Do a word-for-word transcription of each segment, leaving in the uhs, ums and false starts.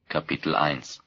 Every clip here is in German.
Kapitel eins.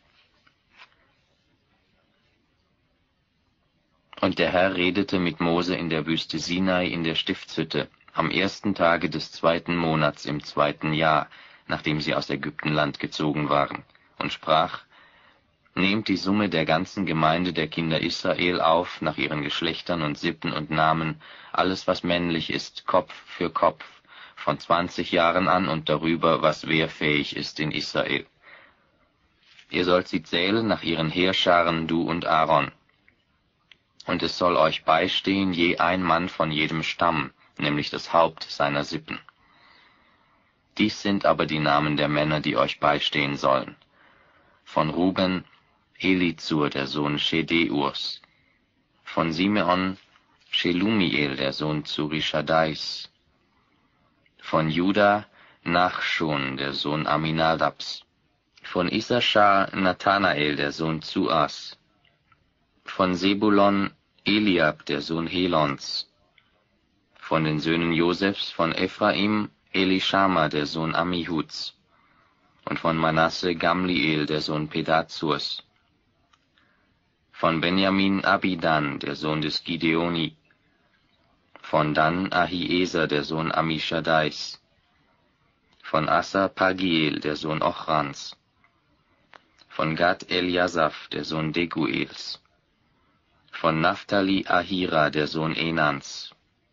Und der Herr redete mit Mose in der Wüste Sinai in der Stiftshütte, am ersten Tage des zweiten Monats im zweiten Jahr, nachdem sie aus Ägyptenland gezogen waren, und sprach: Nehmt die Summe der ganzen Gemeinde der Kinder Israel auf, nach ihren Geschlechtern und Sippen und Namen, alles was männlich ist, Kopf für Kopf, von zwanzig Jahren an und darüber, was wehrfähig ist in Israel. Ihr sollt sie zählen nach ihren Heerscharen, du und Aaron. Und es soll euch beistehen je ein Mann von jedem Stamm, nämlich das Haupt seiner Sippen. Dies sind aber die Namen der Männer, die euch beistehen sollen. Von Ruben, Elizur, der Sohn Schedeurs. Von Simeon, Shelumiel, der Sohn Zurishadais. Von Juda, Nachschon, der Sohn Aminadabs. Von Issachar, Nathanael, der Sohn Zuas. Von Sebulon, Eliab, der Sohn Helons. Von den Söhnen Josefs, von Ephraim, Elishama, der Sohn Ammihuds. Und von Manasse, Gamliel, der Sohn Pedazurs. Von Benjamin, Abidan, der Sohn des Gideoni. Von Dan, Ahieser, der Sohn Ammischaddais. Von Assa, Pagiel, der Sohn Ochrans. Von Gad, Eliasaph, der Sohn Deguels. Von Naphtali, Ahira, der Sohn Enans.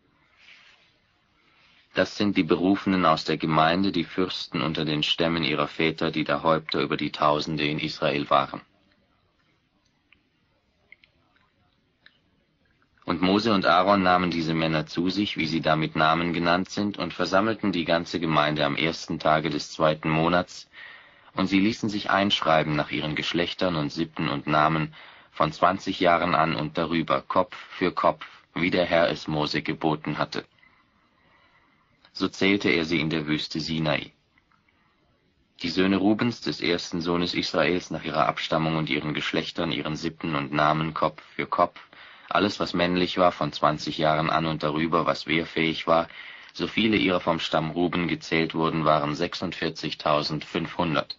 Das sind die Berufenen aus der Gemeinde, die Fürsten unter den Stämmen ihrer Väter, die der Häupter über die Tausende in Israel waren. Und Mose und Aaron nahmen diese Männer zu sich, wie sie da mit Namen genannt sind, und versammelten die ganze Gemeinde am ersten Tage des zweiten Monats, und sie ließen sich einschreiben nach ihren Geschlechtern und Sippen und Namen, von zwanzig Jahren an und darüber, Kopf für Kopf, wie der Herr es Mose geboten hatte. So zählte er sie in der Wüste Sinai. Die Söhne Rubens, des ersten Sohnes Israels, nach ihrer Abstammung und ihren Geschlechtern, ihren Sippen und Namen, Kopf für Kopf, alles was männlich war, von zwanzig Jahren an und darüber, was wehrfähig war, so viele ihrer vom Stamm Ruben gezählt wurden, waren sechsundvierzigtausendfünfhundert.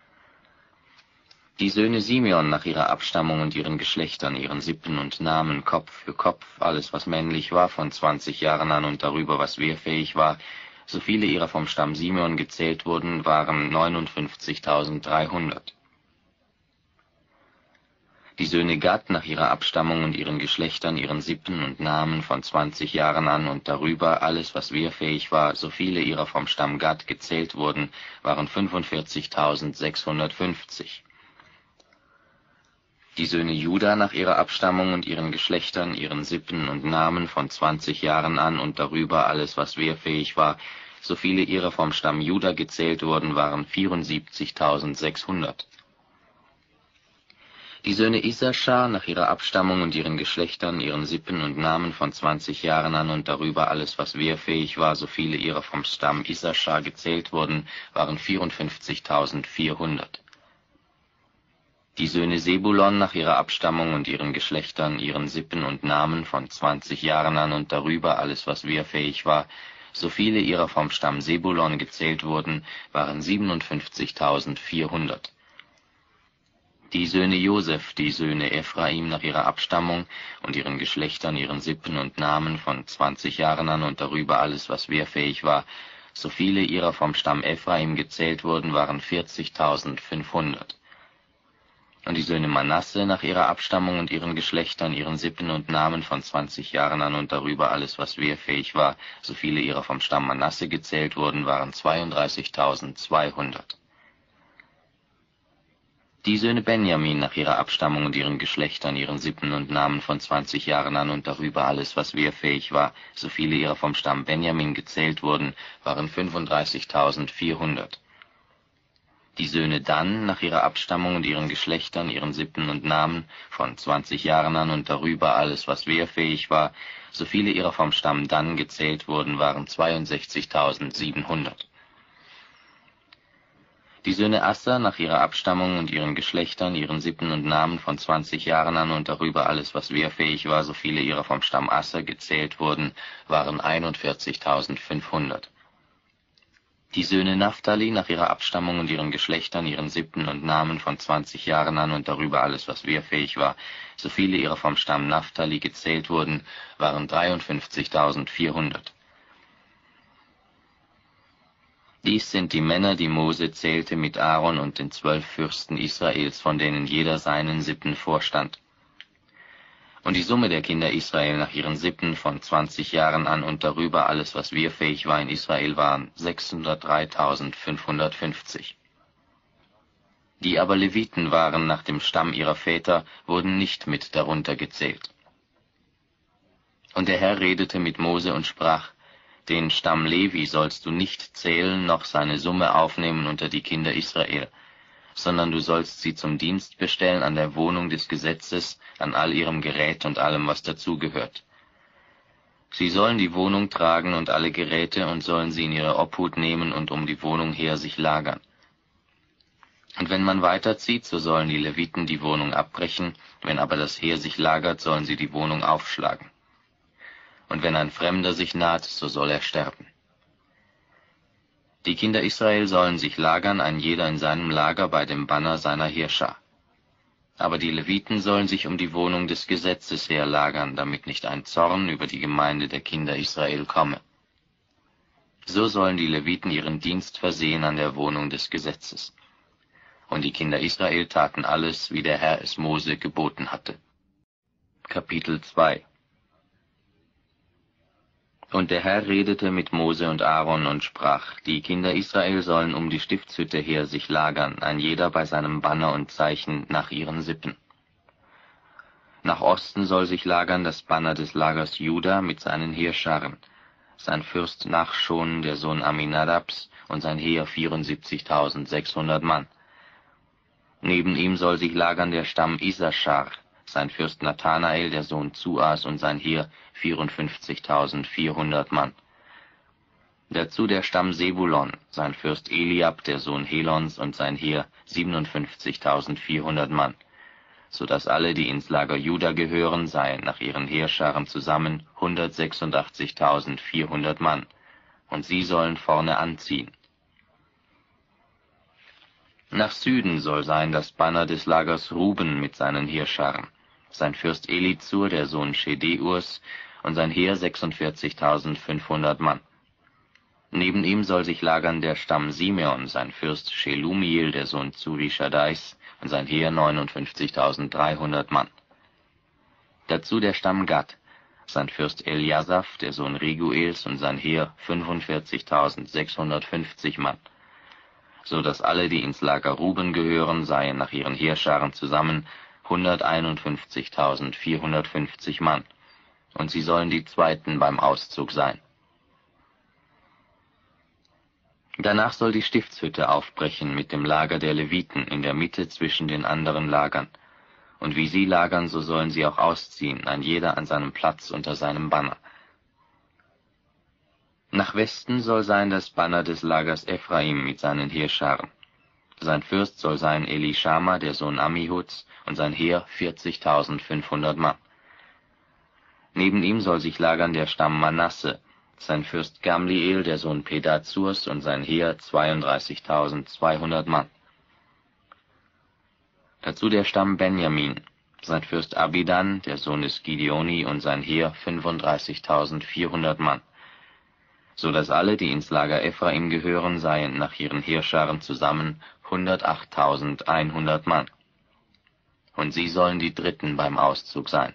Die Söhne Simeon nach ihrer Abstammung und ihren Geschlechtern, ihren Sippen und Namen, Kopf für Kopf, alles was männlich war, von zwanzig Jahren an und darüber, was wehrfähig war, so viele ihrer vom Stamm Simeon gezählt wurden, waren neunundfünfzigtausenddreihundert. Die Söhne Gad nach ihrer Abstammung und ihren Geschlechtern, ihren Sippen und Namen, von zwanzig Jahren an und darüber, alles was wehrfähig war, so viele ihrer vom Stamm Gad gezählt wurden, waren fünfundvierzigtausendsechshundertfünfzig. Die Söhne Juda nach ihrer Abstammung und ihren Geschlechtern, ihren Sippen und Namen, von zwanzig Jahren an und darüber, alles was wehrfähig war, so viele ihrer vom Stamm Juda gezählt wurden, waren vierundsiebzigtausendsechshundert. Die Söhne Issachar nach ihrer Abstammung und ihren Geschlechtern, ihren Sippen und Namen, von zwanzig Jahren an und darüber, alles was wehrfähig war, so viele ihrer vom Stamm Issachar gezählt wurden, waren vierundfünfzigtausendvierhundert. Die Söhne Sebulon nach ihrer Abstammung und ihren Geschlechtern, ihren Sippen und Namen, von zwanzig Jahren an und darüber, alles was wehrfähig war, so viele ihrer vom Stamm Sebulon gezählt wurden, waren siebenundfünfzigtausendvierhundert. Die Söhne Josef, die Söhne Ephraim nach ihrer Abstammung und ihren Geschlechtern, ihren Sippen und Namen, von zwanzig Jahren an und darüber, alles was wehrfähig war, so viele ihrer vom Stamm Ephraim gezählt wurden, waren vierzigtausendfünfhundert. Und die Söhne Manasse nach ihrer Abstammung und ihren Geschlechtern, ihren Sippen und Namen, von zwanzig Jahren an und darüber, alles was wehrfähig war, so viele ihrer vom Stamm Manasse gezählt wurden, waren zweiunddreißigtausendzweihundert. Die Söhne Benjamin nach ihrer Abstammung und ihren Geschlechtern, ihren Sippen und Namen, von zwanzig Jahren an und darüber, alles was wehrfähig war, so viele ihrer vom Stamm Benjamin gezählt wurden, waren fünfunddreißigtausendvierhundert. Die Söhne Dan nach ihrer Abstammung und ihren Geschlechtern, ihren Sippen und Namen, von zwanzig Jahren an und darüber, alles was wehrfähig war, so viele ihrer vom Stamm Dan gezählt wurden, waren zweiundsechzigtausendsiebenhundert. Die Söhne Asser nach ihrer Abstammung und ihren Geschlechtern, ihren Sippen und Namen, von zwanzig Jahren an und darüber, alles was wehrfähig war, so viele ihrer vom Stamm Asser gezählt wurden, waren einundvierzigtausendfünfhundert. Die Söhne Naphtali nach ihrer Abstammung und ihren Geschlechtern, ihren Sippen und Namen von zwanzig Jahren an und darüber alles, was wehrfähig war, so viele ihrer vom Stamm Naphtali gezählt wurden, waren dreiundfünfzigtausendvierhundert. Dies sind die Männer, die Mose zählte mit Aaron und den zwölf Fürsten Israels, von denen jeder seinen Sippen vorstand. Und die Summe der Kinder Israel nach ihren Sippen von zwanzig Jahren an und darüber alles, was wehrfähig war in Israel, waren sechshundertdreitausendfünfhundertfünfzig. Die aber Leviten waren nach dem Stamm ihrer Väter, wurden nicht mit darunter gezählt. Und der Herr redete mit Mose und sprach: Den Stamm Levi sollst du nicht zählen, noch seine Summe aufnehmen unter die Kinder Israel, sondern du sollst sie zum Dienst bestellen an der Wohnung des Gesetzes, an all ihrem Gerät und allem, was dazugehört. Sie sollen die Wohnung tragen und alle Geräte und sollen sie in ihre Obhut nehmen und um die Wohnung her sich lagern. Und wenn man weiterzieht, so sollen die Leviten die Wohnung abbrechen, wenn aber das Heer sich lagert, sollen sie die Wohnung aufschlagen. Und wenn ein Fremder sich naht, so soll er sterben. Die Kinder Israel sollen sich lagern, ein jeder in seinem Lager bei dem Banner seiner Heerschar. Aber die Leviten sollen sich um die Wohnung des Gesetzes her lagern, damit nicht ein Zorn über die Gemeinde der Kinder Israel komme. So sollen die Leviten ihren Dienst versehen an der Wohnung des Gesetzes. Und die Kinder Israel taten alles, wie der Herr es Mose geboten hatte. Kapitel zwei. Und der Herr redete mit Mose und Aaron und sprach: Die Kinder Israel sollen um die Stiftshütte her sich lagern, ein jeder bei seinem Banner und Zeichen nach ihren Sippen. Nach Osten soll sich lagern das Banner des Lagers Juda mit seinen Heerscharen, sein Fürst Nachschon, der Sohn Aminadabs, und sein Heer vierundsiebzigtausendsechshundert Mann. Neben ihm soll sich lagern der Stamm Isaschar, sein Fürst Nathanael, der Sohn Zuas, und sein Heer vierundfünfzigtausendvierhundert Mann. Dazu der Stamm Sebulon, sein Fürst Eliab, der Sohn Helons, und sein Heer siebenundfünfzigtausendvierhundert Mann, so dass alle, die ins Lager Juda gehören, seien nach ihren Heerscharen zusammen hundertsechsundachtzigtausendvierhundert Mann, und sie sollen vorne anziehen. Nach Süden soll sein das Banner des Lagers Ruben mit seinen Heerscharen, sein Fürst Elizur, der Sohn Schedeurs, und sein Heer sechsundvierzigtausendfünfhundert Mann. Neben ihm soll sich lagern der Stamm Simeon, sein Fürst Shelumiel, der Sohn Zurishadais, und sein Heer neunundfünfzigtausenddreihundert Mann. Dazu der Stamm Gad, sein Fürst Eliasaph, der Sohn Reguels, und sein Heer fünfundvierzigtausendsechshundertfünfzig Mann, so dass alle, die ins Lager Ruben gehören, seien nach ihren Heerscharen zusammen hunderteinundfünfzigtausendvierhundertfünfzig Mann, und sie sollen die Zweiten beim Auszug sein. Danach soll die Stiftshütte aufbrechen mit dem Lager der Leviten in der Mitte zwischen den anderen Lagern, und wie sie lagern, so sollen sie auch ausziehen, ein jeder an seinem Platz unter seinem Banner. Nach Westen soll sein das Banner des Lagers Ephraim mit seinen Heerscharen. Sein Fürst soll sein Elishama, der Sohn Ammihuds, und sein Heer vierzigtausendfünfhundert Mann. Neben ihm soll sich lagern der Stamm Manasse, sein Fürst Gamliel, der Sohn Pedazurs, und sein Heer zweiunddreißigtausendzweihundert Mann. Dazu der Stamm Benjamin, sein Fürst Abidan, der Sohn des Gideoni, und sein Heer fünfunddreißigtausendvierhundert Mann, so dass alle, die ins Lager Ephraim gehören, seien nach ihren Heerscharen zusammen hundertachttausendeinhundert Mann. Und sie sollen die Dritten beim Auszug sein.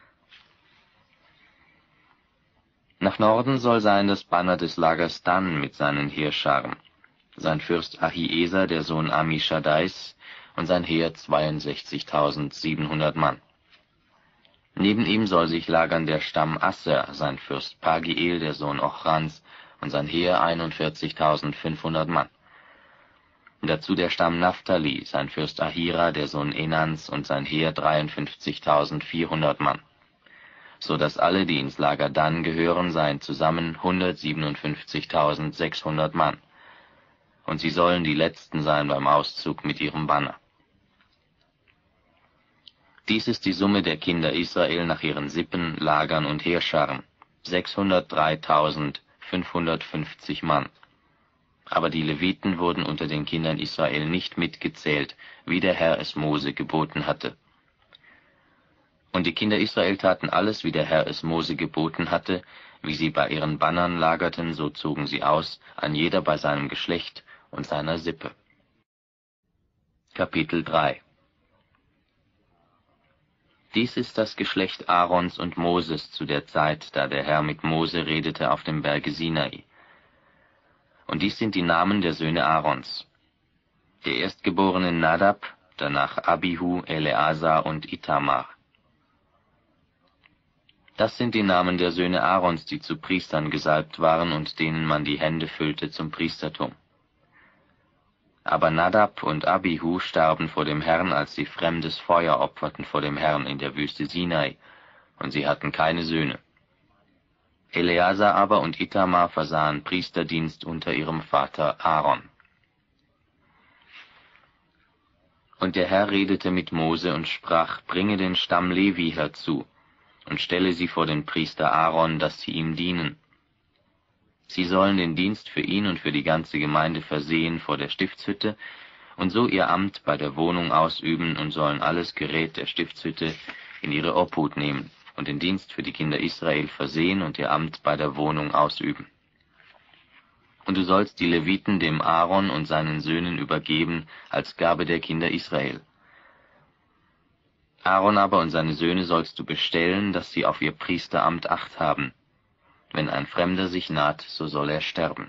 Nach Norden soll sein das Banner des Lagers Dan mit seinen Heerscharen, sein Fürst Ahieser, der Sohn Ammischaddais, und sein Heer zweiundsechzigtausendsiebenhundert Mann. Neben ihm soll sich lagern der Stamm Asser, sein Fürst Pagiel, der Sohn Ochrans, und sein Heer einundvierzigtausendfünfhundert Mann. Dazu der Stamm Naphtali, sein Fürst Ahira, der Sohn Enans, und sein Heer dreiundfünfzigtausendvierhundert Mann, so dass alle, die ins Lager Dan gehören, seien zusammen hundertsiebenundfünfzigtausendsechshundert Mann, und sie sollen die Letzten sein beim Auszug mit ihrem Banner. Dies ist die Summe der Kinder Israel nach ihren Sippen, Lagern und Heerscharen, sechshundertdreitausendfünfhundertfünfzig Mann. Aber die Leviten wurden unter den Kindern Israel nicht mitgezählt, wie der Herr es Mose geboten hatte. Und die Kinder Israel taten alles, wie der Herr es Mose geboten hatte, wie sie bei ihren Bannern lagerten, so zogen sie aus, ein jeder bei seinem Geschlecht und seiner Sippe. Kapitel drei. Dies ist das Geschlecht Aarons und Moses zu der Zeit, da der Herr mit Mose redete auf dem Berge Sinai. Und dies sind die Namen der Söhne Aarons. Der erstgeborene Nadab, danach Abihu, Eleazar und Itamar. Das sind die Namen der Söhne Aarons, die zu Priestern gesalbt waren und denen man die Hände füllte zum Priestertum. Aber Nadab und Abihu starben vor dem Herrn, als sie fremdes Feuer opferten vor dem Herrn in der Wüste Sinai, und sie hatten keine Söhne. Eleazar aber und Itamar versahen Priesterdienst unter ihrem Vater Aaron. Und der Herr redete mit Mose und sprach, bringe den Stamm Levi herzu, und stelle sie vor den Priester Aaron, dass sie ihm dienen. Sie sollen den Dienst für ihn und für die ganze Gemeinde versehen vor der Stiftshütte und so ihr Amt bei der Wohnung ausüben und sollen alles Gerät der Stiftshütte in ihre Obhut nehmen und den Dienst für die Kinder Israel versehen und ihr Amt bei der Wohnung ausüben. Und du sollst die Leviten dem Aaron und seinen Söhnen übergeben als Gabe der Kinder Israel. Aaron aber und seine Söhne sollst du bestellen, dass sie auf ihr Priesteramt Acht haben. Wenn ein Fremder sich naht, so soll er sterben.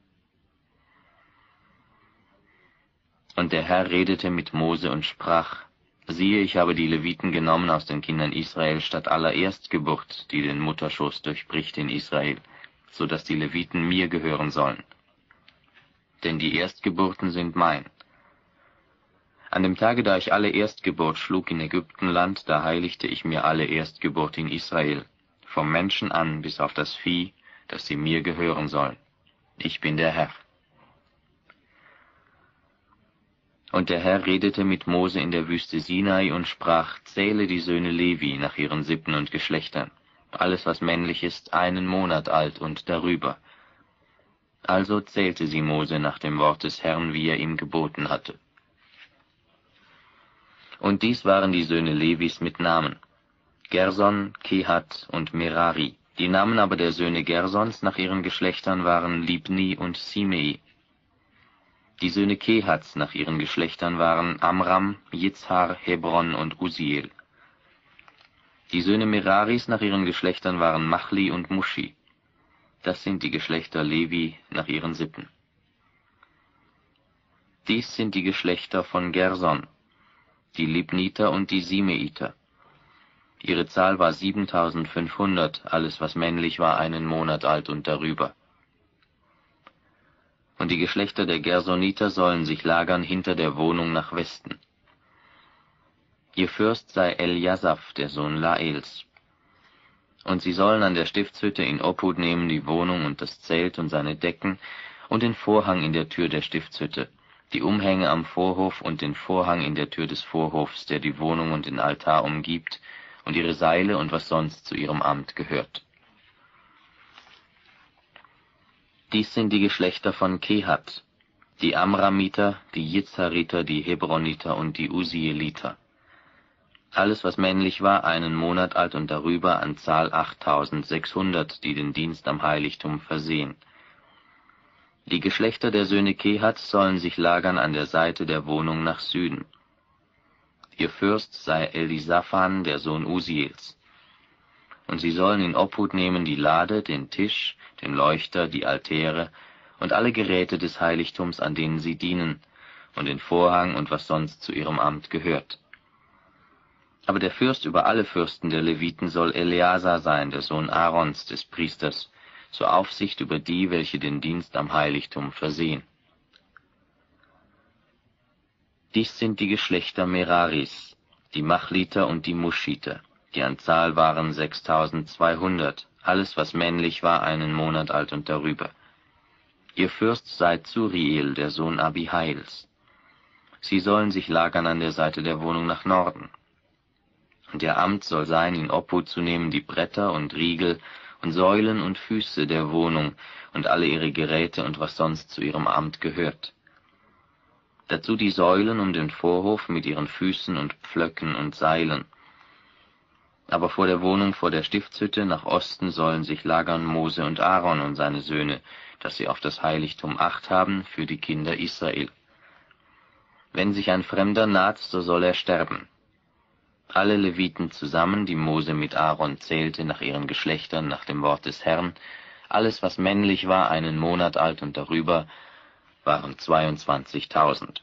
Und der Herr redete mit Mose und sprach, siehe, ich habe die Leviten genommen aus den Kindern Israel statt aller Erstgeburt, die den Mutterschoß durchbricht in Israel, so dass die Leviten mir gehören sollen. Denn die Erstgeburten sind mein. An dem Tage, da ich alle Erstgeburt schlug in Ägyptenland, da heiligte ich mir alle Erstgeburt in Israel, vom Menschen an bis auf das Vieh, dass sie mir gehören sollen. Ich bin der Herr. Und der Herr redete mit Mose in der Wüste Sinai und sprach, zähle die Söhne Levi nach ihren Sippen und Geschlechtern, alles was männlich ist, einen Monat alt und darüber. Also zählte sie Mose nach dem Wort des Herrn, wie er ihm geboten hatte. Und dies waren die Söhne Levis mit Namen: Gerson, Kehat und Merari. Die Namen aber der Söhne Gersons nach ihren Geschlechtern waren Libni und Simei. Die Söhne Kehats nach ihren Geschlechtern waren Amram, Yitzhar, Hebron und Uziel. Die Söhne Meraris nach ihren Geschlechtern waren Machli und Mushi. Das sind die Geschlechter Levi nach ihren Sippen. Dies sind die Geschlechter von Gerson, die Libniter und die Simeiter. Ihre Zahl war siebentausendfünfhundert, alles was männlich war, einen Monat alt und darüber. Und die Geschlechter der Gersoniter sollen sich lagern hinter der Wohnung nach Westen. Ihr Fürst sei Eljasaph, der Sohn Laels. Und sie sollen an der Stiftshütte in Obhut nehmen die Wohnung und das Zelt und seine Decken und den Vorhang in der Tür der Stiftshütte, die Umhänge am Vorhof und den Vorhang in der Tür des Vorhofs, der die Wohnung und den Altar umgibt, und ihre Seile und was sonst zu ihrem Amt gehört. Dies sind die Geschlechter von Kehat, die Amramiter, die Yitzhariter, die Hebroniter und die Uzieliter. Alles, was männlich war, einen Monat alt und darüber, an Zahl achttausendsechshundert, die den Dienst am Heiligtum versehen. Die Geschlechter der Söhne Kehat sollen sich lagern an der Seite der Wohnung nach Süden. Ihr Fürst sei Elisaphan, der Sohn Uziels. Und sie sollen in Obhut nehmen die Lade, den Tisch, den Leuchter, die Altäre und alle Geräte des Heiligtums, an denen sie dienen, und den Vorhang und was sonst zu ihrem Amt gehört. Aber der Fürst über alle Fürsten der Leviten soll Eleazar sein, der Sohn Aarons, des Priesters, zur Aufsicht über die, welche den Dienst am Heiligtum versehen. Dies sind die Geschlechter Meraris, die Machliter und die Muschiter, die an Zahl waren sechstausendzweihundert, alles was männlich war, einen Monat alt und darüber. Ihr Fürst sei Zuriel, der Sohn Abihails. Sie sollen sich lagern an der Seite der Wohnung nach Norden. Und ihr Amt soll sein, in Obhut zu nehmen die Bretter und Riegel und Säulen und Füße der Wohnung und alle ihre Geräte und was sonst zu ihrem Amt gehört. Dazu die Säulen um den Vorhof mit ihren Füßen und Pflöcken und Seilen. Aber vor der Wohnung vor der Stiftshütte nach Osten sollen sich lagern Mose und Aaron und seine Söhne, dass sie auf das Heiligtum Acht haben für die Kinder Israel. Wenn sich ein Fremder naht, so soll er sterben. Alle Leviten zusammen, die Mose mit Aaron zählte nach ihren Geschlechtern, nach dem Wort des Herrn, alles, was männlich war, einen Monat alt und darüber, waren zweiundzwanzigtausend.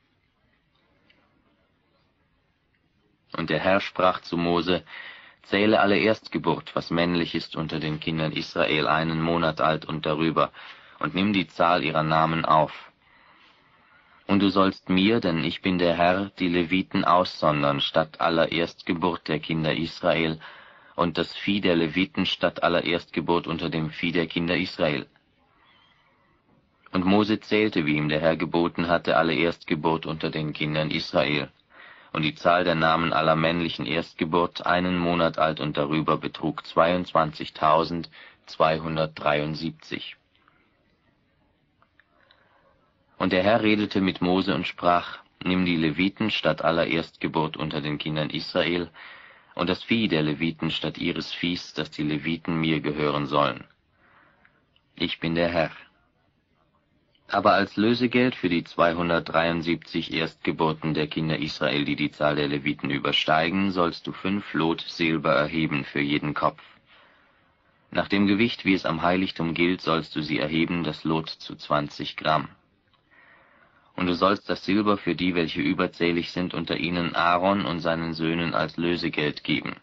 Und der Herr sprach zu Mose: Zähle alle Erstgeburt, was männlich ist unter den Kindern Israel, einen Monat alt und darüber, und nimm die Zahl ihrer Namen auf. Und du sollst mir, denn ich bin der Herr, die Leviten aussondern statt aller Erstgeburt der Kinder Israel, und das Vieh der Leviten statt aller Erstgeburt unter dem Vieh der Kinder Israel. Und Mose zählte, wie ihm der Herr geboten hatte, alle Erstgeburt unter den Kindern Israel. Und die Zahl der Namen aller männlichen Erstgeburt, einen Monat alt und darüber, betrug zweiundzwanzigtausendzweihundertdreiundsiebzig. Und der Herr redete mit Mose und sprach: Nimm die Leviten statt aller Erstgeburt unter den Kindern Israel, und das Vieh der Leviten statt ihres Viehs, dass die Leviten mir gehören sollen. Ich bin der Herr. Aber als Lösegeld für die zweihundertdreiundsiebzig Erstgeburten der Kinder Israel, die die Zahl der Leviten übersteigen, sollst du fünf Lot Silber erheben für jeden Kopf. Nach dem Gewicht, wie es am Heiligtum gilt, sollst du sie erheben, das Lot zu zwanzig Gramm. Und du sollst das Silber für die, welche überzählig sind, unter ihnen Aaron und seinen Söhnen als Lösegeld geben.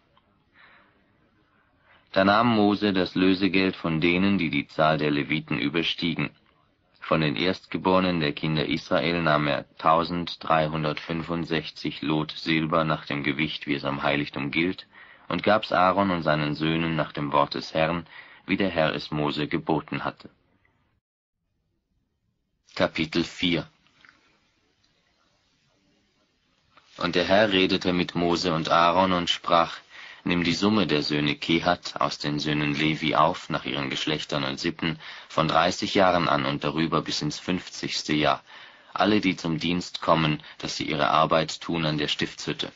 Da nahm Mose das Lösegeld von denen, die die Zahl der Leviten überstiegen. Von den Erstgeborenen der Kinder Israel nahm er tausenddreihundertfünfundsechzig Lot Silber nach dem Gewicht, wie es am Heiligtum gilt, und gab's Aaron und seinen Söhnen nach dem Wort des Herrn, wie der Herr es Mose geboten hatte. Kapitel vier. Und der Herr redete mit Mose und Aaron und sprach: Nimm die Summe der Söhne Kehat aus den Söhnen Levi auf, nach ihren Geschlechtern und Sippen, von dreißig Jahren an und darüber bis ins fünfzigste Jahr, alle, die zum Dienst kommen, dass sie ihre Arbeit tun an der Stiftshütte.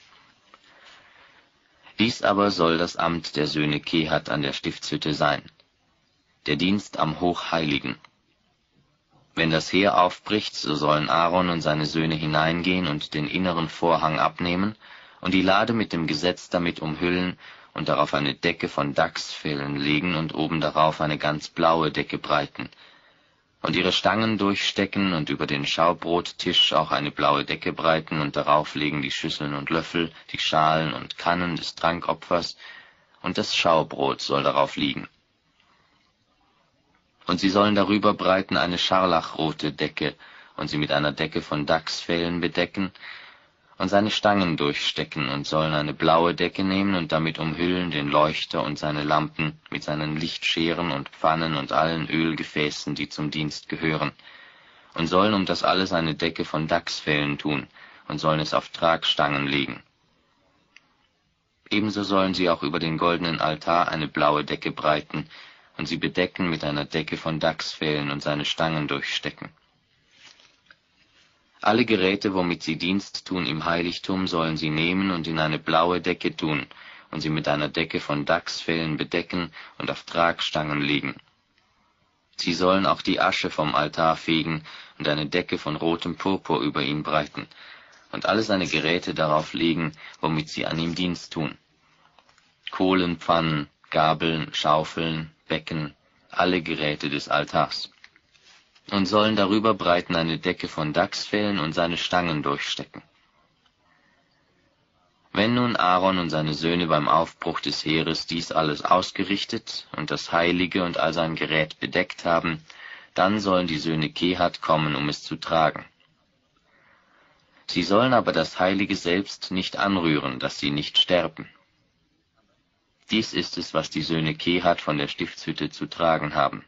Dies aber soll das Amt der Söhne Kehat an der Stiftshütte sein, der Dienst am Hochheiligen. Wenn das Heer aufbricht, so sollen Aaron und seine Söhne hineingehen und den inneren Vorhang abnehmen und die Lade mit dem Gesetz damit umhüllen und darauf eine Decke von Dachsfellen legen und oben darauf eine ganz blaue Decke breiten und ihre Stangen durchstecken und über den Schaubrottisch auch eine blaue Decke breiten und darauf legen die Schüsseln und Löffel, die Schalen und Kannen des Trankopfers, und das Schaubrot soll darauf liegen. Und sie sollen darüber breiten eine scharlachrote Decke und sie mit einer Decke von Dachsfellen bedecken und seine Stangen durchstecken und sollen eine blaue Decke nehmen und damit umhüllen den Leuchter und seine Lampen mit seinen Lichtscheren und Pfannen und allen Ölgefäßen, die zum Dienst gehören, und sollen um das alles eine Decke von Dachsfellen tun und sollen es auf Tragstangen legen. Ebenso sollen sie auch über den goldenen Altar eine blaue Decke breiten und sie bedecken mit einer Decke von Dachsfellen und seine Stangen durchstecken. Alle Geräte, womit sie Dienst tun im Heiligtum, sollen sie nehmen und in eine blaue Decke tun und sie mit einer Decke von Dachsfellen bedecken und auf Tragstangen legen. Sie sollen auch die Asche vom Altar fegen und eine Decke von rotem Purpur über ihn breiten und alle seine Geräte darauf legen, womit sie an ihm Dienst tun: Kohlenpfannen, Gabeln, Schaufeln, Becken, alle Geräte des Altars, und sollen darüber breiten eine Decke von Dachsfellen und seine Stangen durchstecken. Wenn nun Aaron und seine Söhne beim Aufbruch des Heeres dies alles ausgerichtet und das Heilige und all sein Gerät bedeckt haben, dann sollen die Söhne Kehat kommen, um es zu tragen. Sie sollen aber das Heilige selbst nicht anrühren, dass sie nicht sterben. Dies ist es, was die Söhne Kehat von der Stiftshütte zu tragen haben.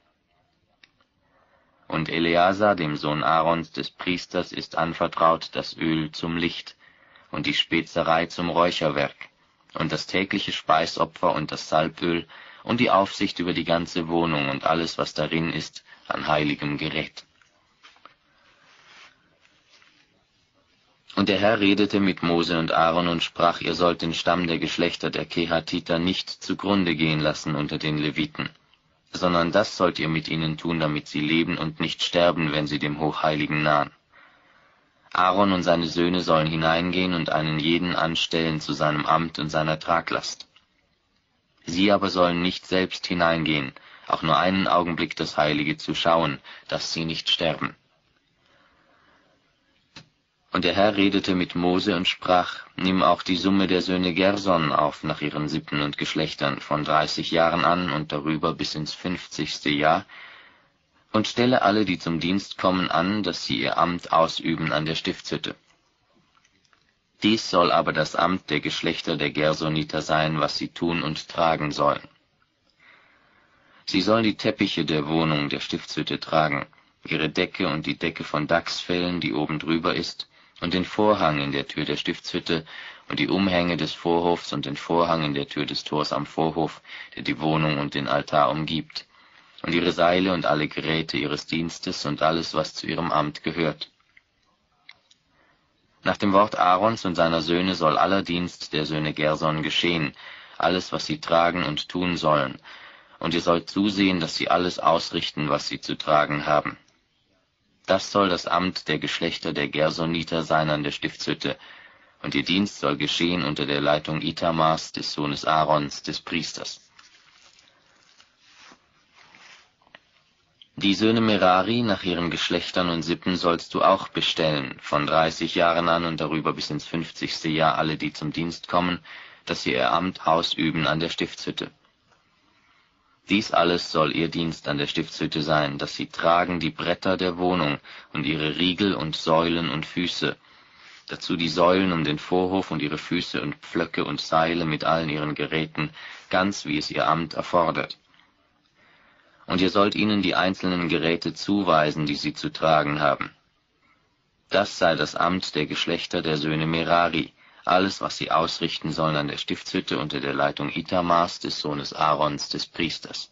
Und Eleazar, dem Sohn Aarons, des Priesters, ist anvertraut das Öl zum Licht und die Spezerei zum Räucherwerk und das tägliche Speisopfer und das Salböl und die Aufsicht über die ganze Wohnung und alles, was darin ist, an heiligem Gerät. Und der Herr redete mit Mose und Aaron und sprach, ihr sollt den Stamm der Geschlechter der Kehatiter nicht zugrunde gehen lassen unter den Leviten, sondern das sollt ihr mit ihnen tun, damit sie leben und nicht sterben, wenn sie dem Hochheiligen nahen. Aaron und seine Söhne sollen hineingehen und einen jeden anstellen zu seinem Amt und seiner Traglast. Sie aber sollen nicht selbst hineingehen, auch nur einen Augenblick das Heilige zu schauen, dass sie nicht sterben. Und der Herr redete mit Mose und sprach, nimm auch die Summe der Söhne Gerson auf nach ihren Sippen und Geschlechtern von dreißig Jahren an und darüber bis ins fünfzigste Jahr, und stelle alle, die zum Dienst kommen, an, dass sie ihr Amt ausüben an der Stiftshütte. Dies soll aber das Amt der Geschlechter der Gersoniter sein, was sie tun und tragen sollen. Sie sollen die Teppiche der Wohnung der Stiftshütte tragen, ihre Decke und die Decke von Dachsfellen, die oben drüber ist, und den Vorhang in der Tür der Stiftshütte und die Umhänge des Vorhofs und den Vorhang in der Tür des Tors am Vorhof, der die Wohnung und den Altar umgibt, und ihre Seile und alle Geräte ihres Dienstes und alles, was zu ihrem Amt gehört. Nach dem Wort Aarons und seiner Söhne soll aller Dienst der Söhne Gerson geschehen, alles, was sie tragen und tun sollen, und ihr sollt zusehen, dass sie alles ausrichten, was sie zu tragen haben. Das soll das Amt der Geschlechter der Gersoniter sein an der Stiftshütte, und ihr Dienst soll geschehen unter der Leitung Itamars, des Sohnes Aarons, des Priesters. Die Söhne Merari nach ihren Geschlechtern und Sippen sollst du auch bestellen, von dreißig Jahren an und darüber bis ins fünfzigste Jahr alle, die zum Dienst kommen, dass sie ihr Amt ausüben an der Stiftshütte. Dies alles soll ihr Dienst an der Stiftshütte sein, dass sie tragen die Bretter der Wohnung und ihre Riegel und Säulen und Füße, dazu die Säulen um den Vorhof und ihre Füße und Pflöcke und Seile mit allen ihren Geräten, ganz wie es ihr Amt erfordert. Und ihr sollt ihnen die einzelnen Geräte zuweisen, die sie zu tragen haben. Das sei das Amt der Geschlechter der Söhne Merari, alles, was sie ausrichten sollen an der Stiftshütte unter der Leitung Itamars, des Sohnes Aarons, des Priesters.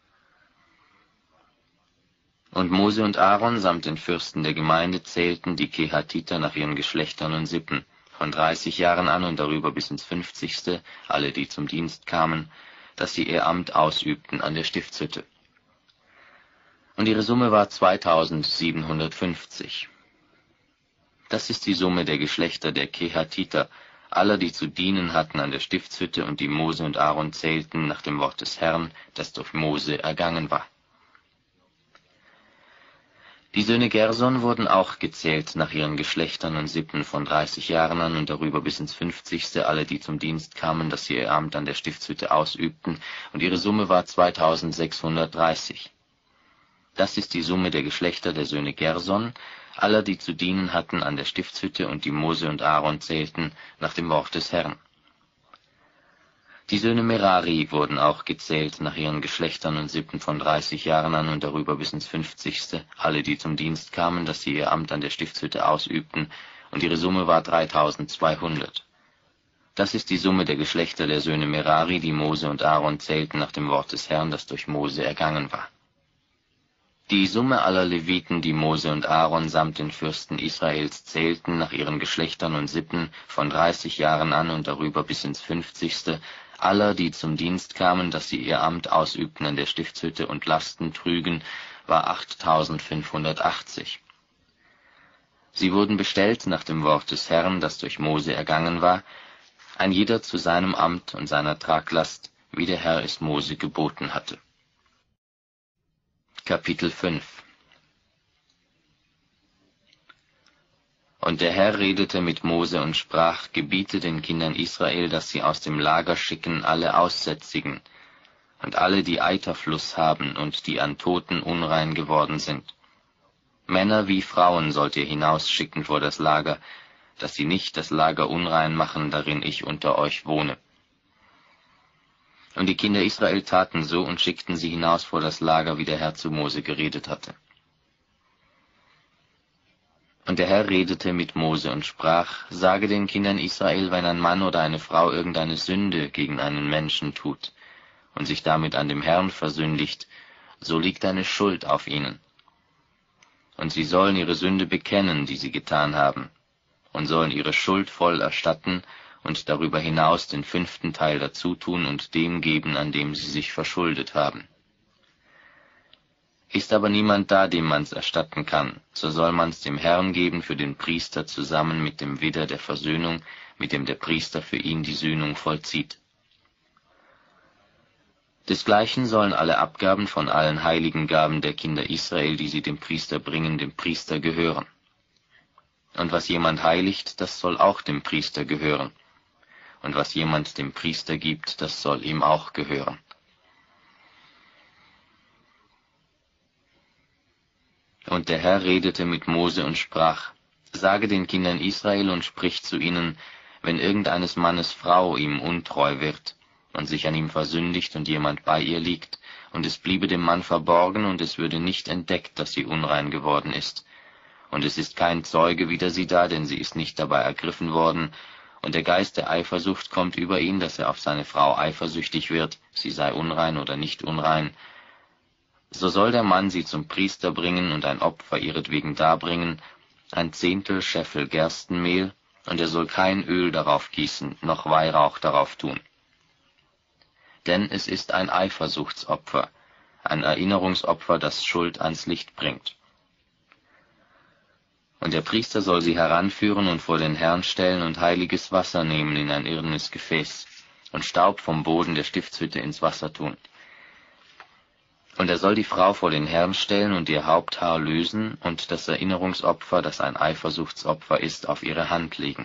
Und Mose und Aaron samt den Fürsten der Gemeinde zählten die Kehatiter nach ihren Geschlechtern und Sippen, von dreißig Jahren an und darüber bis ins fünfzigste, alle, die zum Dienst kamen, dass sie ihr Amt ausübten an der Stiftshütte. Und ihre Summe war zweitausendsiebenhundertfünfzig. Das ist die Summe der Geschlechter der Kehatiter, aller, die zu dienen hatten an der Stiftshütte und die Mose und Aaron zählten nach dem Wort des Herrn, das durch Mose ergangen war. Die Söhne Gerson wurden auch gezählt nach ihren Geschlechtern und Sippen von dreißig Jahren an und darüber bis ins fünfzigste, alle, die zum Dienst kamen, dass sie ihr Amt an der Stiftshütte ausübten, und ihre Summe war zweitausendsechshundertdreißig. Das ist die Summe der Geschlechter der Söhne Gerson, aller, die zu dienen hatten an der Stiftshütte und die Mose und Aaron zählten, nach dem Wort des Herrn. Die Söhne Merari wurden auch gezählt nach ihren Geschlechtern und Sippen von dreißig Jahren an und darüber bis ins fünfzigste, alle, die zum Dienst kamen, dass sie ihr Amt an der Stiftshütte ausübten, und ihre Summe war dreitausendzweihundert. Das ist die Summe der Geschlechter der Söhne Merari, die Mose und Aaron zählten nach dem Wort des Herrn, das durch Mose ergangen war. Die Summe aller Leviten, die Mose und Aaron samt den Fürsten Israels zählten nach ihren Geschlechtern und Sippen von dreißig Jahren an und darüber bis ins fünfzigste, aller, die zum Dienst kamen, dass sie ihr Amt ausübten an der Stiftshütte und Lasten trügen, war achttausendfünfhundertachtzig. Sie wurden bestellt nach dem Wort des Herrn, das durch Mose ergangen war, ein jeder zu seinem Amt und seiner Traglast, wie der Herr es Mose geboten hatte. Kapitel fünf. Und der Herr redete mit Mose und sprach, gebiete den Kindern Israel, dass sie aus dem Lager schicken alle Aussätzigen und alle, die Eiterfluss haben und die an Toten unrein geworden sind. Männer wie Frauen sollt ihr hinausschicken vor das Lager, dass sie nicht das Lager unrein machen, darin ich unter euch wohne. Und die Kinder Israel taten so und schickten sie hinaus vor das Lager, wie der Herr zu Mose geredet hatte. Und der Herr redete mit Mose und sprach, sage den Kindern Israel, wenn ein Mann oder eine Frau irgendeine Sünde gegen einen Menschen tut, und sich damit an dem Herrn versündigt, so liegt eine Schuld auf ihnen. Und sie sollen ihre Sünde bekennen, die sie getan haben, und sollen ihre Schuld voll erstatten und darüber hinaus den fünften Teil dazutun und dem geben, an dem sie sich verschuldet haben. Ist aber niemand da, dem man's erstatten kann, so soll man's dem Herrn geben für den Priester zusammen mit dem Widder der Versöhnung, mit dem der Priester für ihn die Sühnung vollzieht. Desgleichen sollen alle Abgaben von allen heiligen Gaben der Kinder Israel, die sie dem Priester bringen, dem Priester gehören. Und was jemand heiligt, das soll auch dem Priester gehören. Und was jemand dem Priester gibt, das soll ihm auch gehören. Und der Herr redete mit Mose und sprach: Sage den Kindern Israel und sprich zu ihnen, wenn irgendeines Mannes Frau ihm untreu wird und sich an ihm versündigt und jemand bei ihr liegt, und es bliebe dem Mann verborgen und es würde nicht entdeckt, dass sie unrein geworden ist, und es ist kein Zeuge wider sie da, denn sie ist nicht dabei ergriffen worden, und der Geist der Eifersucht kommt über ihn, dass er auf seine Frau eifersüchtig wird, sie sei unrein oder nicht unrein, so soll der Mann sie zum Priester bringen und ein Opfer ihretwegen darbringen, ein Zehntel Scheffel Gerstenmehl, und er soll kein Öl darauf gießen, noch Weihrauch darauf tun. Denn es ist ein Eifersuchtsopfer, ein Erinnerungsopfer, das Schuld ans Licht bringt. Und der Priester soll sie heranführen und vor den Herrn stellen und heiliges Wasser nehmen in ein irdenes Gefäß und Staub vom Boden der Stiftshütte ins Wasser tun. Und er soll die Frau vor den Herrn stellen und ihr Haupthaar lösen und das Erinnerungsopfer, das ein Eifersuchtsopfer ist, auf ihre Hand legen.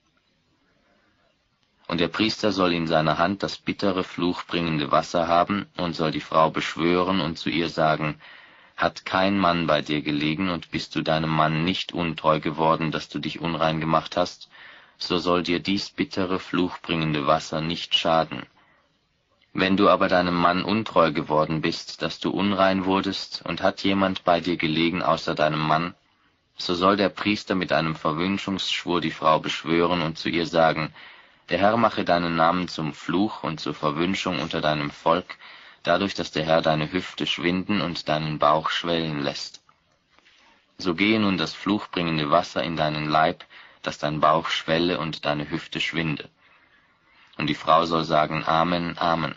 Und der Priester soll in seiner Hand das bittere, fluchbringende Wasser haben und soll die Frau beschwören und zu ihr sagen: Hat kein Mann bei dir gelegen und bist du deinem Mann nicht untreu geworden, dass du dich unrein gemacht hast, so soll dir dies bittere, fluchbringende Wasser nicht schaden. Wenn du aber deinem Mann untreu geworden bist, dass du unrein wurdest, und hat jemand bei dir gelegen außer deinem Mann, so soll der Priester mit einem Verwünschungsschwur die Frau beschwören und zu ihr sagen: Der Herr mache deinen Namen zum Fluch und zur Verwünschung unter deinem Volk, dadurch, dass der Herr deine Hüfte schwinden und deinen Bauch schwellen lässt. So gehe nun das fluchbringende Wasser in deinen Leib, dass dein Bauch schwelle und deine Hüfte schwinde. Und die Frau soll sagen: Amen, Amen.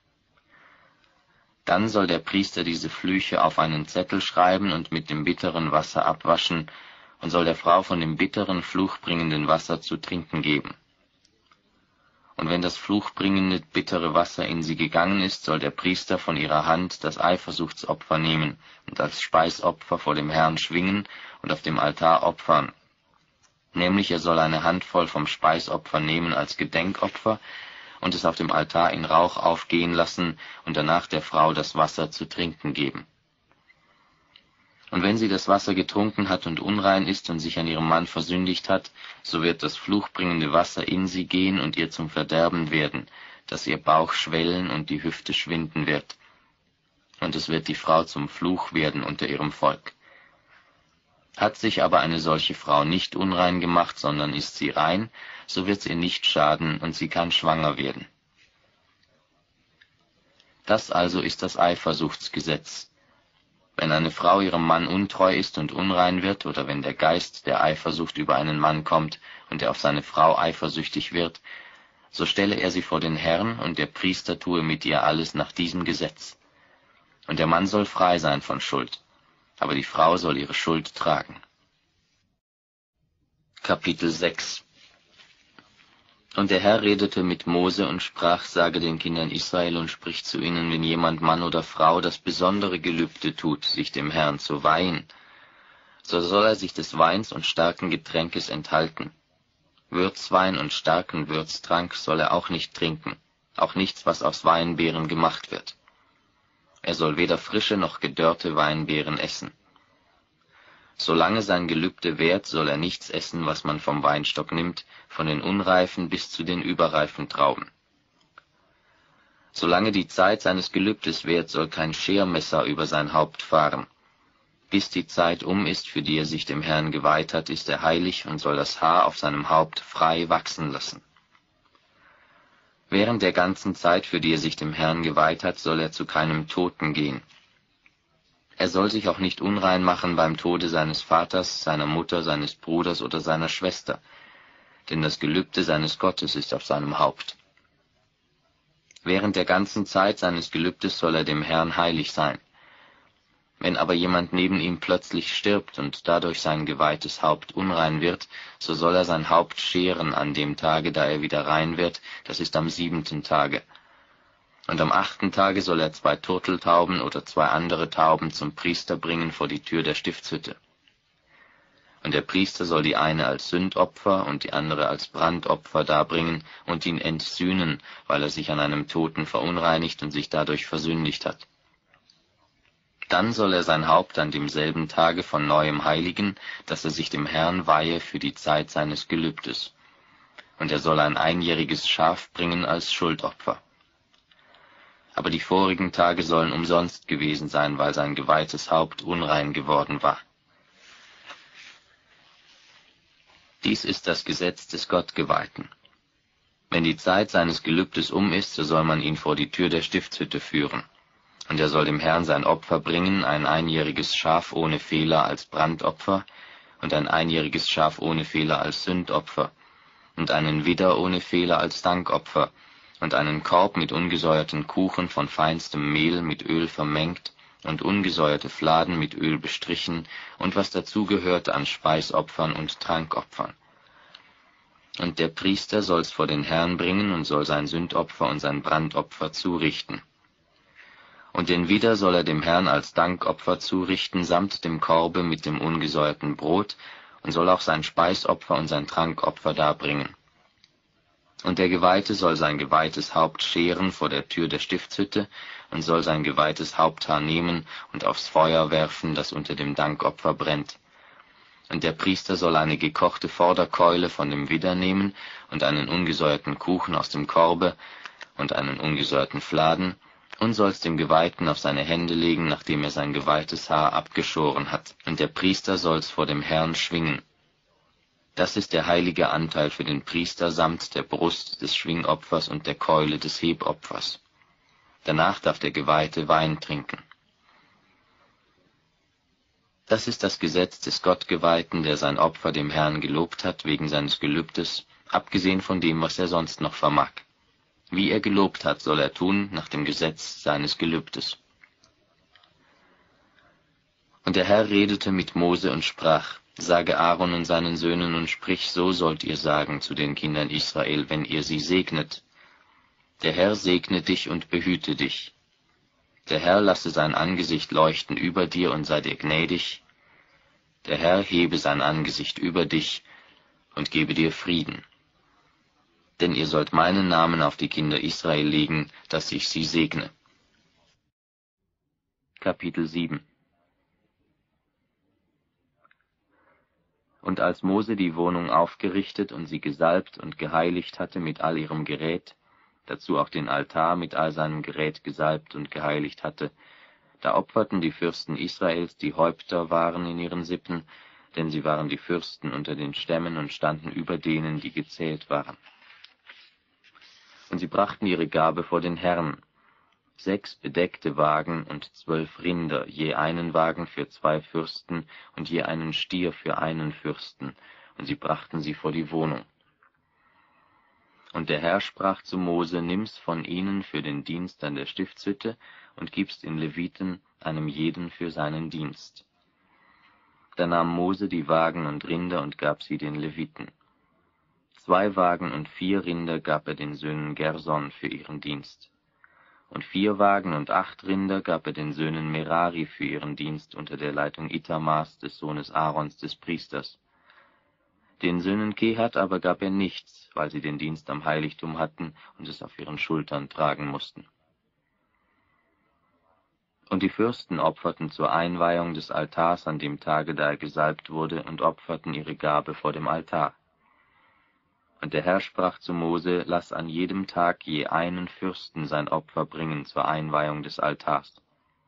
Dann soll der Priester diese Flüche auf einen Zettel schreiben und mit dem bitteren Wasser abwaschen und soll der Frau von dem bitteren, fluchbringenden Wasser zu trinken geben. Und wenn das fluchbringende, bittere Wasser in sie gegangen ist, soll der Priester von ihrer Hand das Eifersuchtsopfer nehmen und als Speisopfer vor dem Herrn schwingen und auf dem Altar opfern. Nämlich er soll eine Handvoll vom Speisopfer nehmen als Gedenkopfer und es auf dem Altar in Rauch aufgehen lassen und danach der Frau das Wasser zu trinken geben. Und wenn sie das Wasser getrunken hat und unrein ist und sich an ihrem Mann versündigt hat, so wird das fluchbringende Wasser in sie gehen und ihr zum Verderben werden, dass ihr Bauch schwellen und die Hüfte schwinden wird. Und es wird die Frau zum Fluch werden unter ihrem Volk. Hat sich aber eine solche Frau nicht unrein gemacht, sondern ist sie rein, so wird's ihr nicht schaden und sie kann schwanger werden. Das also ist das Eifersuchtsgesetz. Wenn eine Frau ihrem Mann untreu ist und unrein wird, oder wenn der Geist der Eifersucht über einen Mann kommt und er auf seine Frau eifersüchtig wird, so stelle er sie vor den Herrn, und der Priester tue mit ihr alles nach diesem Gesetz. Und der Mann soll frei sein von Schuld, aber die Frau soll ihre Schuld tragen. Kapitel sechs. Und der Herr redete mit Mose und sprach: Sage den Kindern Israel und sprich zu ihnen, wenn jemand Mann oder Frau das besondere Gelübde tut, sich dem Herrn zu weihen, so soll er sich des Weins und starken Getränkes enthalten. Würzwein und starken Würztrank soll er auch nicht trinken, auch nichts, was aus Weinbeeren gemacht wird. Er soll weder frische noch gedörrte Weinbeeren essen. Solange sein Gelübde währt, soll er nichts essen, was man vom Weinstock nimmt, von den unreifen bis zu den überreifen Trauben. Solange die Zeit seines Gelübdes währt, soll kein Schermesser über sein Haupt fahren. Bis die Zeit um ist, für die er sich dem Herrn geweiht hat, ist er heilig und soll das Haar auf seinem Haupt frei wachsen lassen. Während der ganzen Zeit, für die er sich dem Herrn geweiht hat, soll er zu keinem Toten gehen. Er soll sich auch nicht unrein machen beim Tode seines Vaters, seiner Mutter, seines Bruders oder seiner Schwester, denn das Gelübde seines Gottes ist auf seinem Haupt. Während der ganzen Zeit seines Gelübdes soll er dem Herrn heilig sein. Wenn aber jemand neben ihm plötzlich stirbt und dadurch sein geweihtes Haupt unrein wird, so soll er sein Haupt scheren an dem Tage, da er wieder rein wird, das ist am siebenten Tage. Und am achten Tage soll er zwei Turteltauben oder zwei andere Tauben zum Priester bringen vor die Tür der Stiftshütte. Und der Priester soll die eine als Sündopfer und die andere als Brandopfer darbringen und ihn entsühnen, weil er sich an einem Toten verunreinigt und sich dadurch versündigt hat. Dann soll er sein Haupt an demselben Tage von neuem heiligen, dass er sich dem Herrn weihe für die Zeit seines Gelübdes. Und er soll ein einjähriges Schaf bringen als Schuldopfer. Aber die vorigen Tage sollen umsonst gewesen sein, weil sein geweihtes Haupt unrein geworden war. Dies ist das Gesetz des Gottgeweihten. Wenn die Zeit seines Gelübdes um ist, so soll man ihn vor die Tür der Stiftshütte führen. Und er soll dem Herrn sein Opfer bringen, ein einjähriges Schaf ohne Fehler als Brandopfer und ein einjähriges Schaf ohne Fehler als Sündopfer und einen Widder ohne Fehler als Dankopfer und einen Korb mit ungesäuerten Kuchen von feinstem Mehl mit Öl vermengt und ungesäuerte Fladen mit Öl bestrichen und was dazugehört an Speisopfern und Trankopfern. Und der Priester soll's vor den Herrn bringen und soll sein Sündopfer und sein Brandopfer zurichten. Und den Widder soll er dem Herrn als Dankopfer zurichten, samt dem Korbe mit dem ungesäuerten Brot, und soll auch sein Speisopfer und sein Trankopfer darbringen. Und der Geweihte soll sein geweihtes Haupt scheren vor der Tür der Stiftshütte und soll sein geweihtes Haupthaar nehmen und aufs Feuer werfen, das unter dem Dankopfer brennt. Und der Priester soll eine gekochte Vorderkeule von dem Widder nehmen und einen ungesäuerten Kuchen aus dem Korbe und einen ungesäuerten Fladen, und soll's dem Geweihten auf seine Hände legen, nachdem er sein geweihtes Haar abgeschoren hat, und der Priester soll's vor dem Herrn schwingen. Das ist der heilige Anteil für den Priester samt der Brust des Schwingopfers und der Keule des Hebopfers. Danach darf der Geweihte Wein trinken. Das ist das Gesetz des Gottgeweihten, der sein Opfer dem Herrn gelobt hat wegen seines Gelübdes, abgesehen von dem, was er sonst noch vermag. Wie er gelobt hat, soll er tun nach dem Gesetz seines Gelübdes. Und der Herr redete mit Mose und sprach: Sage Aaron und seinen Söhnen und sprich, so sollt ihr sagen zu den Kindern Israel, wenn ihr sie segnet. Der Herr segne dich und behüte dich. Der Herr lasse sein Angesicht leuchten über dir und sei dir gnädig. Der Herr hebe sein Angesicht über dich und gebe dir Frieden. Denn ihr sollt meinen Namen auf die Kinder Israel legen, dass ich sie segne. Kapitel sieben. Und als Mose die Wohnung aufgerichtet und sie gesalbt und geheiligt hatte mit all ihrem Gerät, dazu auch den Altar mit all seinem Gerät gesalbt und geheiligt hatte, da opferten die Fürsten Israels, die Häupter waren in ihren Sippen, denn sie waren die Fürsten unter den Stämmen und standen über denen, die gezählt waren. Und sie brachten ihre Gabe vor den Herrn, sechs bedeckte Wagen und zwölf Rinder, je einen Wagen für zwei Fürsten und je einen Stier für einen Fürsten, und sie brachten sie vor die Wohnung. Und der Herr sprach zu Mose: Nimm's von ihnen für den Dienst an der Stiftshütte und gib's den Leviten, einem jeden für seinen Dienst. Da nahm Mose die Wagen und Rinder und gab sie den Leviten. Zwei Wagen und vier Rinder gab er den Söhnen Gerson für ihren Dienst. Und vier Wagen und acht Rinder gab er den Söhnen Merari für ihren Dienst unter der Leitung Ithamars, des Sohnes Aarons, des Priesters. Den Söhnen Kehat aber gab er nichts, weil sie den Dienst am Heiligtum hatten und es auf ihren Schultern tragen mussten. Und die Fürsten opferten zur Einweihung des Altars an dem Tage, da er gesalbt wurde, und opferten ihre Gabe vor dem Altar. Und der Herr sprach zu Mose: Lass an jedem Tag je einen Fürsten sein Opfer bringen zur Einweihung des Altars.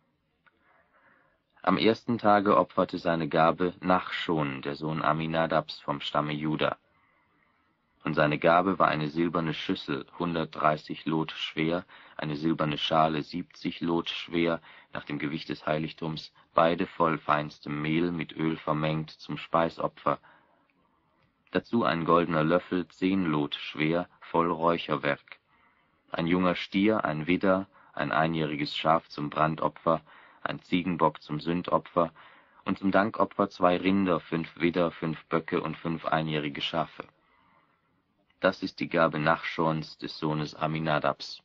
Am ersten Tage opferte seine Gabe Nachschon, der Sohn Aminadabs vom Stamme Juda. Und seine Gabe war eine silberne Schüssel, hundertdreißig Lot schwer, eine silberne Schale, siebzig Lot schwer, nach dem Gewicht des Heiligtums, beide voll feinstem Mehl mit Öl vermengt zum Speisopfer. Dazu ein goldener Löffel, zehn Lot schwer, voll Räucherwerk. Ein junger Stier, ein Widder, ein einjähriges Schaf zum Brandopfer, ein Ziegenbock zum Sündopfer und zum Dankopfer zwei Rinder, fünf Widder, fünf Böcke und fünf einjährige Schafe. Das ist die Gabe Nachschons des Sohnes Aminadabs.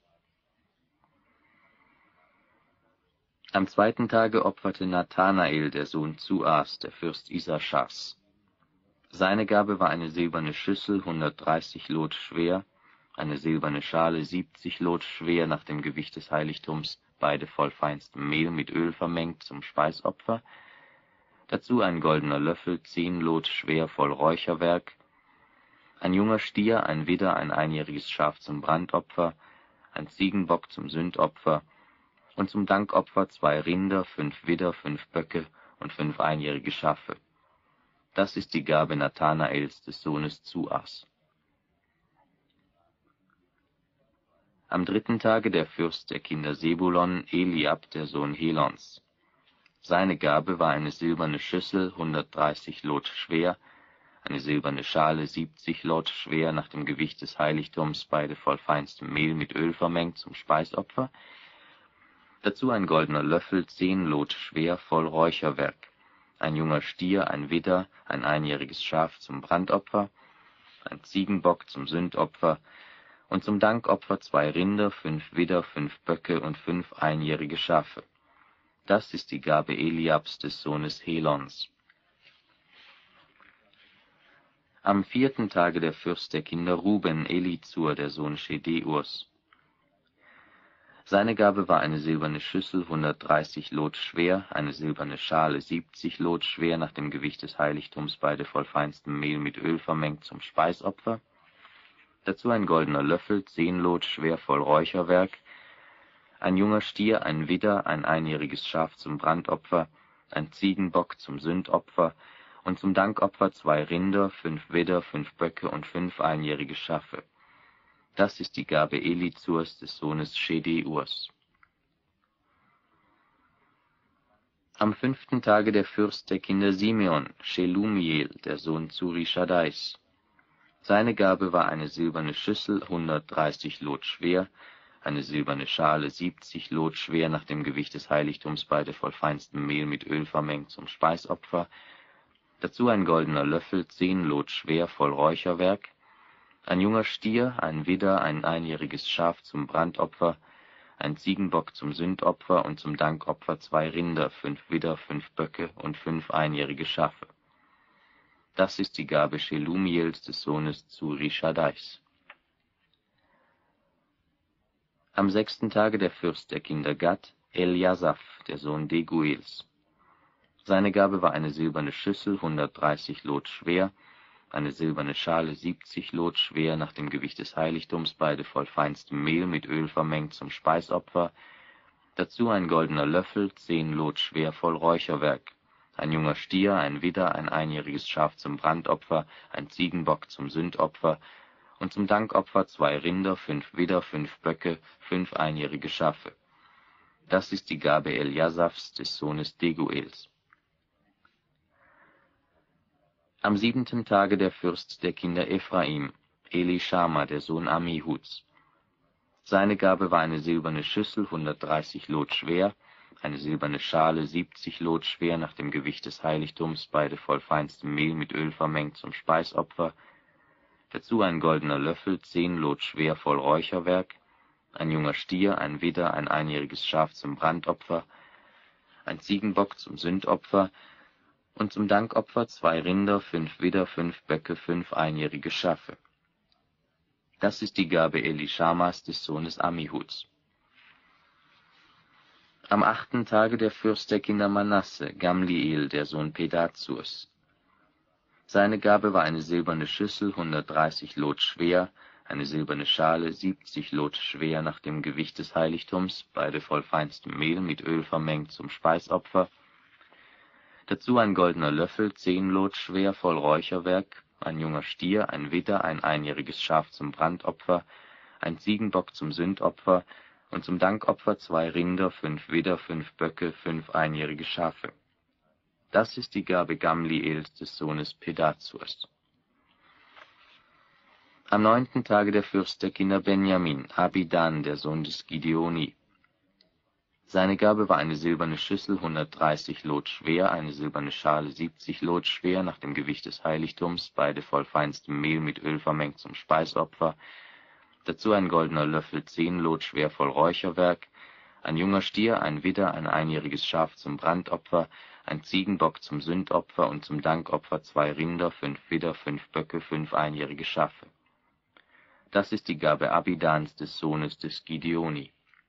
Am zweiten Tage opferte Nathanael, der Sohn Zuas, der Fürst Isaschars. Seine Gabe war eine silberne Schüssel, hundertdreißig Lot schwer, eine silberne Schale, siebzig Lot schwer nach dem Gewicht des Heiligtums, beide voll feinstem Mehl mit Öl vermengt zum Speisopfer. Dazu ein goldener Löffel, zehn Lot schwer voll Räucherwerk, ein junger Stier, ein Widder, ein einjähriges Schaf zum Brandopfer, ein Ziegenbock zum Sündopfer und zum Dankopfer zwei Rinder, fünf Widder, fünf Böcke und fünf einjährige Schafe. Das ist die Gabe Nathanaels des Sohnes Zuas. Am dritten Tage der Fürst der Kinder Sebulon, Eliab, der Sohn Helons. Seine Gabe war eine silberne Schüssel, hundertdreißig Lot schwer, eine silberne Schale, siebzig Lot schwer nach dem Gewicht des Heiligtums, beide voll feinstem Mehl mit Öl vermengt zum Speisopfer. Dazu ein goldener Löffel, zehn Lot schwer, voll Räucherwerk. Ein junger Stier, ein Widder, ein einjähriges Schaf zum Brandopfer, ein Ziegenbock zum Sündopfer und zum Dankopfer zwei Rinder, fünf Widder, fünf Böcke und fünf einjährige Schafe. Das ist die Gabe Eliabs des Sohnes Helons. Am vierten Tage der Fürst der Kinder Ruben, Elizur, der Sohn Schedeurs. Seine Gabe war eine silberne Schüssel, hundertdreißig Lot schwer, eine silberne Schale, siebzig Lot schwer nach dem Gewicht des Heiligtums, beide voll feinstem Mehl mit Öl vermengt zum Speisopfer. Dazu ein goldener Löffel, zehn Lot schwer voll Räucherwerk, ein junger Stier, ein Widder, ein einjähriges Schaf zum Brandopfer, ein Ziegenbock zum Sündopfer und zum Dankopfer zwei Rinder, fünf Widder, fünf Böcke und fünf einjährige Schafe. Das ist die Gabe Elizurs des Sohnes Schedeurs. Am fünften Tage der Fürst der Kinder Simeon, Shelumiel, der Sohn Zurischadais. Seine Gabe war eine silberne Schüssel, hundertdreißig Lot schwer, eine silberne Schale, siebzig Lot schwer nach dem Gewicht des Heiligtums, beide voll feinstem Mehl mit Öl vermengt zum Speisopfer. Dazu ein goldener Löffel, zehn Lot schwer voll Räucherwerk, ein junger Stier, ein Widder, ein einjähriges Schaf zum Brandopfer, ein Ziegenbock zum Sündopfer und zum Dankopfer zwei Rinder, fünf Widder, fünf Böcke und fünf einjährige Schafe. Das ist die Gabe Shelumiels des Sohnes Zurischadais. Am sechsten Tage der Fürst der Kinder Gad, Eljasaph, der Sohn Deguels. Seine Gabe war eine silberne Schüssel, hundertdreißig Lot schwer, eine silberne Schale, siebzig Lot schwer nach dem Gewicht des Heiligtums, beide voll feinstem Mehl mit Öl vermengt zum Speisopfer. Dazu ein goldener Löffel, zehn Lot schwer voll Räucherwerk. Ein junger Stier, ein Widder, ein einjähriges Schaf zum Brandopfer, ein Ziegenbock zum Sündopfer und zum Dankopfer zwei Rinder, fünf Widder, fünf Böcke, fünf einjährige Schafe. Das ist die Gabe Eljasaphs des Sohnes Deguels. Am siebenten Tage der Fürst der Kinder Ephraim, Elishama, der Sohn Ammihuds. Seine Gabe war eine silberne Schüssel, hundertdreißig Lot schwer, eine silberne Schale, siebzig Lot schwer nach dem Gewicht des Heiligtums, beide voll feinstem Mehl mit Öl vermengt zum Speisopfer. Dazu ein goldener Löffel, zehn Lot schwer voll Räucherwerk, ein junger Stier, ein Widder, ein einjähriges Schaf zum Brandopfer, ein Ziegenbock zum Sündopfer und zum Dankopfer zwei Rinder, fünf Widder, fünf Böcke, fünf einjährige Schafe. Das ist die Gabe Elishamas des Sohnes Ammihuds. Am achten Tage der Fürst der Kinder Manasse, Gamliel, der Sohn Pedazurs. Seine Gabe war eine silberne Schüssel, hundertdreißig Lot schwer, eine silberne Schale, siebzig Lot schwer nach dem Gewicht des Heiligtums, beide voll feinstem Mehl mit Öl vermengt zum Speisopfer. Dazu ein goldener Löffel, zehn Lot schwer voll Räucherwerk, ein junger Stier, ein Widder, ein einjähriges Schaf zum Brandopfer, ein Ziegenbock zum Sündopfer und zum Dankopfer zwei Rinder, fünf Widder, fünf Böcke, fünf einjährige Schafe. Das ist die Gabe Gamliels des Sohnes Pedazurs. Am neunten Tage der Fürst der Kinder Benjamin, Abidan, der Sohn des Gideoni. Seine Gabe war eine silberne Schüssel, hundertdreißig Lot schwer, eine silberne Schale, siebzig Lot schwer, nach dem Gewicht des Heiligtums, beide voll feinstem Mehl mit Öl vermengt zum Speisopfer, dazu ein goldener Löffel, zehn Lot schwer voll Räucherwerk, ein junger Stier, ein Widder, ein einjähriges Schaf zum Brandopfer, ein Ziegenbock zum Sündopfer und zum Dankopfer zwei Rinder, fünf Widder, fünf Böcke, fünf einjährige Schafe. Das ist die Gabe Abidans des Sohnes des Gideoni.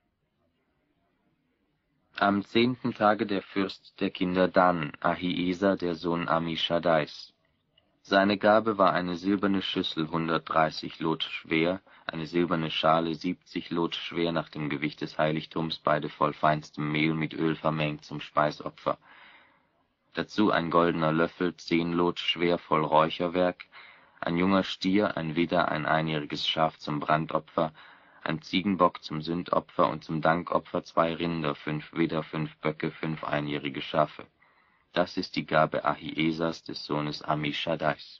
Am zehnten Tage der Fürst der Kinder Dan, Ahieser, der Sohn Ammischaddais. Seine Gabe war eine silberne Schüssel, hundertdreißig Lot schwer, eine silberne Schale, siebzig Lot schwer, nach dem Gewicht des Heiligtums, beide voll feinstem Mehl mit Öl vermengt zum Speisopfer. Dazu ein goldener Löffel, zehn Lot schwer, voll Räucherwerk, ein junger Stier, ein Widder, ein einjähriges Schaf zum Brandopfer, ein Ziegenbock zum Sündopfer und zum Dankopfer zwei Rinder, fünf Widder, fünf Böcke, fünf einjährige Schafe. Das ist die Gabe Ahiesers des Sohnes Ammischaddais.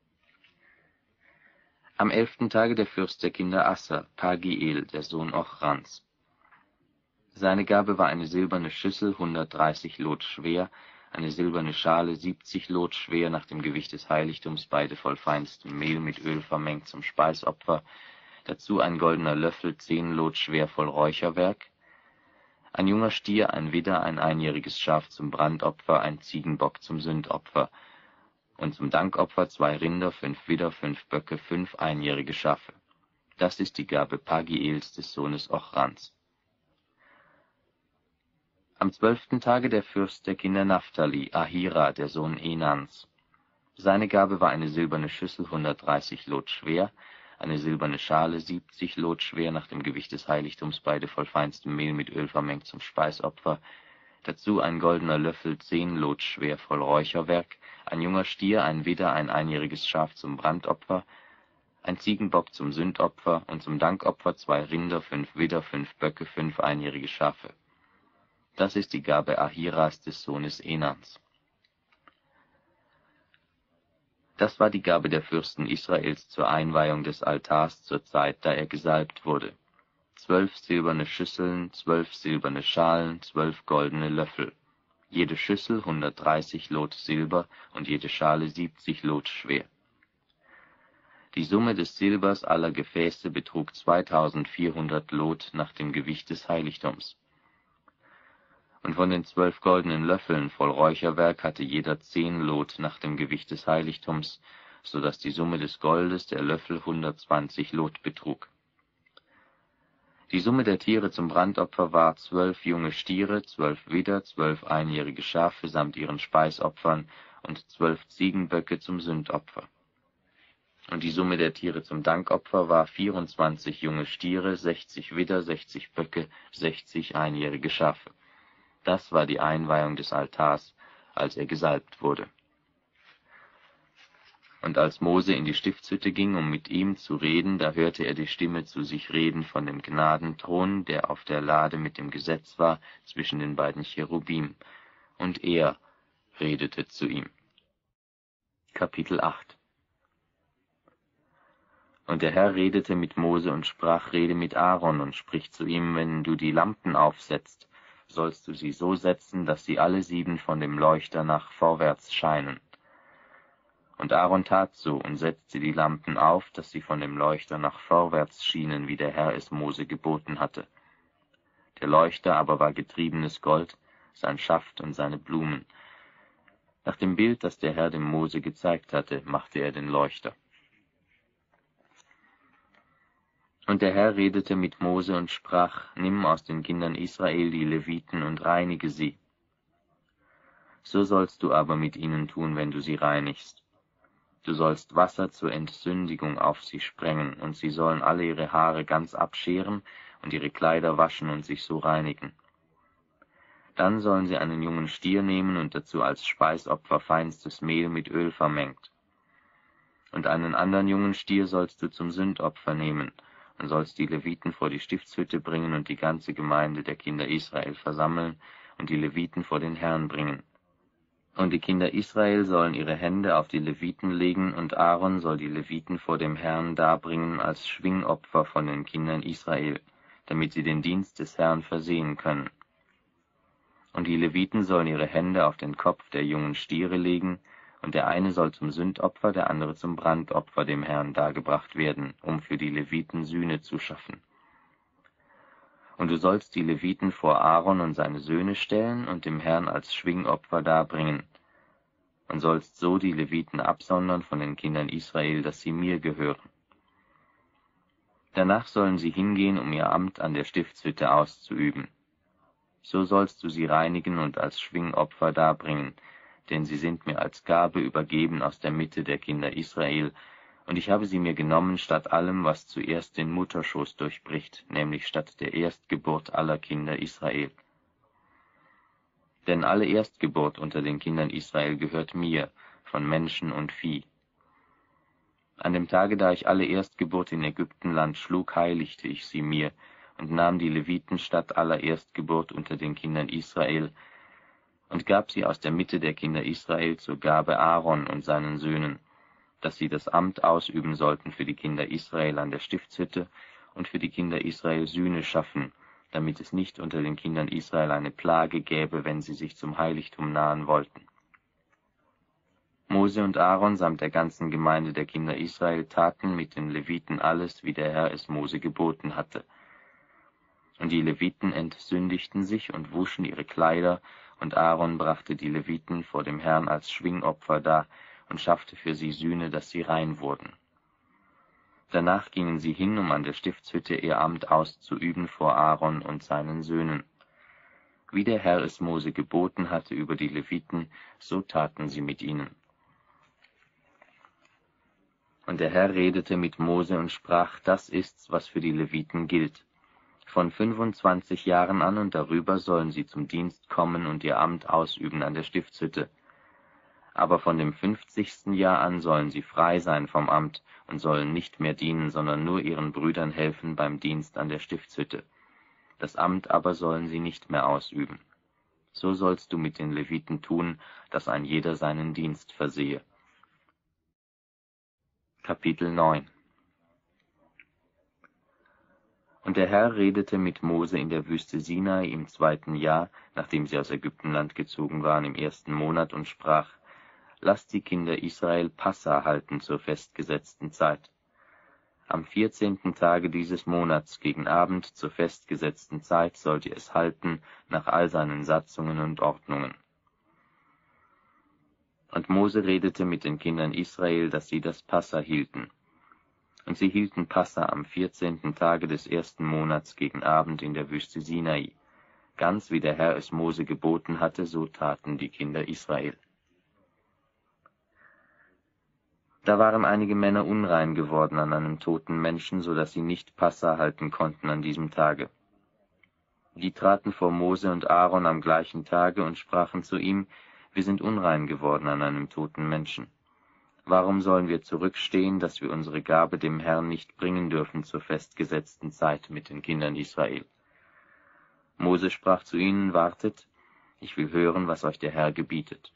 Am elften Tage der Fürst der Kinder Asser, Pagiel, der Sohn Ochrans. Seine Gabe war eine silberne Schüssel, hundertdreißig Lot schwer, eine silberne Schale, siebzig Lot schwer, nach dem Gewicht des Heiligtums, beide voll feinstem Mehl mit Öl vermengt zum Speisopfer, dazu ein goldener Löffel, zehn Lot schwer voll Räucherwerk, ein junger Stier, ein Widder, ein einjähriges Schaf zum Brandopfer, ein Ziegenbock zum Sündopfer und zum Dankopfer zwei Rinder, fünf Widder, fünf Böcke, fünf einjährige Schafe. Das ist die Gabe Pagiels des Sohnes Ochrans. Am zwölften Tage der Fürst der Kinder Naphtali, Ahira, der Sohn Enans. Seine Gabe war eine silberne Schüssel, hundertdreißig Lot schwer, eine silberne Schale, siebzig Lot schwer, nach dem Gewicht des Heiligtums, beide voll feinstem Mehl mit Öl vermengt zum Speisopfer, dazu ein goldener Löffel, zehn Lot schwer, voll Räucherwerk, ein junger Stier, ein Widder, ein einjähriges Schaf zum Brandopfer, ein Ziegenbock zum Sündopfer und zum Dankopfer zwei Rinder, fünf Widder, fünf Böcke, fünf einjährige Schafe. Das ist die Gabe Ahiras des Sohnes Enans. Das war die Gabe der Fürsten Israels zur Einweihung des Altars zur Zeit, da er gesalbt wurde. Zwölf silberne Schüsseln, zwölf silberne Schalen, zwölf goldene Löffel. Jede Schüssel hundertdreißig Lot Silber und jede Schale siebzig Lot schwer. Die Summe des Silbers aller Gefäße betrug zweitausendvierhundert Lot nach dem Gewicht des Heiligtums. Und von den zwölf goldenen Löffeln voll Räucherwerk hatte jeder zehn Lot nach dem Gewicht des Heiligtums, so dass die Summe des Goldes der Löffel hundertzwanzig Lot betrug. Die Summe der Tiere zum Brandopfer war zwölf junge Stiere, zwölf Widder, zwölf einjährige Schafe samt ihren Speisopfern und zwölf Ziegenböcke zum Sündopfer. Und die Summe der Tiere zum Dankopfer war vierundzwanzig junge Stiere, sechzig Widder, sechzig Böcke, sechzig einjährige Schafe. Das war die Einweihung des Altars, als er gesalbt wurde. Und als Mose in die Stiftshütte ging, um mit ihm zu reden, da hörte er die Stimme zu sich reden von dem Gnadenthron, der auf der Lade mit dem Gesetz war, zwischen den beiden Cherubim. Und er redete zu ihm. Kapitel acht. Und der Herr redete mit Mose und sprach, rede mit Aaron und sprich zu ihm, wenn du die Lampen aufsetzt, sollst du sie so setzen, dass sie alle sieben von dem Leuchter nach vorwärts scheinen. Und Aaron tat so und setzte die Lampen auf, dass sie von dem Leuchter nach vorwärts schienen, wie der Herr es Mose geboten hatte. Der Leuchter aber war getriebenes Gold, sein Schaft und seine Blumen. Nach dem Bild, das der Herr dem Mose gezeigt hatte, machte er den Leuchter. Und der Herr redete mit Mose und sprach, nimm aus den Kindern Israel die Leviten und reinige sie. So sollst du aber mit ihnen tun, wenn du sie reinigst. Du sollst Wasser zur Entsündigung auf sie sprengen, und sie sollen alle ihre Haare ganz abscheren und ihre Kleider waschen und sich so reinigen. Dann sollen sie einen jungen Stier nehmen und dazu als Speisopfer feinstes Mehl mit Öl vermengt. Und einen anderen jungen Stier sollst du zum Sündopfer nehmen, und sollst die Leviten vor die Stiftshütte bringen und die ganze Gemeinde der Kinder Israel versammeln und die Leviten vor den Herrn bringen. Und die Kinder Israel sollen ihre Hände auf die Leviten legen, und Aaron soll die Leviten vor dem Herrn darbringen als Schwingopfer von den Kindern Israel, damit sie den Dienst des Herrn versehen können. Und die Leviten sollen ihre Hände auf den Kopf der jungen Stiere legen, und der eine soll zum Sündopfer, der andere zum Brandopfer dem Herrn dargebracht werden, um für die Leviten Sühne zu schaffen. Und du sollst die Leviten vor Aaron und seine Söhne stellen und dem Herrn als Schwingopfer darbringen, und sollst so die Leviten absondern von den Kindern Israel, dass sie mir gehören. Danach sollen sie hingehen, um ihr Amt an der Stiftshütte auszuüben. So sollst du sie reinigen und als Schwingopfer darbringen, denn sie sind mir als Gabe übergeben aus der Mitte der Kinder Israel, und ich habe sie mir genommen statt allem, was zuerst den Mutterschoß durchbricht, nämlich statt der Erstgeburt aller Kinder Israel. Denn alle Erstgeburt unter den Kindern Israel gehört mir, von Menschen und Vieh. An dem Tage, da ich alle Erstgeburt in Ägyptenland schlug, heiligte ich sie mir und nahm die Leviten statt aller Erstgeburt unter den Kindern Israel und gab sie aus der Mitte der Kinder Israel zur Gabe Aaron und seinen Söhnen, dass sie das Amt ausüben sollten für die Kinder Israel an der Stiftshütte und für die Kinder Israel Sühne schaffen, damit es nicht unter den Kindern Israel eine Plage gäbe, wenn sie sich zum Heiligtum nahen wollten. Mose und Aaron samt der ganzen Gemeinde der Kinder Israel taten mit den Leviten alles, wie der Herr es Mose geboten hatte. Und die Leviten entsündigten sich und wuschen ihre Kleider, und Aaron brachte die Leviten vor dem Herrn als Schwingopfer dar und schaffte für sie Sühne, dass sie rein wurden. Danach gingen sie hin, um an der Stiftshütte ihr Amt auszuüben vor Aaron und seinen Söhnen. Wie der Herr es Mose geboten hatte über die Leviten, so taten sie mit ihnen. Und der Herr redete mit Mose und sprach, das ist's, was für die Leviten gilt. Von fünfundzwanzig Jahren an und darüber sollen sie zum Dienst kommen und ihr Amt ausüben an der Stiftshütte. Aber von dem fünfzigsten Jahr an sollen sie frei sein vom Amt und sollen nicht mehr dienen, sondern nur ihren Brüdern helfen beim Dienst an der Stiftshütte. Das Amt aber sollen sie nicht mehr ausüben. So sollst du mit den Leviten tun, dass ein jeder seinen Dienst versehe. Kapitel neun. Und der Herr redete mit Mose in der Wüste Sinai im zweiten Jahr, nachdem sie aus Ägyptenland gezogen waren, im ersten Monat, und sprach, lasst die Kinder Israel Passa halten zur festgesetzten Zeit. Am vierzehnten Tage dieses Monats gegen Abend zur festgesetzten Zeit sollt ihr es halten, nach all seinen Satzungen und Ordnungen. Und Mose redete mit den Kindern Israel, dass sie das Passa hielten. Und sie hielten Passa am vierzehnten Tage des ersten Monats gegen Abend in der Wüste Sinai. Ganz wie der Herr es Mose geboten hatte, so taten die Kinder Israel. Da waren einige Männer unrein geworden an einem toten Menschen, so dass sie nicht Passa halten konnten an diesem Tage. Die traten vor Mose und Aaron am gleichen Tage und sprachen zu ihm, wir sind unrein geworden an einem toten Menschen. Warum sollen wir zurückstehen, dass wir unsere Gabe dem Herrn nicht bringen dürfen zur festgesetzten Zeit mit den Kindern Israel? Mose sprach zu ihnen, wartet, ich will hören, was euch der Herr gebietet.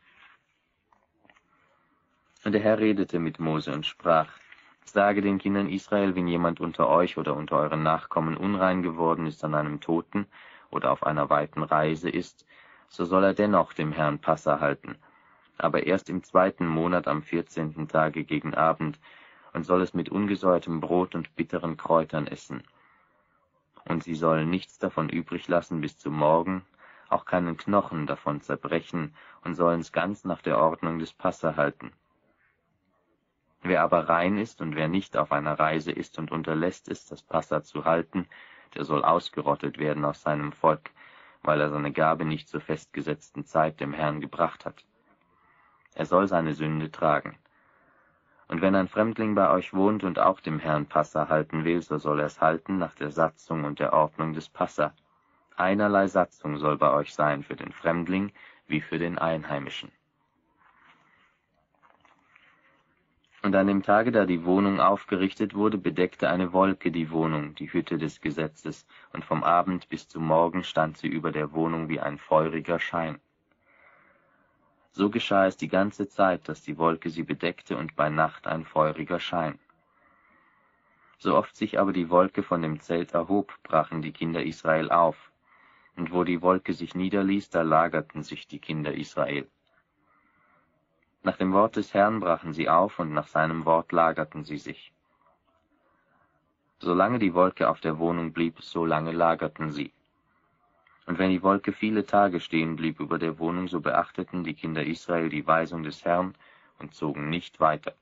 Und der Herr redete mit Mose und sprach, sage den Kindern Israel, wenn jemand unter euch oder unter euren Nachkommen unrein geworden ist an einem Toten oder auf einer weiten Reise ist, so soll er dennoch dem Herrn Passa halten, aber erst im zweiten Monat am vierzehnten Tage gegen Abend, und soll es mit ungesäuertem Brot und bitteren Kräutern essen. Und sie sollen nichts davon übrig lassen bis zum Morgen, auch keinen Knochen davon zerbrechen, und sollen es ganz nach der Ordnung des Passa halten. Wer aber rein ist und wer nicht auf einer Reise ist und unterlässt es, das Passa zu halten, der soll ausgerottet werden aus seinem Volk, weil er seine Gabe nicht zur festgesetzten Zeit dem Herrn gebracht hat. Er soll seine Sünde tragen. Und wenn ein Fremdling bei euch wohnt und auch dem Herrn Passa halten will, so soll er es halten nach der Satzung und der Ordnung des Passa. Einerlei Satzung soll bei euch sein für den Fremdling wie für den Einheimischen. Und an dem Tage, da die Wohnung aufgerichtet wurde, bedeckte eine Wolke die Wohnung, die Hütte des Gesetzes, und vom Abend bis zum Morgen stand sie über der Wohnung wie ein feuriger Schein. So geschah es die ganze Zeit, dass die Wolke sie bedeckte und bei Nacht ein feuriger Schein. So oft sich aber die Wolke von dem Zelt erhob, brachen die Kinder Israel auf, und wo die Wolke sich niederließ, da lagerten sich die Kinder Israel. Nach dem Wort des Herrn brachen sie auf, und nach seinem Wort lagerten sie sich. Solange die Wolke auf der Wohnung blieb, so lange lagerten sie. Und wenn die Wolke viele Tage stehen blieb über der Wohnung, so beachteten die Kinder Israel die Weisung des Herrn und zogen nicht weiter.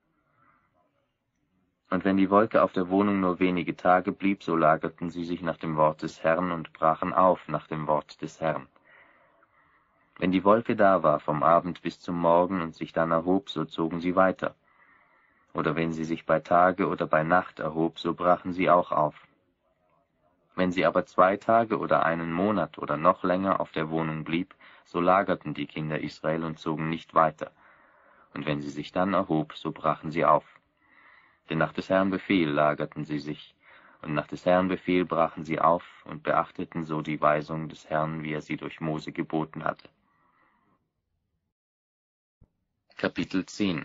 Und wenn die Wolke auf der Wohnung nur wenige Tage blieb, so lagerten sie sich nach dem Wort des Herrn und brachen auf nach dem Wort des Herrn. Wenn die Wolke da war, vom Abend bis zum Morgen, und sich dann erhob, so zogen sie weiter. Oder wenn sie sich bei Tage oder bei Nacht erhob, so brachen sie auch auf. Wenn sie aber zwei Tage oder einen Monat oder noch länger auf der Wohnung blieb, so lagerten die Kinder Israel und zogen nicht weiter. Und wenn sie sich dann erhob, so brachen sie auf. Denn nach des Herrn Befehl lagerten sie sich, und nach des Herrn Befehl brachen sie auf und beachteten so die Weisung des Herrn, wie er sie durch Mose geboten hatte. Kapitel zehn.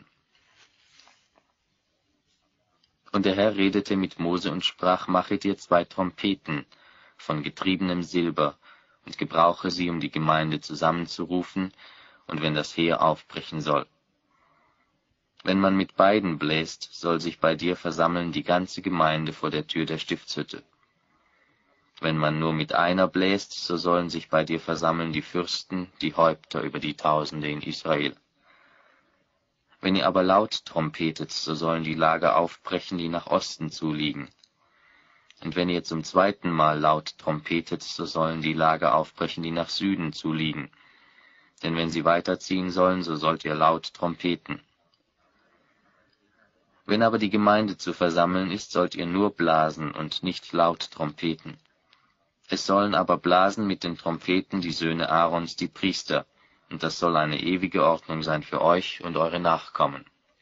Und der Herr redete mit Mose und sprach, mache dir zwei Trompeten von getriebenem Silber und gebrauche sie, um die Gemeinde zusammenzurufen, und wenn das Heer aufbrechen soll. Wenn man mit beiden bläst, soll sich bei dir versammeln die ganze Gemeinde vor der Tür der Stiftshütte. Wenn man nur mit einer bläst, so sollen sich bei dir versammeln die Fürsten, die Häupter über die Tausende in Israel. Wenn ihr aber laut trompetet, so sollen die Lager aufbrechen, die nach Osten zuliegen. Und wenn ihr zum zweiten Mal laut trompetet, so sollen die Lager aufbrechen, die nach Süden zuliegen. Denn wenn sie weiterziehen sollen, so sollt ihr laut trompeten. Wenn aber die Gemeinde zu versammeln ist, sollt ihr nur blasen und nicht laut trompeten. Es sollen aber blasen mit den Trompeten die Söhne Aarons, die Priester, und das soll eine ewige Ordnung sein für euch und eure Nachkommen.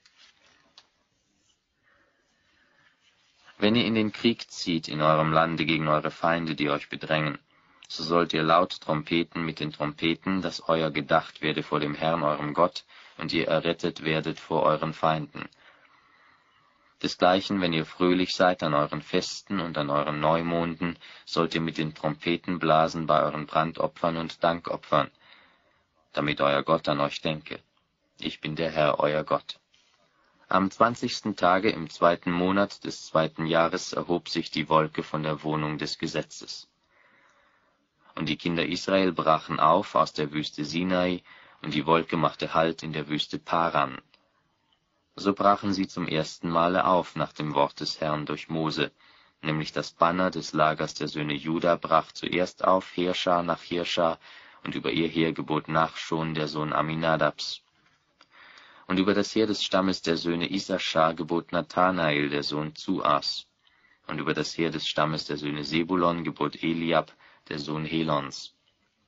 Wenn ihr in den Krieg zieht in eurem Lande gegen eure Feinde, die euch bedrängen, so sollt ihr laut trompeten mit den Trompeten, dass euer gedacht werde vor dem Herrn eurem Gott, und ihr errettet werdet vor euren Feinden. Desgleichen, wenn ihr fröhlich seid an euren Festen und an euren Neumonden, sollt ihr mit den Trompeten blasen bei euren Brandopfern und Dankopfern, damit euer Gott an euch denke. Ich bin der Herr, euer Gott. Am zwanzigsten Tage im zweiten Monat des zweiten Jahres erhob sich die Wolke von der Wohnung des Gesetzes. Und die Kinder Israel brachen auf aus der Wüste Sinai, und die Wolke machte Halt in der Wüste Paran. So brachen sie zum ersten Male auf nach dem Wort des Herrn durch Mose, nämlich das Banner des Lagers der Söhne Juda brach zuerst auf, Heerschar nach Heerschar, und über ihr Heer gebot Nachschon, der Sohn Aminadabs. Und über das Heer des Stammes der Söhne Issachar gebot Nathanael, der Sohn Zuas. Und über das Heer des Stammes der Söhne Sebulon gebot Eliab, der Sohn Helons.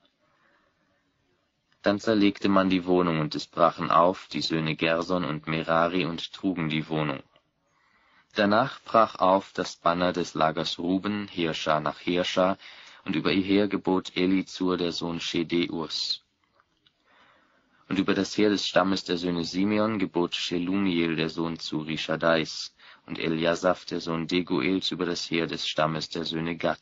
Dann zerlegte man die Wohnung, und es brachen auf die Söhne Gerson und Merari und trugen die Wohnung. Danach brach auf das Banner des Lagers Ruben, Heerschar nach Heerschar, und über ihr Heer gebot Elizur, der Sohn Schedeurs. Und über das Heer des Stammes der Söhne Simeon gebot Shelumiel, der Sohn Zurishadais, und Eliasaph, der Sohn Deguels, über das Heer des Stammes der Söhne Gad.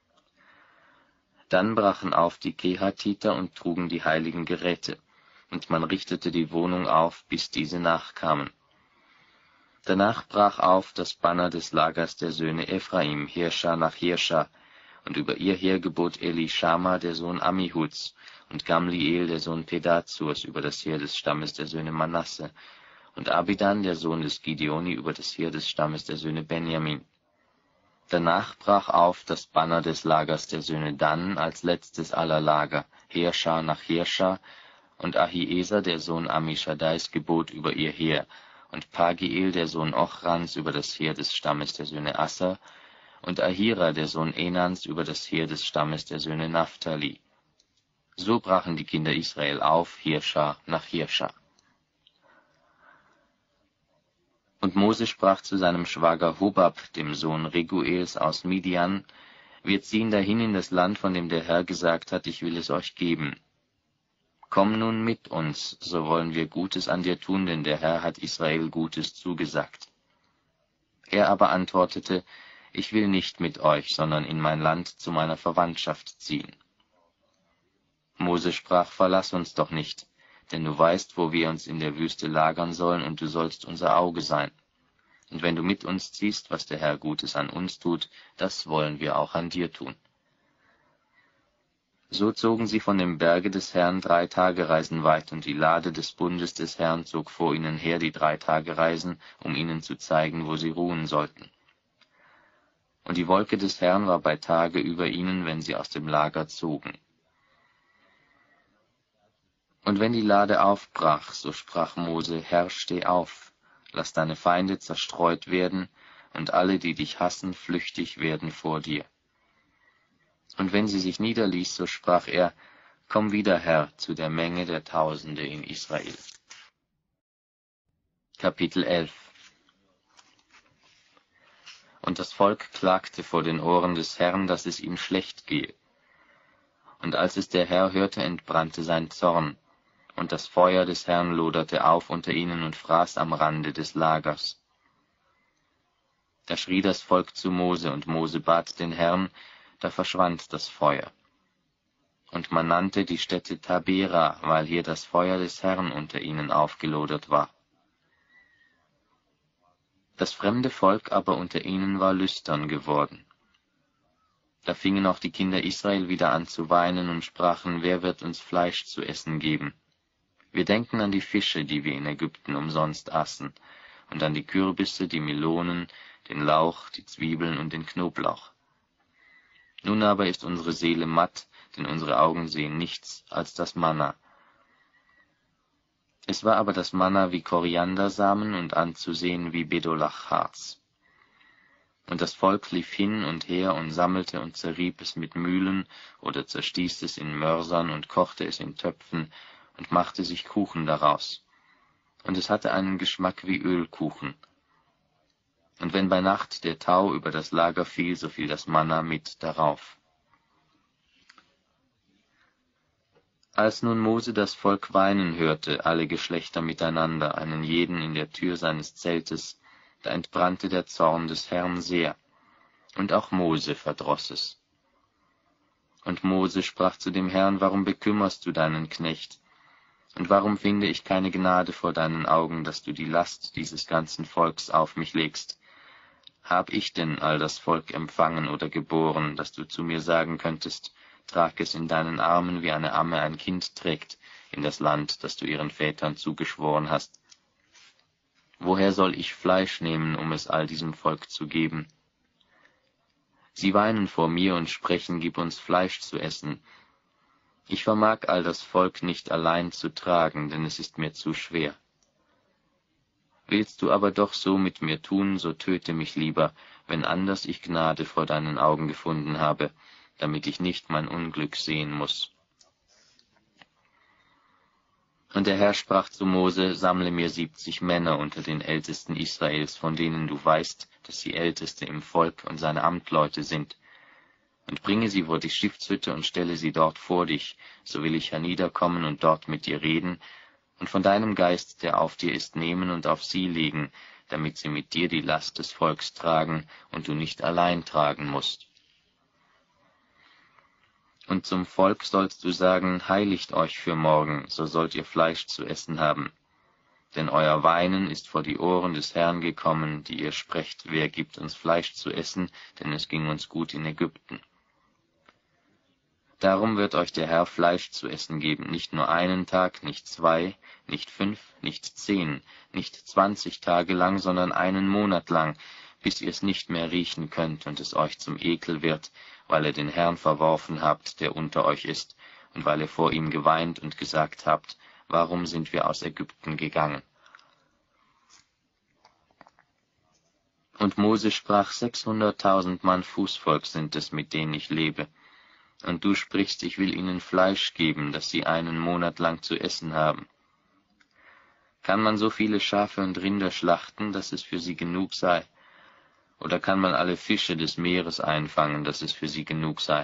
Dann brachen auf die Kehatiter und trugen die heiligen Geräte, und man richtete die Wohnung auf, bis diese nachkamen. Danach brach auf das Banner des Lagers der Söhne Ephraim, Heerschar nach Heerschar, und über ihr Heer gebot Elishama, der Sohn Ammihuds, und Gamliel, der Sohn Pedazurs, über das Heer des Stammes der Söhne Manasse, und Abidan, der Sohn des Gideoni, über das Heer des Stammes der Söhne Benjamin. Danach brach auf das Banner des Lagers der Söhne Dan als letztes aller Lager, Heerschar nach Heerschar, und Ahieser, der Sohn Ammischaddais, gebot über ihr Heer, und Pagiel, der Sohn Ochrans, über das Heer des Stammes der Söhne Asser, und Ahira, der Sohn Enans, über das Heer des Stammes der Söhne Naphtali. So brachen die Kinder Israel auf, Heerschar nach Heerschar. Und Mose sprach zu seinem Schwager Hobab, dem Sohn Reguels aus Midian: Wir ziehen dahin in das Land, von dem der Herr gesagt hat, ich will es euch geben. Komm nun mit uns, so wollen wir Gutes an dir tun, denn der Herr hat Israel Gutes zugesagt. Er aber antwortete: Ich will nicht mit euch, sondern in mein Land zu meiner Verwandtschaft ziehen. Mose sprach: Verlass uns doch nicht, denn du weißt, wo wir uns in der Wüste lagern sollen, und du sollst unser Auge sein. Und wenn du mit uns ziehst, was der Herr Gutes an uns tut, das wollen wir auch an dir tun. So zogen sie von dem Berge des Herrn drei Tagereisen weit, und die Lade des Bundes des Herrn zog vor ihnen her die drei Tagereisen, um ihnen zu zeigen, wo sie ruhen sollten. Und die Wolke des Herrn war bei Tage über ihnen, wenn sie aus dem Lager zogen. Und wenn die Lade aufbrach, so sprach Mose: Herr, steh auf, lass deine Feinde zerstreut werden, und alle, die dich hassen, flüchtig werden vor dir. Und wenn sie sich niederließ, so sprach er: Komm wieder, Herr, zu der Menge der Tausende in Israel. Kapitel elf. Und das Volk klagte vor den Ohren des Herrn, dass es ihm schlecht gehe. Und als es der Herr hörte, entbrannte sein Zorn, und das Feuer des Herrn loderte auf unter ihnen und fraß am Rande des Lagers. Da schrie das Volk zu Mose, und Mose bat den Herrn, da verschwand das Feuer. Und man nannte die Stätte Tabera, weil hier das Feuer des Herrn unter ihnen aufgelodert war. Das fremde Volk aber unter ihnen war lüstern geworden. Da fingen auch die Kinder Israel wieder an zu weinen und sprachen: Wer wird uns Fleisch zu essen geben? Wir denken an die Fische, die wir in Ägypten umsonst aßen, und an die Kürbisse, die Melonen, den Lauch, die Zwiebeln und den Knoblauch. Nun aber ist unsere Seele matt, denn unsere Augen sehen nichts als das Manna. Es war aber das Manna wie Koriandersamen und anzusehen wie Bedolachharz. Und das Volk lief hin und her und sammelte und zerrieb es mit Mühlen oder zerstieß es in Mörsern und kochte es in Töpfen und machte sich Kuchen daraus. Und es hatte einen Geschmack wie Ölkuchen. Und wenn bei Nacht der Tau über das Lager fiel, so fiel das Manna mit darauf. Als nun Mose das Volk weinen hörte, alle Geschlechter miteinander, einen jeden in der Tür seines Zeltes, da entbrannte der Zorn des Herrn sehr, und auch Mose verdroß es. Und Mose sprach zu dem Herrn: Warum bekümmerst du deinen Knecht? Und warum finde ich keine Gnade vor deinen Augen, dass du die Last dieses ganzen Volks auf mich legst? Hab ich denn all das Volk empfangen oder geboren, dass du zu mir sagen könntest: Trag es in deinen Armen, wie eine Amme ein Kind trägt, in das Land, das du ihren Vätern zugeschworen hast? Woher soll ich Fleisch nehmen, um es all diesem Volk zu geben? Sie weinen vor mir und sprechen: Gib uns Fleisch zu essen. Ich vermag all das Volk nicht allein zu tragen, denn es ist mir zu schwer. Willst du aber doch so mit mir tun, so töte mich lieber, wenn anders ich Gnade vor deinen Augen gefunden habe, damit ich nicht mein Unglück sehen muß. Und der Herr sprach zu Mose: Sammle mir siebzig Männer unter den Ältesten Israels, von denen du weißt, dass sie Älteste im Volk und seine Amtleute sind, und bringe sie vor die Stiftshütte und stelle sie dort vor dich, so will ich herniederkommen und dort mit dir reden, und von deinem Geist, der auf dir ist, nehmen und auf sie legen, damit sie mit dir die Last des Volks tragen und du nicht allein tragen musst. Und zum Volk sollst du sagen: Heiligt euch für morgen, so sollt ihr Fleisch zu essen haben. Denn euer Weinen ist vor die Ohren des Herrn gekommen, die ihr sprecht: Wer gibt uns Fleisch zu essen, denn es ging uns gut in Ägypten. Darum wird euch der Herr Fleisch zu essen geben, nicht nur einen Tag, nicht zwei, nicht fünf, nicht zehn, nicht zwanzig Tage lang, sondern einen Monat lang, bis ihr es nicht mehr riechen könnt und es euch zum Ekel wird, weil ihr den Herrn verworfen habt, der unter euch ist, und weil ihr vor ihm geweint und gesagt habt: Warum sind wir aus Ägypten gegangen? Und Mose sprach: Sechshunderttausend Mann Fußvolk sind es, mit denen ich lebe. Und du sprichst: Ich will ihnen Fleisch geben, dass sie einen Monat lang zu essen haben. Kann man so viele Schafe und Rinder schlachten, dass es für sie genug sei? Oder kann man alle Fische des Meeres einfangen, dass es für sie genug sei?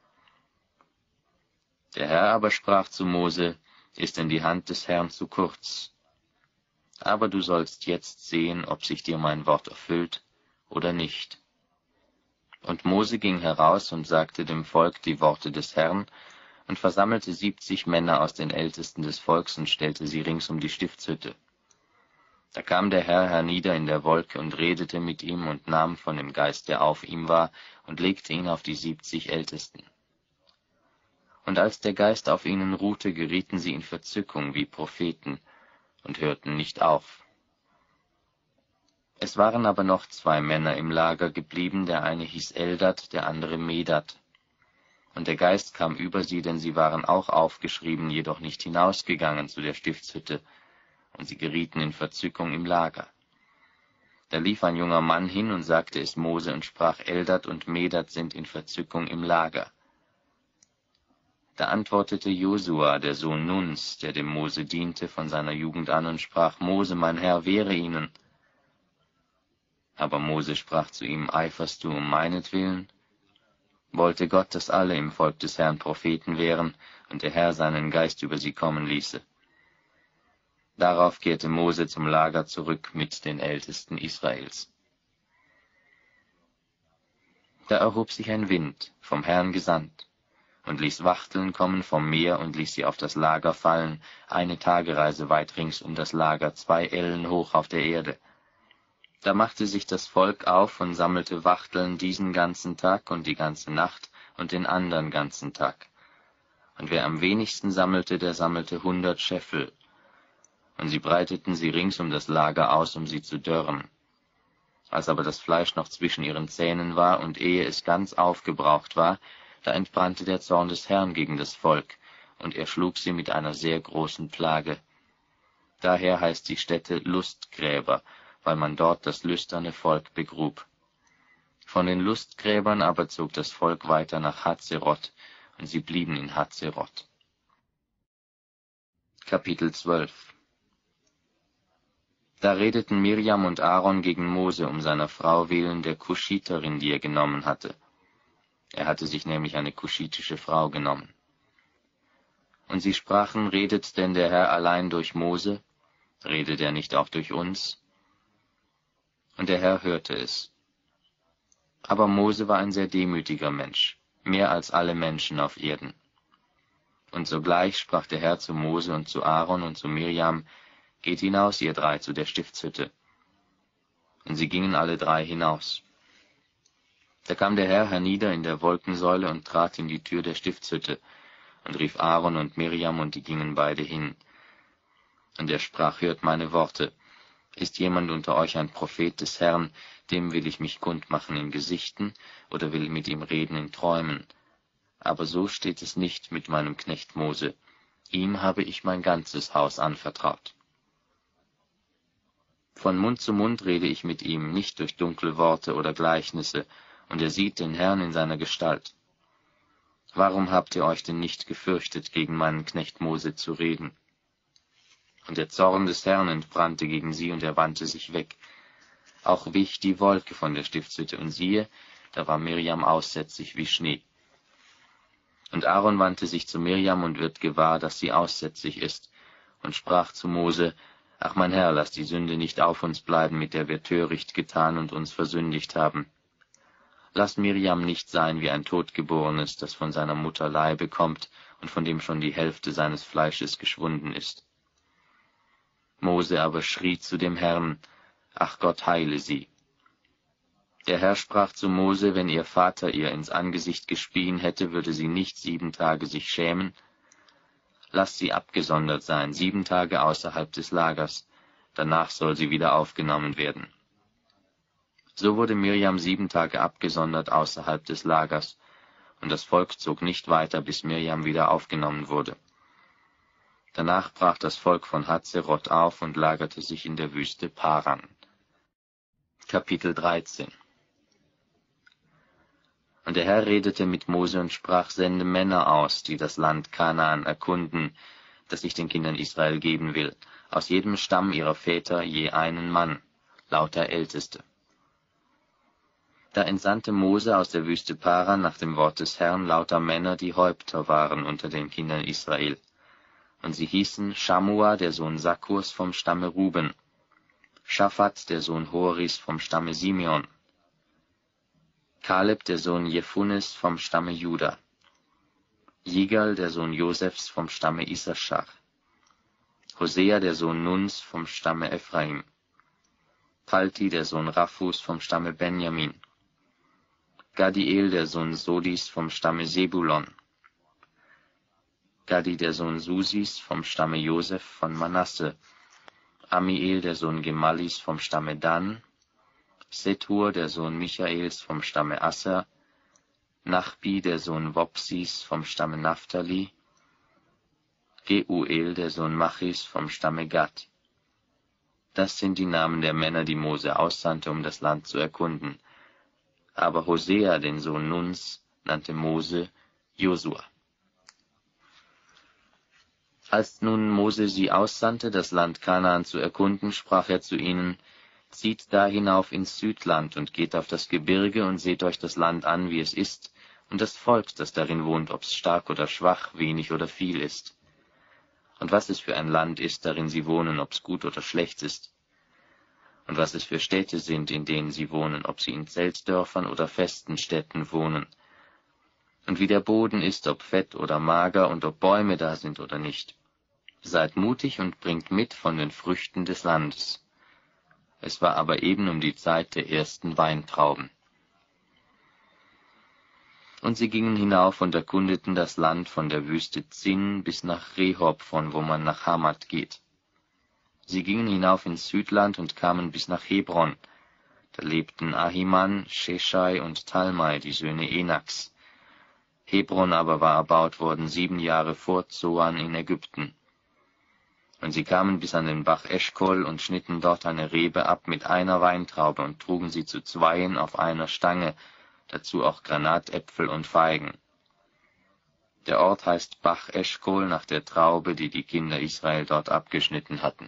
Der Herr aber sprach zu Mose, ist denn die Hand des Herrn zu kurz? Aber du sollst jetzt sehen, ob sich dir mein Wort erfüllt oder nicht. Und Mose ging heraus und sagte dem Volk die Worte des Herrn und versammelte siebzig Männer aus den Ältesten des Volks und stellte sie rings um die Stiftshütte. Da kam der Herr hernieder in der Wolke und redete mit ihm und nahm von dem Geist, der auf ihm war, und legte ihn auf die siebzig Ältesten. Und als der Geist auf ihnen ruhte, gerieten sie in Verzückung wie Propheten und hörten nicht auf. Es waren aber noch zwei Männer im Lager geblieben, der eine hieß Eldad, der andere Medad. Und der Geist kam über sie, denn sie waren auch aufgeschrieben, jedoch nicht hinausgegangen zu der Stiftshütte, und sie gerieten in Verzückung im Lager. Da lief ein junger Mann hin und sagte es Mose und sprach, Eldad und Medad sind in Verzückung im Lager. Da antwortete Josua, der Sohn Nuns, der dem Mose diente von seiner Jugend an, und sprach, Mose, mein Herr, wehre ihnen. Aber Mose sprach zu ihm, eiferst du um meinetwillen? Wollte Gott, dass alle im Volk des Herrn Propheten wären und der Herr seinen Geist über sie kommen ließe. Darauf kehrte Mose zum Lager zurück mit den Ältesten Israels. Da erhob sich ein Wind, vom Herrn gesandt, und ließ Wachteln kommen vom Meer und ließ sie auf das Lager fallen, eine Tagereise weit rings um das Lager, zwei Ellen hoch auf der Erde. Da machte sich das Volk auf und sammelte Wachteln diesen ganzen Tag und die ganze Nacht und den andern ganzen Tag. Und wer am wenigsten sammelte, der sammelte hundert Scheffel. Und sie breiteten sie rings um das Lager aus, um sie zu dörren. Als aber das Fleisch noch zwischen ihren Zähnen war und ehe es ganz aufgebraucht war, da entbrannte der Zorn des Herrn gegen das Volk, und er schlug sie mit einer sehr großen Plage. Daher heißt die Stätte Lustgräber, weil man dort das lüsterne Volk begrub. Von den Lustgräbern aber zog das Volk weiter nach Hazeroth, und sie blieben in Hazeroth. Kapitel zwölf. Da redeten Mirjam und Aaron gegen Mose um seiner Frau willen, der Kuschiterin, die er genommen hatte. Er hatte sich nämlich eine kuschitische Frau genommen. Und sie sprachen, redet denn der Herr allein durch Mose? Redet er nicht auch durch uns? Und der Herr hörte es. Aber Mose war ein sehr demütiger Mensch, mehr als alle Menschen auf Erden. Und sogleich sprach der Herr zu Mose und zu Aaron und zu Mirjam, geht hinaus, ihr drei, zu der Stiftshütte. Und sie gingen alle drei hinaus. Da kam der Herr hernieder in der Wolkensäule und trat in die Tür der Stiftshütte und rief Aaron und Mirjam, und die gingen beide hin. Und er sprach, hört meine Worte. Ist jemand unter euch ein Prophet des Herrn, dem will ich mich kundmachen in Gesichten oder will mit ihm reden in Träumen? Aber so steht es nicht mit meinem Knecht Mose. Ihm habe ich mein ganzes Haus anvertraut. Von Mund zu Mund rede ich mit ihm, nicht durch dunkle Worte oder Gleichnisse, und er sieht den Herrn in seiner Gestalt. Warum habt ihr euch denn nicht gefürchtet, gegen meinen Knecht Mose zu reden? Und der Zorn des Herrn entbrannte gegen sie, und er wandte sich weg. Auch wich die Wolke von der Stiftshütte, und siehe, da war Mirjam aussätzig wie Schnee. Und Aaron wandte sich zu Mirjam und wird gewahr, dass sie aussätzig ist, und sprach zu Mose, ach mein Herr, lass die Sünde nicht auf uns bleiben, mit der wir töricht getan und uns versündigt haben. Lass Mirjam nicht sein wie ein Totgeborenes, das von seiner Mutter Leibe kommt und von dem schon die Hälfte seines Fleisches geschwunden ist. Mose aber schrie zu dem Herrn, ach Gott, heile sie. Der Herr sprach zu Mose, wenn ihr Vater ihr ins Angesicht gespien hätte, würde sie nicht sieben Tage sich schämen. Lasst sie abgesondert sein, sieben Tage außerhalb des Lagers, danach soll sie wieder aufgenommen werden. So wurde Mirjam sieben Tage abgesondert außerhalb des Lagers, und das Volk zog nicht weiter, bis Mirjam wieder aufgenommen wurde. Danach brach das Volk von Hazeroth auf und lagerte sich in der Wüste Paran. Kapitel dreizehn. Und der Herr redete mit Mose und sprach, sende Männer aus, die das Land Kanaan erkunden, das ich den Kindern Israel geben will, aus jedem Stamm ihrer Väter je einen Mann, lauter Älteste. Da entsandte Mose aus der Wüste Paran nach dem Wort des Herrn lauter Männer, die Häupter waren unter den Kindern Israel. Und sie hießen Schamua, der Sohn Sakkurs, vom Stamme Ruben, Schaphat, der Sohn Horis, vom Stamme Simeon, Kaleb, der Sohn Jephunes, vom Stamme Juda, Jigal, der Sohn Josefs, vom Stamme Issaschar, Hosea, der Sohn Nuns, vom Stamme Ephraim, Palti, der Sohn Raphus, vom Stamme Benjamin, Gadiel, der Sohn Sodis, vom Stamme Sebulon, Gadi, der Sohn Susis, vom Stamme Josef, von Manasse, Amiel, der Sohn Gemalis, vom Stamme Dan, Sethur, der Sohn Michaels, vom Stamme Asser, Nachbi, der Sohn Wopsis, vom Stamme Naphtali, Geuel, der Sohn Machis, vom Stamme Gad. Das sind die Namen der Männer, die Mose aussandte, um das Land zu erkunden. Aber Hosea, den Sohn Nuns, nannte Mose Josua. Als nun Mose sie aussandte, das Land Kanaan zu erkunden, sprach er zu ihnen: Zieht da hinauf ins Südland und geht auf das Gebirge und seht euch das Land an, wie es ist, und das Volk, das darin wohnt, ob's stark oder schwach, wenig oder viel ist. Und was es für ein Land ist, darin sie wohnen, ob's gut oder schlecht ist. Und was es für Städte sind, in denen sie wohnen, ob sie in Zeltdörfern oder festen Städten wohnen. Und wie der Boden ist, ob fett oder mager, und ob Bäume da sind oder nicht. Seid mutig und bringt mit von den Früchten des Landes. Es war aber eben um die Zeit der ersten Weintrauben. Und sie gingen hinauf und erkundeten das Land von der Wüste Zin bis nach Rehob, von wo man nach Hamat geht. Sie gingen hinauf ins Südland und kamen bis nach Hebron. Da lebten Ahiman, Sheshai und Talmai, die Söhne Enaks. Hebron aber war erbaut worden sieben Jahre vor Zoan in Ägypten. Und sie kamen bis an den Bach Eschkol und schnitten dort eine Rebe ab mit einer Weintraube und trugen sie zu zweien auf einer Stange, dazu auch Granatäpfel und Feigen. Der Ort heißt Bach Eschkol nach der Traube, die die Kinder Israel dort abgeschnitten hatten.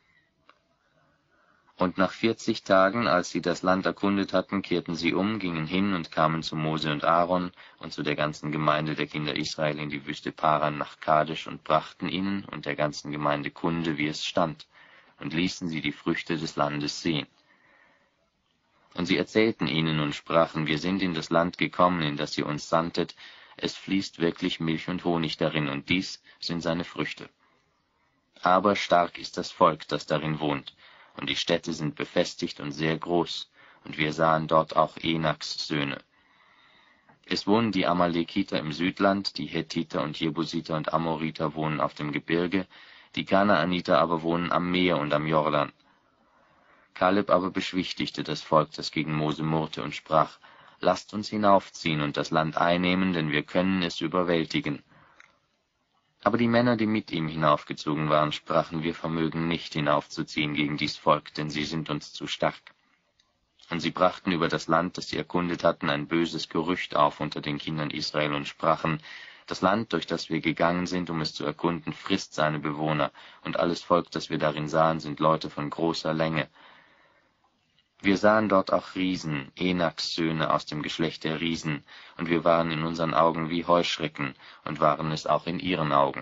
Und nach vierzig Tagen, als sie das Land erkundet hatten, kehrten sie um, gingen hin und kamen zu Mose und Aaron und zu der ganzen Gemeinde der Kinder Israel in die Wüste Paran nach Kadesh und brachten ihnen und der ganzen Gemeinde Kunde, wie es stand, und ließen sie die Früchte des Landes sehen. Und sie erzählten ihnen und sprachen: Wir sind in das Land gekommen, in das ihr uns sandtet, es fließt wirklich Milch und Honig darin, und dies sind seine Früchte. Aber stark ist das Volk, das darin wohnt, und die Städte sind befestigt und sehr groß, und wir sahen dort auch Enaks Söhne. Es wohnen die Amalekiter im Südland, die Hethiter und Jebusiter und Amoriter wohnen auf dem Gebirge, die Kanaaniter aber wohnen am Meer und am Jordan. Kaleb aber beschwichtigte das Volk, das gegen Mose murrte, und sprach: Lasst uns hinaufziehen und das Land einnehmen, denn wir können es überwältigen. Aber die Männer, die mit ihm hinaufgezogen waren, sprachen: Wir vermögen nicht hinaufzuziehen gegen dies Volk, denn sie sind uns zu stark. Und sie brachten über das Land, das sie erkundet hatten, ein böses Gerücht auf unter den Kindern Israel und sprachen: Das Land, durch das wir gegangen sind, um es zu erkunden, frisst seine Bewohner, und alles Volk, das wir darin sahen, sind Leute von großer Länge. Wir sahen dort auch Riesen, Enaks Söhne aus dem Geschlecht der Riesen, und wir waren in unseren Augen wie Heuschrecken und waren es auch in ihren Augen.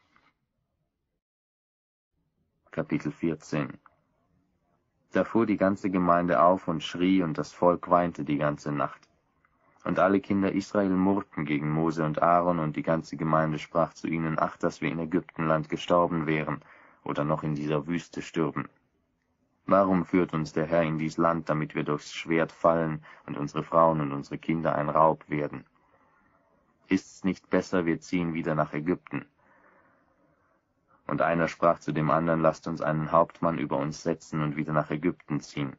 Kapitel vierzehn. Da fuhr die ganze Gemeinde auf und schrie, und das Volk weinte die ganze Nacht. Und alle Kinder Israel murrten gegen Mose und Aaron, und die ganze Gemeinde sprach zu ihnen: Ach, dass wir in Ägyptenland gestorben wären oder noch in dieser Wüste stürben. Warum führt uns der Herr in dies Land, damit wir durchs Schwert fallen und unsere Frauen und unsere Kinder ein Raub werden? Ist's nicht besser, wir ziehen wieder nach Ägypten? Und einer sprach zu dem anderen: Lasst uns einen Hauptmann über uns setzen und wieder nach Ägypten ziehen.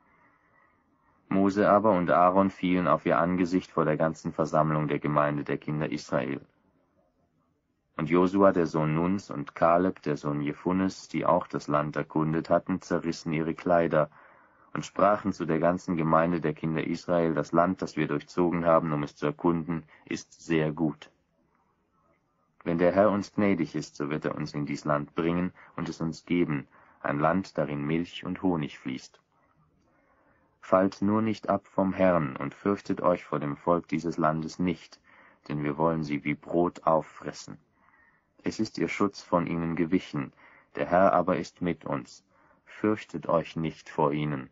Mose aber und Aaron fielen auf ihr Angesicht vor der ganzen Versammlung der Gemeinde der Kinder Israel. Und Josua, der Sohn Nuns, und Kaleb, der Sohn Jephunes, die auch das Land erkundet hatten, zerrissen ihre Kleider und sprachen zu der ganzen Gemeinde der Kinder Israel: Das Land, das wir durchzogen haben, um es zu erkunden, ist sehr gut. Wenn der Herr uns gnädig ist, so wird er uns in dies Land bringen und es uns geben, ein Land, darin Milch und Honig fließt. Fallt nur nicht ab vom Herrn und fürchtet euch vor dem Volk dieses Landes nicht, denn wir wollen sie wie Brot auffressen. Es ist ihr Schutz von ihnen gewichen, der Herr aber ist mit uns. Fürchtet euch nicht vor ihnen.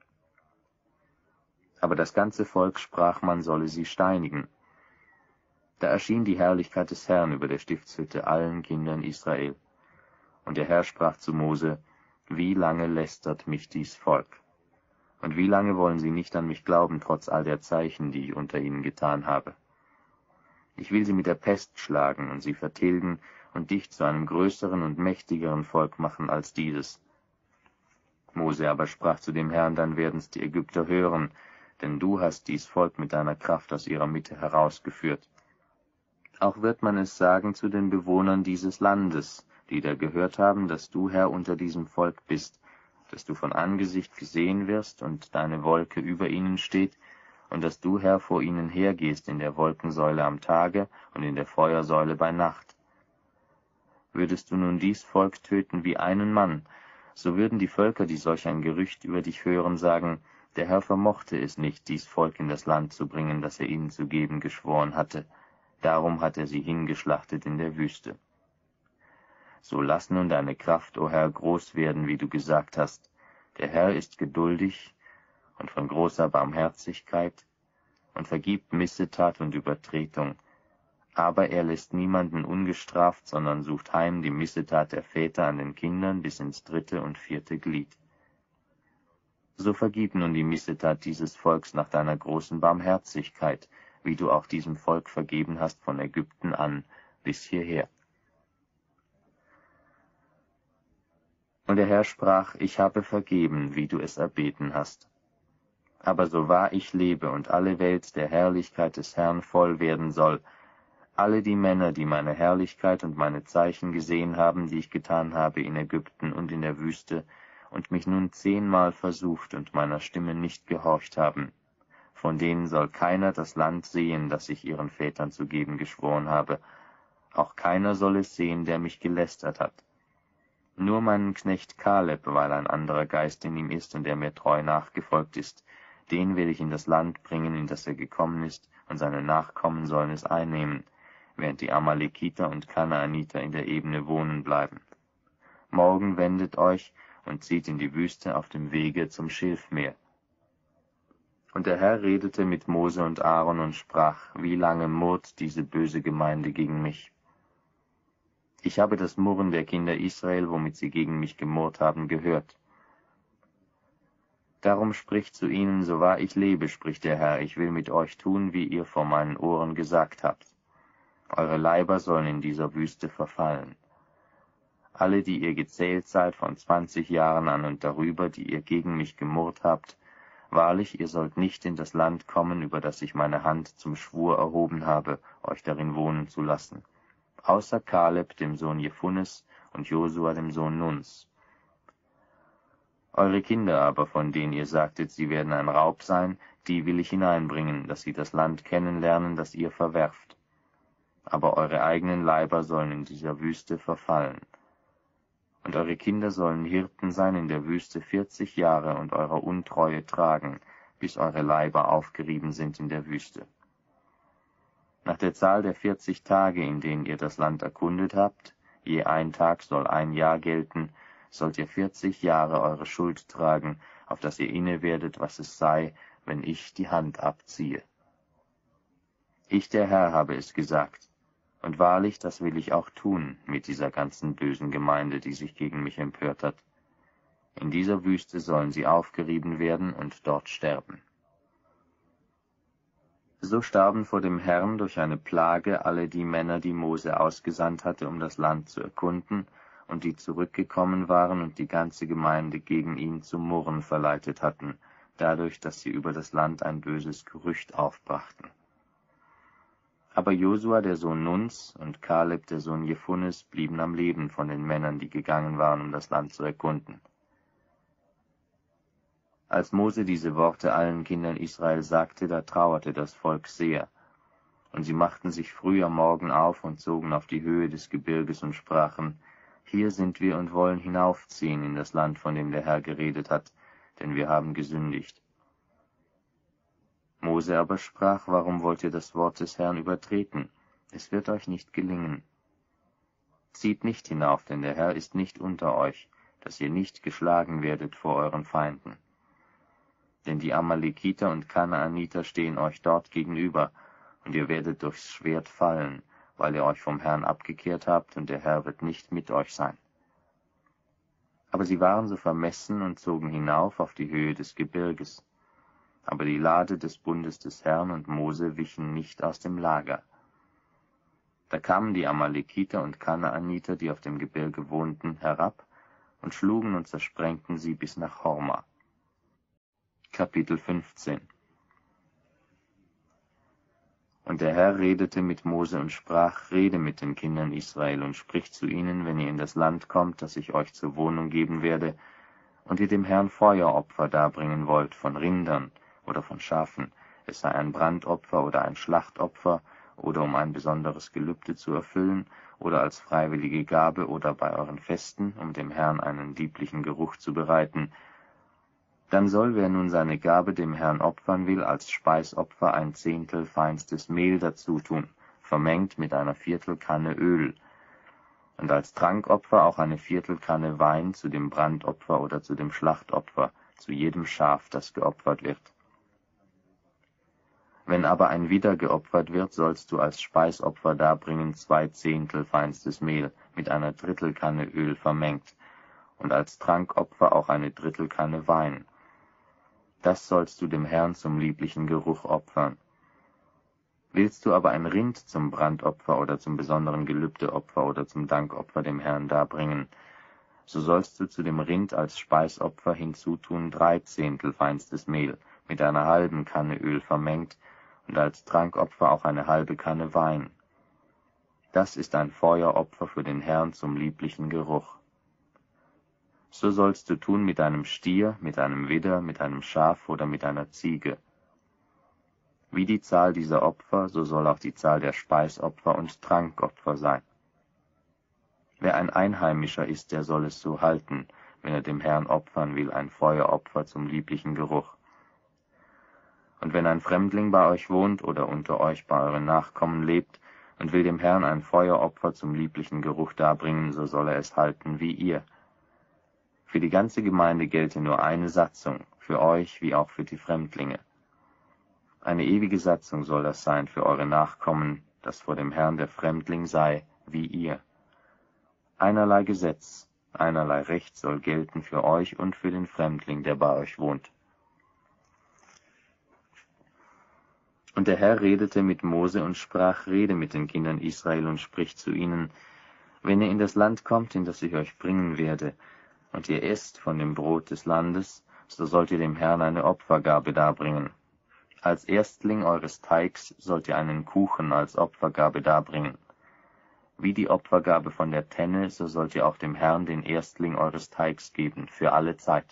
Aber das ganze Volk sprach, man solle sie steinigen. Da erschien die Herrlichkeit des Herrn über der Stiftshütte allen Kindern Israel. Und der Herr sprach zu Mose, wie lange lästert mich dies Volk? Und wie lange wollen sie nicht an mich glauben, trotz all der Zeichen, die ich unter ihnen getan habe? Ich will sie mit der Pest schlagen und sie vertilgen und dich zu einem größeren und mächtigeren Volk machen als dieses. Mose aber sprach zu dem Herrn, dann werden's die Ägypter hören, denn du hast dies Volk mit deiner Kraft aus ihrer Mitte herausgeführt. Auch wird man es sagen zu den Bewohnern dieses Landes, die da gehört haben, dass du Herr unter diesem Volk bist, dass du von Angesicht gesehen wirst und deine Wolke über ihnen steht, und dass du, Herr, vor ihnen hergehst in der Wolkensäule am Tage und in der Feuersäule bei Nacht. Würdest du nun dies Volk töten wie einen Mann, so würden die Völker, die solch ein Gerücht über dich hören, sagen, der Herr vermochte es nicht, dies Volk in das Land zu bringen, das er ihnen zu geben geschworen hatte. Darum hat er sie hingeschlachtet in der Wüste. So lass nun deine Kraft, o Herr, groß werden, wie du gesagt hast. Der Herr ist geduldig und von großer Barmherzigkeit und vergibt Missetat und Übertretung. Aber er lässt niemanden ungestraft, sondern sucht heim die Missetat der Väter an den Kindern bis ins dritte und vierte Glied. So vergib nun die Missetat dieses Volks nach deiner großen Barmherzigkeit, wie du auch diesem Volk vergeben hast von Ägypten an bis hierher. Und der Herr sprach, ich habe vergeben, wie du es erbeten hast. Aber so wahr ich lebe und alle Welt der Herrlichkeit des Herrn voll werden soll, alle die Männer, die meine Herrlichkeit und meine Zeichen gesehen haben, die ich getan habe in Ägypten und in der Wüste, und mich nun zehnmal versucht und meiner Stimme nicht gehorcht haben, von denen soll keiner das Land sehen, das ich ihren Vätern zu geben geschworen habe, auch keiner soll es sehen, der mich gelästert hat. Nur meinen Knecht Kaleb, weil ein anderer Geist in ihm ist und der mir treu nachgefolgt ist, den will ich in das Land bringen, in das er gekommen ist, und seine Nachkommen sollen es einnehmen, während die Amalekiter und Kanaaniter in der Ebene wohnen bleiben. Morgen wendet euch und zieht in die Wüste auf dem Wege zum Schilfmeer. Und der Herr redete mit Mose und Aaron und sprach, wie lange murrt diese böse Gemeinde gegen mich? Ich habe das Murren der Kinder Israel, womit sie gegen mich gemurrt haben, gehört. Darum spricht zu ihnen, so wahr ich lebe, spricht der Herr, ich will mit euch tun, wie ihr vor meinen Ohren gesagt habt. Eure Leiber sollen in dieser Wüste verfallen. Alle, die ihr gezählt seid von zwanzig Jahren an und darüber, die ihr gegen mich gemurrt habt, wahrlich, ihr sollt nicht in das Land kommen, über das ich meine Hand zum Schwur erhoben habe, euch darin wohnen zu lassen. Außer Kaleb, dem Sohn Jephunes, und Josua, dem Sohn Nuns. Eure Kinder aber, von denen ihr sagtet, sie werden ein Raub sein, die will ich hineinbringen, dass sie das Land kennenlernen, das ihr verwerft. Aber eure eigenen Leiber sollen in dieser Wüste verfallen. Und eure Kinder sollen Hirten sein in der Wüste vierzig Jahre und eure Untreue tragen, bis eure Leiber aufgerieben sind in der Wüste. Nach der Zahl der vierzig Tage, in denen ihr das Land erkundet habt, je ein Tag soll ein Jahr gelten, sollt ihr vierzig Jahre eure Schuld tragen, auf dass ihr inne werdet, was es sei, wenn ich die Hand abziehe. Ich, der Herr, habe es gesagt, und wahrlich, das will ich auch tun mit dieser ganzen bösen Gemeinde, die sich gegen mich empört hat. In dieser Wüste sollen sie aufgerieben werden und dort sterben. So starben vor dem Herrn durch eine Plage alle die Männer, die Mose ausgesandt hatte, um das Land zu erkunden, und die zurückgekommen waren und die ganze Gemeinde gegen ihn zu Murren verleitet hatten, dadurch, dass sie über das Land ein böses Gerücht aufbrachten. Aber Josua, der Sohn Nuns, und Kaleb, der Sohn Jephunes, blieben am Leben von den Männern, die gegangen waren, um das Land zu erkunden. Als Mose diese Worte allen Kindern Israel sagte, da trauerte das Volk sehr. Und sie machten sich früh am Morgen auf und zogen auf die Höhe des Gebirges und sprachen, hier sind wir und wollen hinaufziehen in das Land, von dem der Herr geredet hat, denn wir haben gesündigt. Mose aber sprach, warum wollt ihr das Wort des Herrn übertreten? Es wird euch nicht gelingen. Zieht nicht hinauf, denn der Herr ist nicht unter euch, dass ihr nicht geschlagen werdet vor euren Feinden. Denn die Amalekiter und Kanaaniter stehen euch dort gegenüber, und ihr werdet durchs Schwert fallen, weil ihr euch vom Herrn abgekehrt habt, und der Herr wird nicht mit euch sein. Aber sie waren so vermessen und zogen hinauf auf die Höhe des Gebirges. Aber die Lade des Bundes des Herrn und Mose wichen nicht aus dem Lager. Da kamen die Amalekiter und Kanaaniter, die auf dem Gebirge wohnten, herab und schlugen und zersprengten sie bis nach Horma. Kapitel fünfzehn. Und der Herr redete mit Mose und sprach, rede mit den Kindern Israel und sprich zu ihnen, wenn ihr in das Land kommt, das ich euch zur Wohnung geben werde, und ihr dem Herrn Feueropfer darbringen wollt, von Rindern oder von Schafen, es sei ein Brandopfer oder ein Schlachtopfer, oder um ein besonderes Gelübde zu erfüllen, oder als freiwillige Gabe oder bei euren Festen, um dem Herrn einen lieblichen Geruch zu bereiten, dann soll, wer nun seine Gabe dem Herrn opfern will, als Speisopfer ein Zehntel feinstes Mehl dazu tun, vermengt mit einer Viertelkanne Öl, und als Trankopfer auch eine Viertelkanne Wein zu dem Brandopfer oder zu dem Schlachtopfer, zu jedem Schaf, das geopfert wird. Wenn aber ein Widder geopfert wird, sollst du als Speisopfer darbringen zwei Zehntel feinstes Mehl mit einer Drittelkanne Öl vermengt, und als Trankopfer auch eine Drittelkanne Wein. Das sollst du dem Herrn zum lieblichen Geruch opfern. Willst du aber ein Rind zum Brandopfer oder zum besonderen Gelübdeopfer oder zum Dankopfer dem Herrn darbringen, so sollst du zu dem Rind als Speisopfer hinzutun drei Zehntel feinstes Mehl mit einer halben Kanne Öl vermengt und als Trankopfer auch eine halbe Kanne Wein. Das ist ein Feueropfer für den Herrn zum lieblichen Geruch. So sollst du tun mit einem Stier, mit einem Widder, mit einem Schaf oder mit einer Ziege. Wie die Zahl dieser Opfer, so soll auch die Zahl der Speisopfer und Trankopfer sein. Wer ein Einheimischer ist, der soll es so halten, wenn er dem Herrn opfern will, ein Feueropfer zum lieblichen Geruch. Und wenn ein Fremdling bei euch wohnt oder unter euch bei euren Nachkommen lebt und will dem Herrn ein Feueropfer zum lieblichen Geruch darbringen, so soll er es halten wie ihr. Für die ganze Gemeinde gelte nur eine Satzung, für euch wie auch für die Fremdlinge. Eine ewige Satzung soll das sein für eure Nachkommen, dass vor dem Herrn der Fremdling sei, wie ihr. Einerlei Gesetz, einerlei Recht soll gelten für euch und für den Fremdling, der bei euch wohnt. Und der Herr redete mit Mose und sprach, rede mit den Kindern Israel und sprich zu ihnen, wenn ihr in das Land kommt, in das ich euch bringen werde, und ihr esst von dem Brot des Landes, so sollt ihr dem Herrn eine Opfergabe darbringen. Als Erstling eures Teigs sollt ihr einen Kuchen als Opfergabe darbringen. Wie die Opfergabe von der Tenne, so sollt ihr auch dem Herrn den Erstling eures Teigs geben, für alle Zeit.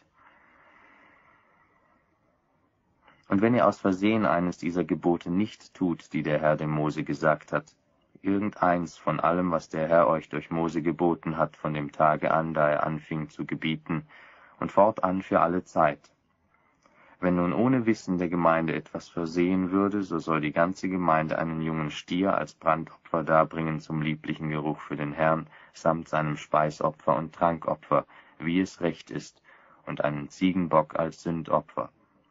Und wenn ihr aus Versehen eines dieser Gebote nicht tut, die der Herr dem Mose gesagt hat, irgendeins von allem, was der Herr euch durch Mose geboten hat, von dem Tage an, da er anfing zu gebieten, und fortan für alle Zeit. Wenn nun ohne Wissen der Gemeinde etwas versehen würde, so soll die ganze Gemeinde einen jungen Stier als Brandopfer darbringen zum lieblichen Geruch für den Herrn, samt seinem Speisopfer und Trankopfer, wie es recht ist, und einen Ziegenbock als Sündopfer.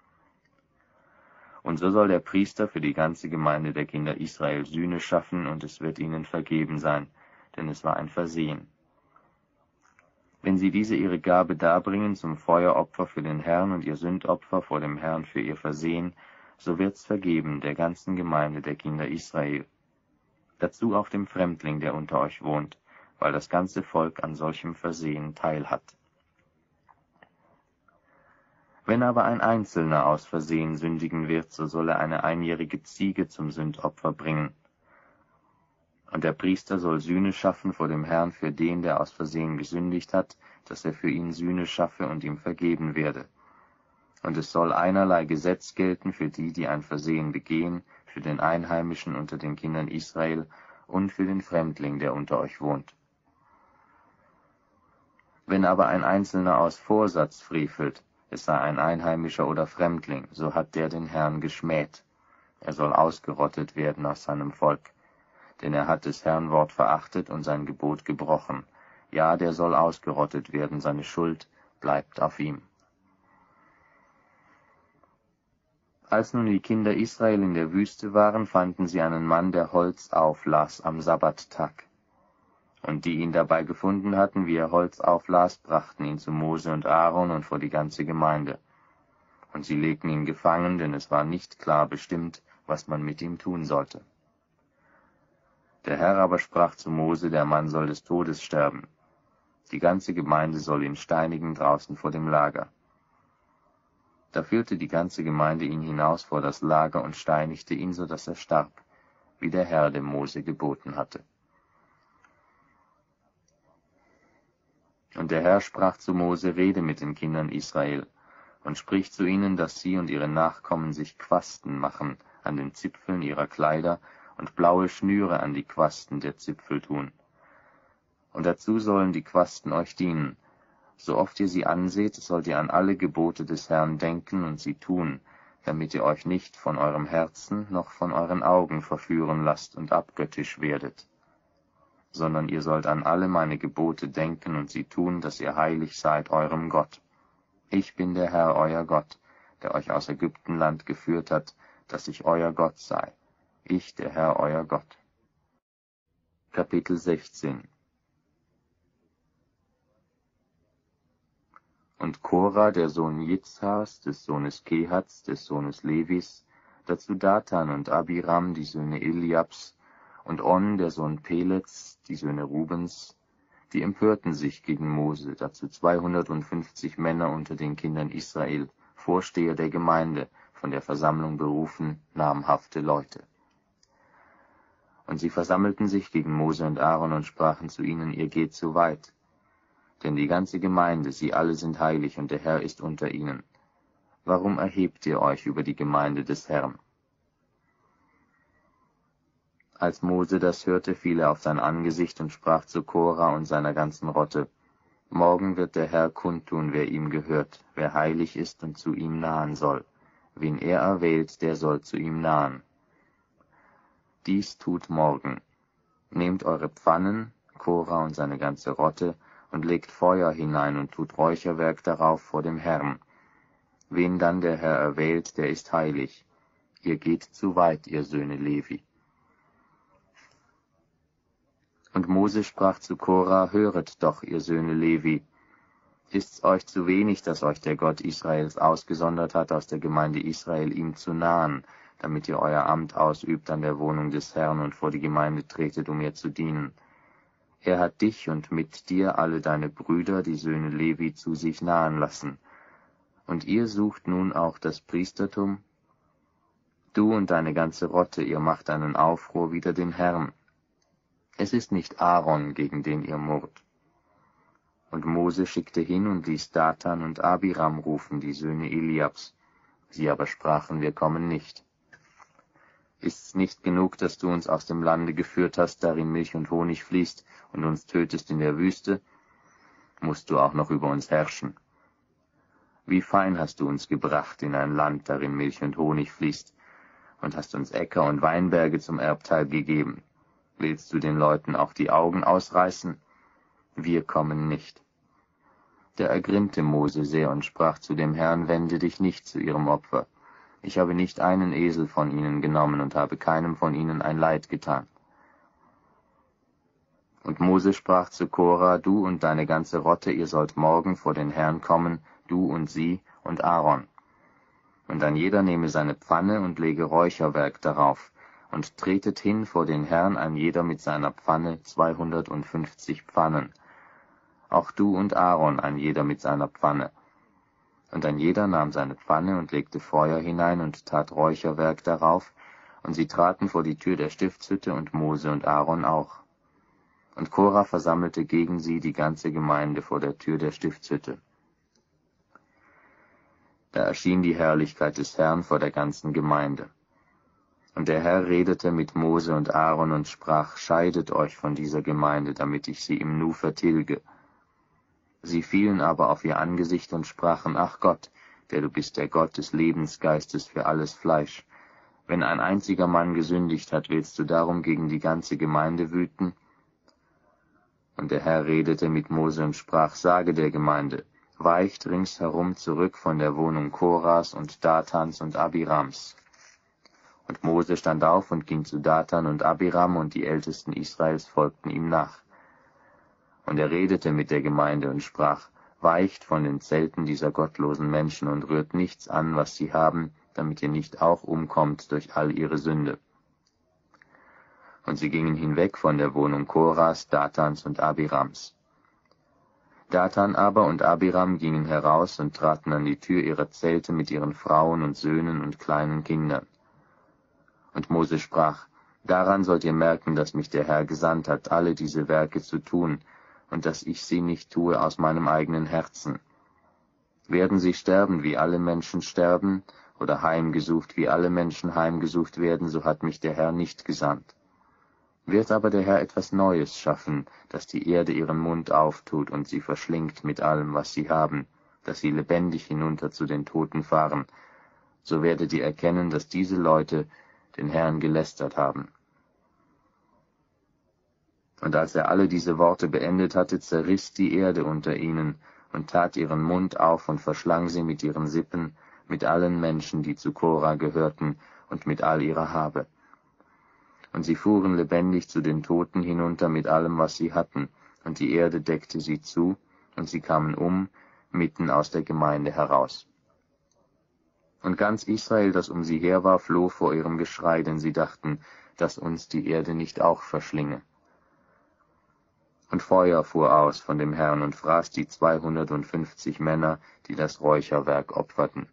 Und so soll der Priester für die ganze Gemeinde der Kinder Israel Sühne schaffen, und es wird ihnen vergeben sein, denn es war ein Versehen. Wenn sie diese ihre Gabe darbringen zum Feueropfer für den Herrn und ihr Sündopfer vor dem Herrn für ihr Versehen, so wird's vergeben der ganzen Gemeinde der Kinder Israel. Dazu auch dem Fremdling, der unter euch wohnt, weil das ganze Volk an solchem Versehen teilhat. Wenn aber ein Einzelner aus Versehen sündigen wird, so soll er eine einjährige Ziege zum Sündopfer bringen. Und der Priester soll Sühne schaffen vor dem Herrn für den, der aus Versehen gesündigt hat, dass er für ihn Sühne schaffe und ihm vergeben werde. Und es soll einerlei Gesetz gelten für die, die ein Versehen begehen, für den Einheimischen unter den Kindern Israel und für den Fremdling, der unter euch wohnt. Wenn aber ein Einzelner aus Vorsatz frevelt, es sei ein Einheimischer oder Fremdling, so hat der den Herrn geschmäht. Er soll ausgerottet werden aus seinem Volk, denn er hat des Herrn Wort verachtet und sein Gebot gebrochen. Ja, der soll ausgerottet werden, seine Schuld bleibt auf ihm. Als nun die Kinder Israel in der Wüste waren, fanden sie einen Mann, der Holz auflas am Sabbattag. Und die ihn dabei gefunden hatten, wie er Holz auflas, brachten ihn zu Mose und Aaron und vor die ganze Gemeinde. Und sie legten ihn gefangen, denn es war nicht klar bestimmt, was man mit ihm tun sollte. Der Herr aber sprach zu Mose, der Mann soll des Todes sterben. Die ganze Gemeinde soll ihn steinigen draußen vor dem Lager. Da führte die ganze Gemeinde ihn hinaus vor das Lager und steinigte ihn, so dass er starb, wie der Herr dem Mose geboten hatte. Und der Herr sprach zu Mose, rede mit den Kindern Israel, und sprich zu ihnen, dass sie und ihre Nachkommen sich Quasten machen an den Zipfeln ihrer Kleider und blaue Schnüre an die Quasten der Zipfel tun. Und dazu sollen die Quasten euch dienen. So oft ihr sie anseht, sollt ihr an alle Gebote des Herrn denken und sie tun, damit ihr euch nicht von eurem Herzen noch von euren Augen verführen lasst und abgöttisch werdet. Sondern ihr sollt an alle meine Gebote denken und sie tun, dass ihr heilig seid eurem Gott. Ich bin der Herr, euer Gott, der euch aus Ägyptenland geführt hat, dass ich euer Gott sei. Ich, der Herr, euer Gott. Kapitel sechzehn. Und Korah, der Sohn Jitzhars, des Sohnes Kehats, des Sohnes Levis, dazu Datan und Abiram, die Söhne Eliabs, und On, der Sohn Pelets, die Söhne Rubens, die empörten sich gegen Mose, dazu zweihundertfünfzig Männer unter den Kindern Israel, Vorsteher der Gemeinde, von der Versammlung berufen, namhafte Leute. Und sie versammelten sich gegen Mose und Aaron und sprachen zu ihnen, ihr geht zu weit. Denn die ganze Gemeinde, sie alle sind heilig, und der Herr ist unter ihnen. Warum erhebt ihr euch über die Gemeinde des Herrn? Als Mose das hörte, fiel er auf sein Angesicht und sprach zu Korah und seiner ganzen Rotte, Morgen wird der Herr kundtun, wer ihm gehört, wer heilig ist und zu ihm nahen soll. Wen er erwählt, der soll zu ihm nahen. Dies tut morgen. Nehmt eure Pfannen, Korah und seine ganze Rotte, und legt Feuer hinein und tut Räucherwerk darauf vor dem Herrn. Wen dann der Herr erwählt, der ist heilig. Ihr geht zu weit, ihr Söhne Levi. Und Mose sprach zu Korah, höret doch, ihr Söhne Levi. Ist's euch zu wenig, dass euch der Gott Israels ausgesondert hat, aus der Gemeinde Israel ihm zu nahen, damit ihr euer Amt ausübt an der Wohnung des Herrn und vor die Gemeinde tretet, um ihr zu dienen? Er hat dich und mit dir alle deine Brüder, die Söhne Levi, zu sich nahen lassen. Und ihr sucht nun auch das Priestertum? Du und deine ganze Rotte, ihr macht einen Aufruhr wider den Herrn. Es ist nicht Aaron, gegen den ihr murrt. Und Mose schickte hin und ließ Datan und Abiram rufen, die Söhne Eliabs. Sie aber sprachen, wir kommen nicht. Ist's nicht genug, dass du uns aus dem Lande geführt hast, darin Milch und Honig fließt, und uns tötest in der Wüste? Musst du auch noch über uns herrschen? Wie fein hast du uns gebracht in ein Land, darin Milch und Honig fließt, und hast uns Äcker und Weinberge zum Erbteil gegeben. Willst du den Leuten auch die Augen ausreißen? Wir kommen nicht. Da ergrimmte Mose sehr und sprach zu dem Herrn, wende dich nicht zu ihrem Opfer. Ich habe nicht einen Esel von ihnen genommen und habe keinem von ihnen ein Leid getan. Und Mose sprach zu Korah, du und deine ganze Rotte, ihr sollt morgen vor den Herrn kommen, du und sie und Aaron. Und dann jeder nehme seine Pfanne und lege Räucherwerk darauf, und tretet hin vor den Herrn, ein jeder mit seiner Pfanne, zweihundertfünfzig Pfannen. Auch du und Aaron, ein jeder mit seiner Pfanne. Und ein jeder nahm seine Pfanne und legte Feuer hinein und tat Räucherwerk darauf, und sie traten vor die Tür der Stiftshütte, und Mose und Aaron auch. Und Korah versammelte gegen sie die ganze Gemeinde vor der Tür der Stiftshütte. Da erschien die Herrlichkeit des Herrn vor der ganzen Gemeinde. Und der Herr redete mit Mose und Aaron und sprach, scheidet euch von dieser Gemeinde, damit ich sie im Nu vertilge. Sie fielen aber auf ihr Angesicht und sprachen, ach Gott, der du bist der Gott des Lebensgeistes für alles Fleisch. Wenn ein einziger Mann gesündigt hat, willst du darum gegen die ganze Gemeinde wüten? Und der Herr redete mit Mose und sprach, sage der Gemeinde, weicht ringsherum zurück von der Wohnung Koras und Dathans und Abirams. Und Mose stand auf und ging zu Dathan und Abiram, und die Ältesten Israels folgten ihm nach. Und er redete mit der Gemeinde und sprach, weicht von den Zelten dieser gottlosen Menschen und rührt nichts an, was sie haben, damit ihr nicht auch umkommt durch all ihre Sünde. Und sie gingen hinweg von der Wohnung Koras, Dathans und Abirams. Dathan aber und Abiram gingen heraus und traten an die Tür ihrer Zelte mit ihren Frauen und Söhnen und kleinen Kindern. Und Mose sprach, daran sollt ihr merken, dass mich der Herr gesandt hat, alle diese Werke zu tun, und dass ich sie nicht tue aus meinem eigenen Herzen. Werden sie sterben, wie alle Menschen sterben, oder heimgesucht, wie alle Menschen heimgesucht werden, so hat mich der Herr nicht gesandt. Wird aber der Herr etwas Neues schaffen, dass die Erde ihren Mund auftut und sie verschlingt mit allem, was sie haben, dass sie lebendig hinunter zu den Toten fahren, so werdet ihr erkennen, dass diese Leute den Herrn gelästert haben. Und als er alle diese Worte beendet hatte, zerriss die Erde unter ihnen und tat ihren Mund auf und verschlang sie mit ihren Sippen, mit allen Menschen, die zu Korah gehörten, und mit all ihrer Habe. Und sie fuhren lebendig zu den Toten hinunter mit allem, was sie hatten, und die Erde deckte sie zu, und sie kamen um, mitten aus der Gemeinde heraus. Und ganz Israel, das um sie her war, floh vor ihrem Geschrei, denn sie dachten, dass uns die Erde nicht auch verschlinge. Und Feuer fuhr aus von dem Herrn und fraß die zweihundertfünfzig Männer, die das Räucherwerk opferten.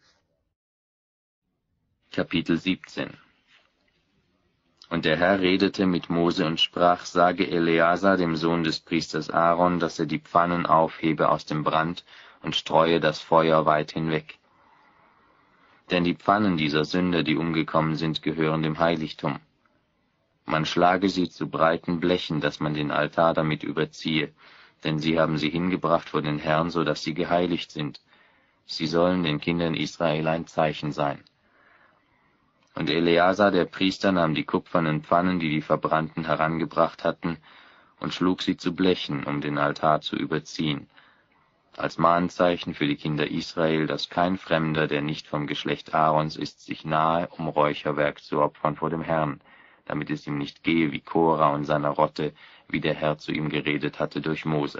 Kapitel siebzehn. Und der Herr redete mit Mose und sprach, sage Eleazar, dem Sohn des Priesters Aaron, dass er die Pfannen aufhebe aus dem Brand und streue das Feuer weit hinweg. Denn die Pfannen dieser Sünder, die umgekommen sind, gehören dem Heiligtum. Man schlage sie zu breiten Blechen, dass man den Altar damit überziehe, denn sie haben sie hingebracht vor den Herrn, so dass sie geheiligt sind. Sie sollen den Kindern Israel ein Zeichen sein. Und Eleazar, der Priester, nahm die kupfernen Pfannen, die die Verbrannten herangebracht hatten, und schlug sie zu Blechen, um den Altar zu überziehen, als Mahnzeichen für die Kinder Israel, dass kein Fremder, der nicht vom Geschlecht Aarons ist, sich nahe, um Räucherwerk zu opfern vor dem Herrn, damit es ihm nicht gehe wie Korah und seiner Rotte, wie der Herr zu ihm geredet hatte durch Mose.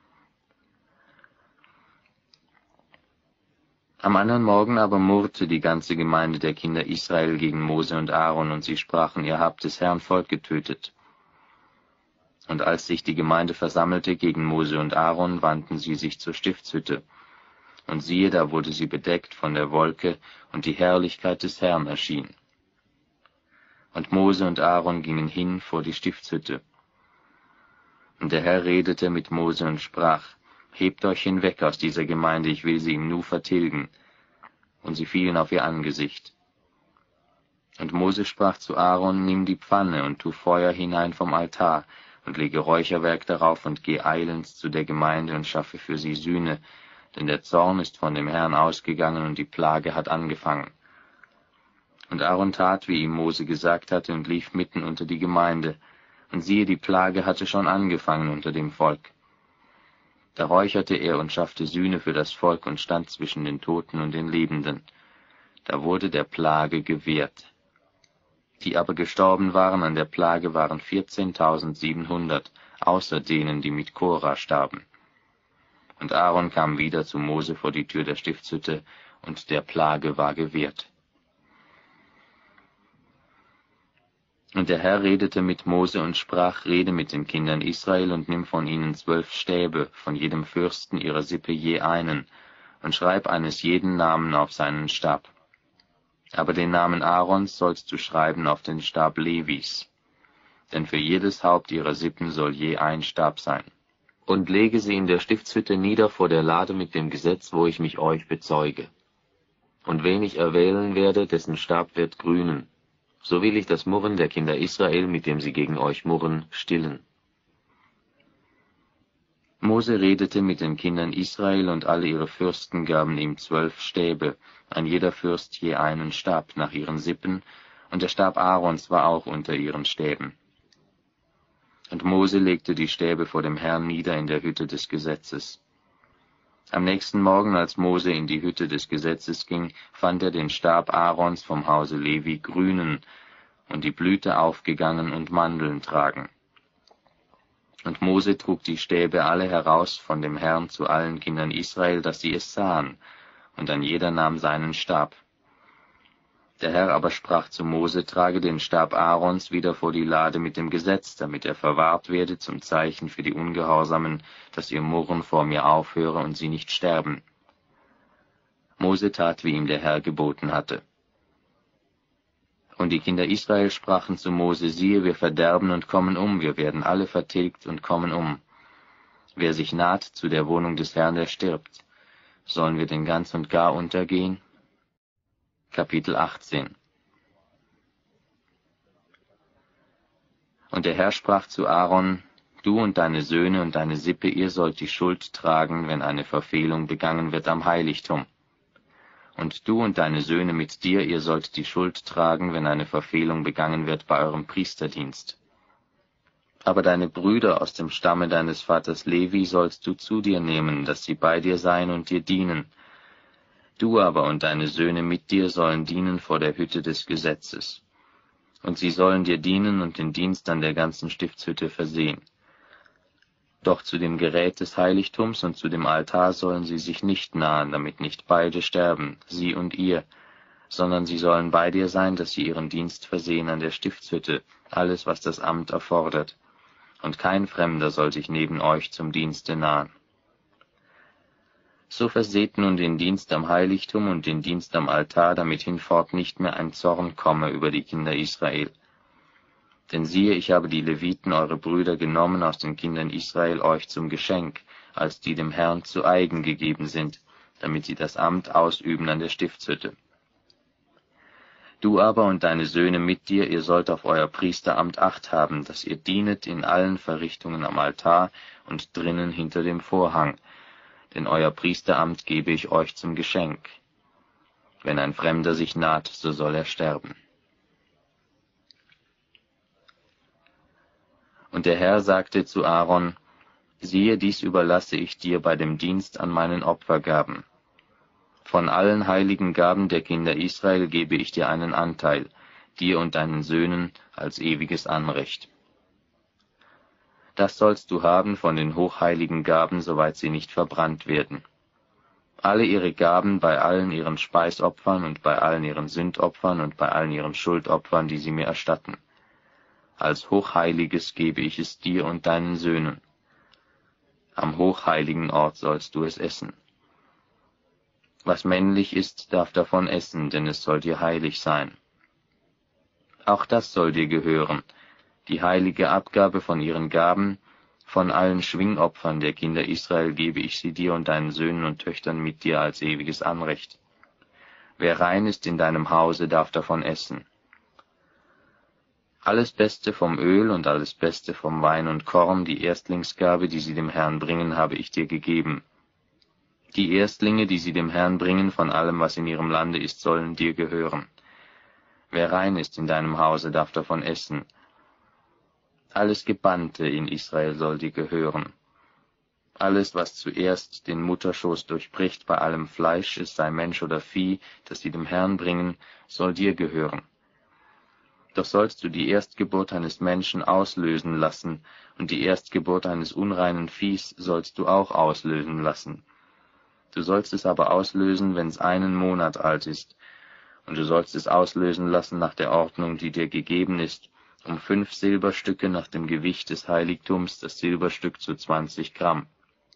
Am anderen Morgen aber murrte die ganze Gemeinde der Kinder Israel gegen Mose und Aaron, und sie sprachen, ihr habt des Herrn Volk getötet. Und als sich die Gemeinde versammelte gegen Mose und Aaron, wandten sie sich zur Stiftshütte. Und siehe, da wurde sie bedeckt von der Wolke, und die Herrlichkeit des Herrn erschien. Und Mose und Aaron gingen hin vor die Stiftshütte. Und der Herr redete mit Mose und sprach, hebt euch hinweg aus dieser Gemeinde, ich will sie im Nu vertilgen. Und sie fielen auf ihr Angesicht. Und Mose sprach zu Aaron, nimm die Pfanne und tu Feuer hinein vom Altar, und lege Räucherwerk darauf und geh eilends zu der Gemeinde und schaffe für sie Sühne, denn der Zorn ist von dem Herrn ausgegangen und die Plage hat angefangen. Und Aaron tat, wie ihm Mose gesagt hatte, und lief mitten unter die Gemeinde. Und siehe, die Plage hatte schon angefangen unter dem Volk. Da räucherte er und schaffte Sühne für das Volk und stand zwischen den Toten und den Lebenden. Da wurde der Plage gewehrt. Die aber gestorben waren an der Plage waren vierzehntausendsiebenhundert, außer denen, die mit Korah starben. Und Aaron kam wieder zu Mose vor die Tür der Stiftshütte, und der Plage war gewehrt. Und der Herr redete mit Mose und sprach, rede mit den Kindern Israel und nimm von ihnen zwölf Stäbe, von jedem Fürsten ihrer Sippe je einen, und schreib eines jeden Namen auf seinen Stab. Aber den Namen Aarons sollst du schreiben auf den Stab Levis, denn für jedes Haupt ihrer Sippen soll je ein Stab sein. Und lege sie in der Stiftshütte nieder vor der Lade mit dem Gesetz, wo ich mich euch bezeuge. Und wen ich erwählen werde, dessen Stab wird grünen, so will ich das Murren der Kinder Israel, mit dem sie gegen euch murren, stillen. Mose redete mit den Kindern Israel, und alle ihre Fürsten gaben ihm zwölf Stäbe, ein jeder Fürst je einen Stab nach ihren Sippen, und der Stab Aarons war auch unter ihren Stäben. Und Mose legte die Stäbe vor dem Herrn nieder in der Hütte des Gesetzes. Am nächsten Morgen, als Mose in die Hütte des Gesetzes ging, fand er den Stab Aarons vom Hause Levi grünen und die Blüte aufgegangen und Mandeln tragen. Und Mose trug die Stäbe alle heraus von dem Herrn zu allen Kindern Israel, dass sie es sahen, und ein jeder nahm seinen Stab. Der Herr aber sprach zu Mose, trage den Stab Aarons wieder vor die Lade mit dem Gesetz, damit er verwahrt werde zum Zeichen für die Ungehorsamen, dass ihr Murren vor mir aufhöre und sie nicht sterben. Mose tat, wie ihm der Herr geboten hatte. Und die Kinder Israel sprachen zu Mose, siehe, wir verderben und kommen um, wir werden alle vertilgt und kommen um. Wer sich naht zu der Wohnung des Herrn, der stirbt. Sollen wir denn ganz und gar untergehen? Kapitel achtzehn. Und der Herr sprach zu Aaron, du und deine Söhne und deine Sippe, ihr sollt die Schuld tragen, wenn eine Verfehlung begangen wird am Heiligtum. Und du und deine Söhne mit dir, ihr sollt die Schuld tragen, wenn eine Verfehlung begangen wird bei eurem Priesterdienst. Aber deine Brüder aus dem Stamme deines Vaters Levi sollst du zu dir nehmen, dass sie bei dir seien und dir dienen. Du aber und deine Söhne mit dir sollen dienen vor der Hütte des Gesetzes. Und sie sollen dir dienen und den Dienst an der ganzen Stiftshütte versehen. Doch zu dem Gerät des Heiligtums und zu dem Altar sollen sie sich nicht nahen, damit nicht beide sterben, sie und ihr, sondern sie sollen bei dir sein, dass sie ihren Dienst versehen an der Stiftshütte, alles, was das Amt erfordert. Und kein Fremder soll sich neben euch zum Dienste nahen. So verseht nun den Dienst am Heiligtum und den Dienst am Altar, damit hinfort nicht mehr ein Zorn komme über die Kinder Israel. Denn siehe, ich habe die Leviten, eure Brüder, genommen aus den Kindern Israel euch zum Geschenk, als die dem Herrn zu eigen gegeben sind, damit sie das Amt ausüben an der Stiftshütte. Du aber und deine Söhne mit dir, ihr sollt auf euer Priesteramt Acht haben, dass ihr dienet in allen Verrichtungen am Altar und drinnen hinter dem Vorhang, denn euer Priesteramt gebe ich euch zum Geschenk. Wenn ein Fremder sich naht, so soll er sterben. Und der Herr sagte zu Aaron, siehe, dies überlasse ich dir bei dem Dienst an meinen Opfergaben. Von allen heiligen Gaben der Kinder Israel gebe ich dir einen Anteil, dir und deinen Söhnen als ewiges Anrecht. Das sollst du haben von den hochheiligen Gaben, soweit sie nicht verbrannt werden. Alle ihre Gaben bei allen ihren Speisopfern und bei allen ihren Sündopfern und bei allen ihren Schuldopfern, die sie mir erstatten. Als Hochheiliges gebe ich es dir und deinen Söhnen. Am hochheiligen Ort sollst du es essen. Was männlich ist, darf davon essen, denn es soll dir heilig sein. Auch das soll dir gehören, die heilige Abgabe von ihren Gaben, von allen Schwingopfern der Kinder Israel gebe ich sie dir und deinen Söhnen und Töchtern mit dir als ewiges Anrecht. Wer rein ist in deinem Hause, darf davon essen. Alles Beste vom Öl und alles Beste vom Wein und Korn, die Erstlingsgabe, die sie dem Herrn bringen, habe ich dir gegeben. Die Erstlinge, die sie dem Herrn bringen, von allem, was in ihrem Lande ist, sollen dir gehören. Wer rein ist in deinem Hause, darf davon essen. Alles Gebannte in Israel soll dir gehören. Alles, was zuerst den Mutterschoß durchbricht bei allem Fleisch, es sei Mensch oder Vieh, das sie dem Herrn bringen, soll dir gehören. Doch sollst du die Erstgeburt eines Menschen auslösen lassen, und die Erstgeburt eines unreinen Viehs sollst du auch auslösen lassen. Du sollst es aber auslösen, wenn es einen Monat alt ist, und du sollst es auslösen lassen nach der Ordnung, die dir gegeben ist, um fünf Silberstücke nach dem Gewicht des Heiligtums, das Silberstück zu zwanzig Gramm.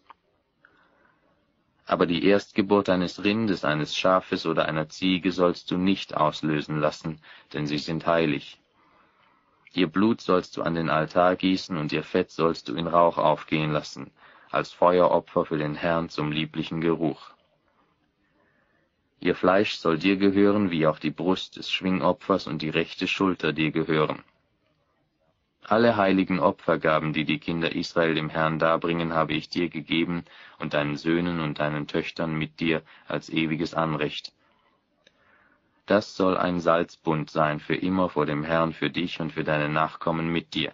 Aber die Erstgeburt eines Rindes, eines Schafes oder einer Ziege sollst du nicht auslösen lassen, denn sie sind heilig. Ihr Blut sollst du an den Altar gießen und ihr Fett sollst du in Rauch aufgehen lassen, als Feueropfer für den Herrn zum lieblichen Geruch. Ihr Fleisch soll dir gehören, wie auch die Brust des Schwingopfers und die rechte Schulter dir gehören. Alle heiligen Opfergaben, die die Kinder Israel dem Herrn darbringen, habe ich dir gegeben und deinen Söhnen und deinen Töchtern mit dir als ewiges Anrecht. Das soll ein Salzbund sein für immer vor dem Herrn, für dich und für deine Nachkommen mit dir.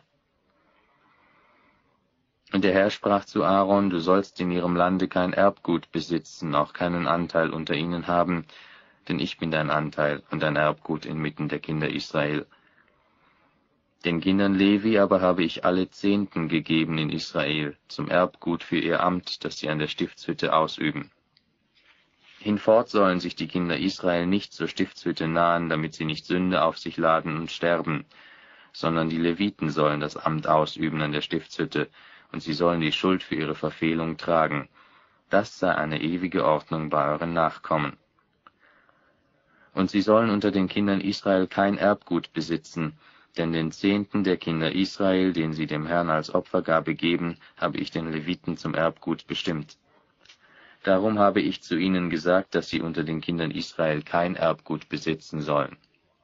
Und der Herr sprach zu Aaron, du sollst in ihrem Lande kein Erbgut besitzen, auch keinen Anteil unter ihnen haben, denn ich bin dein Anteil und dein Erbgut inmitten der Kinder Israel. Den Kindern Levi aber habe ich alle Zehnten gegeben in Israel, zum Erbgut für ihr Amt, das sie an der Stiftshütte ausüben. Hinfort sollen sich die Kinder Israel nicht zur Stiftshütte nahen, damit sie nicht Sünde auf sich laden und sterben, sondern die Leviten sollen das Amt ausüben an der Stiftshütte, und sie sollen die Schuld für ihre Verfehlung tragen. Das sei eine ewige Ordnung bei euren Nachkommen. Und sie sollen unter den Kindern Israel kein Erbgut besitzen, denn den Zehnten der Kinder Israel, den sie dem Herrn als Opfergabe geben, habe ich den Leviten zum Erbgut bestimmt. Darum habe ich zu ihnen gesagt, dass sie unter den Kindern Israel kein Erbgut besitzen sollen.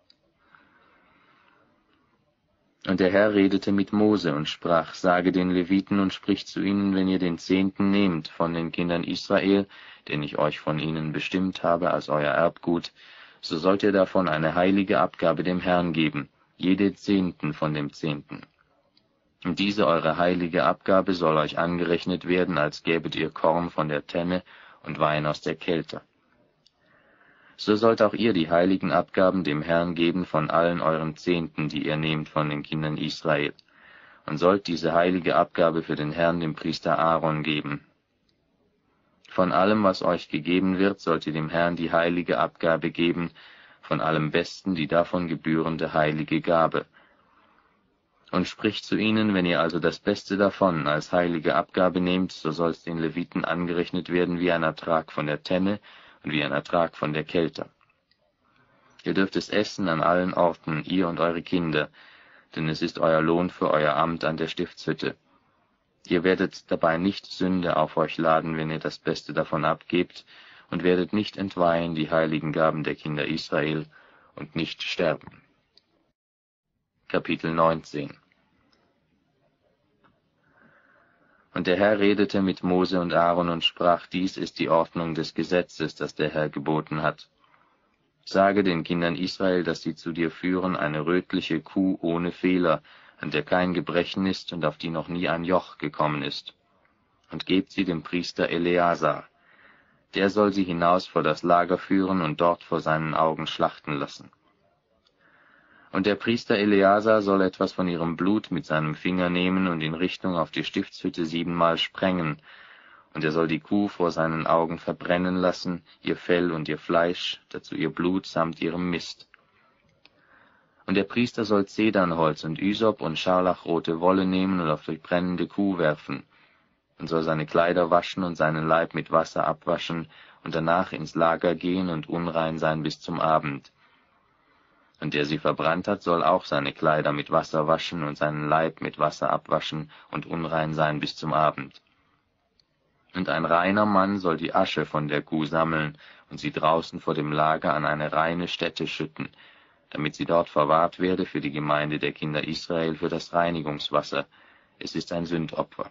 Und der Herr redete mit Mose und sprach, sage den Leviten und sprich zu ihnen, wenn ihr den Zehnten nehmt von den Kindern Israel, den ich euch von ihnen bestimmt habe als euer Erbgut, so sollt ihr davon eine heilige Abgabe dem Herrn geben, jede Zehnten von dem Zehnten. Und diese eure heilige Abgabe soll euch angerechnet werden, als gäbet ihr Korn von der Tenne und Wein aus der Kelter. So sollt auch ihr die heiligen Abgaben dem Herrn geben von allen euren Zehnten, die ihr nehmt von den Kindern Israel, und sollt diese heilige Abgabe für den Herrn dem Priester Aaron geben. Von allem, was euch gegeben wird, sollt ihr dem Herrn die heilige Abgabe geben, von allem Besten die davon gebührende heilige Gabe. Und spricht zu ihnen, wenn ihr also das Beste davon als heilige Abgabe nehmt, so soll es den Leviten angerechnet werden wie ein Ertrag von der Tenne und wie ein Ertrag von der Kelter. Ihr dürft es essen an allen Orten, ihr und eure Kinder, denn es ist euer Lohn für euer Amt an der Stiftshütte. Ihr werdet dabei nicht Sünde auf euch laden, wenn ihr das Beste davon abgebt, und werdet nicht entweihen die heiligen Gaben der Kinder Israel und nicht sterben. Kapitel neunzehn. Und der Herr redete mit Mose und Aaron und sprach, dies ist die Ordnung des Gesetzes, das der Herr geboten hat. Sage den Kindern Israel, dass sie zu dir führen eine rötliche Kuh ohne Fehler, an der kein Gebrechen ist und auf die noch nie ein Joch gekommen ist. Und gebt sie dem Priester Eleazar. Der soll sie hinaus vor das Lager führen und dort vor seinen Augen schlachten lassen. Und der Priester Eleazar soll etwas von ihrem Blut mit seinem Finger nehmen und in Richtung auf die Stiftshütte siebenmal sprengen, und er soll die Kuh vor seinen Augen verbrennen lassen, ihr Fell und ihr Fleisch, dazu ihr Blut samt ihrem Mist. Und der Priester soll Zedernholz und Ysop und scharlachrote Wolle nehmen und auf die brennende Kuh werfen, und soll seine Kleider waschen und seinen Leib mit Wasser abwaschen und danach ins Lager gehen und unrein sein bis zum Abend. Und der sie verbrannt hat, soll auch seine Kleider mit Wasser waschen und seinen Leib mit Wasser abwaschen und unrein sein bis zum Abend. Und ein reiner Mann soll die Asche von der Kuh sammeln und sie draußen vor dem Lager an eine reine Stätte schütten, damit sie dort verwahrt werde für die Gemeinde der Kinder Israel für das Reinigungswasser. Es ist ein Sündopfer.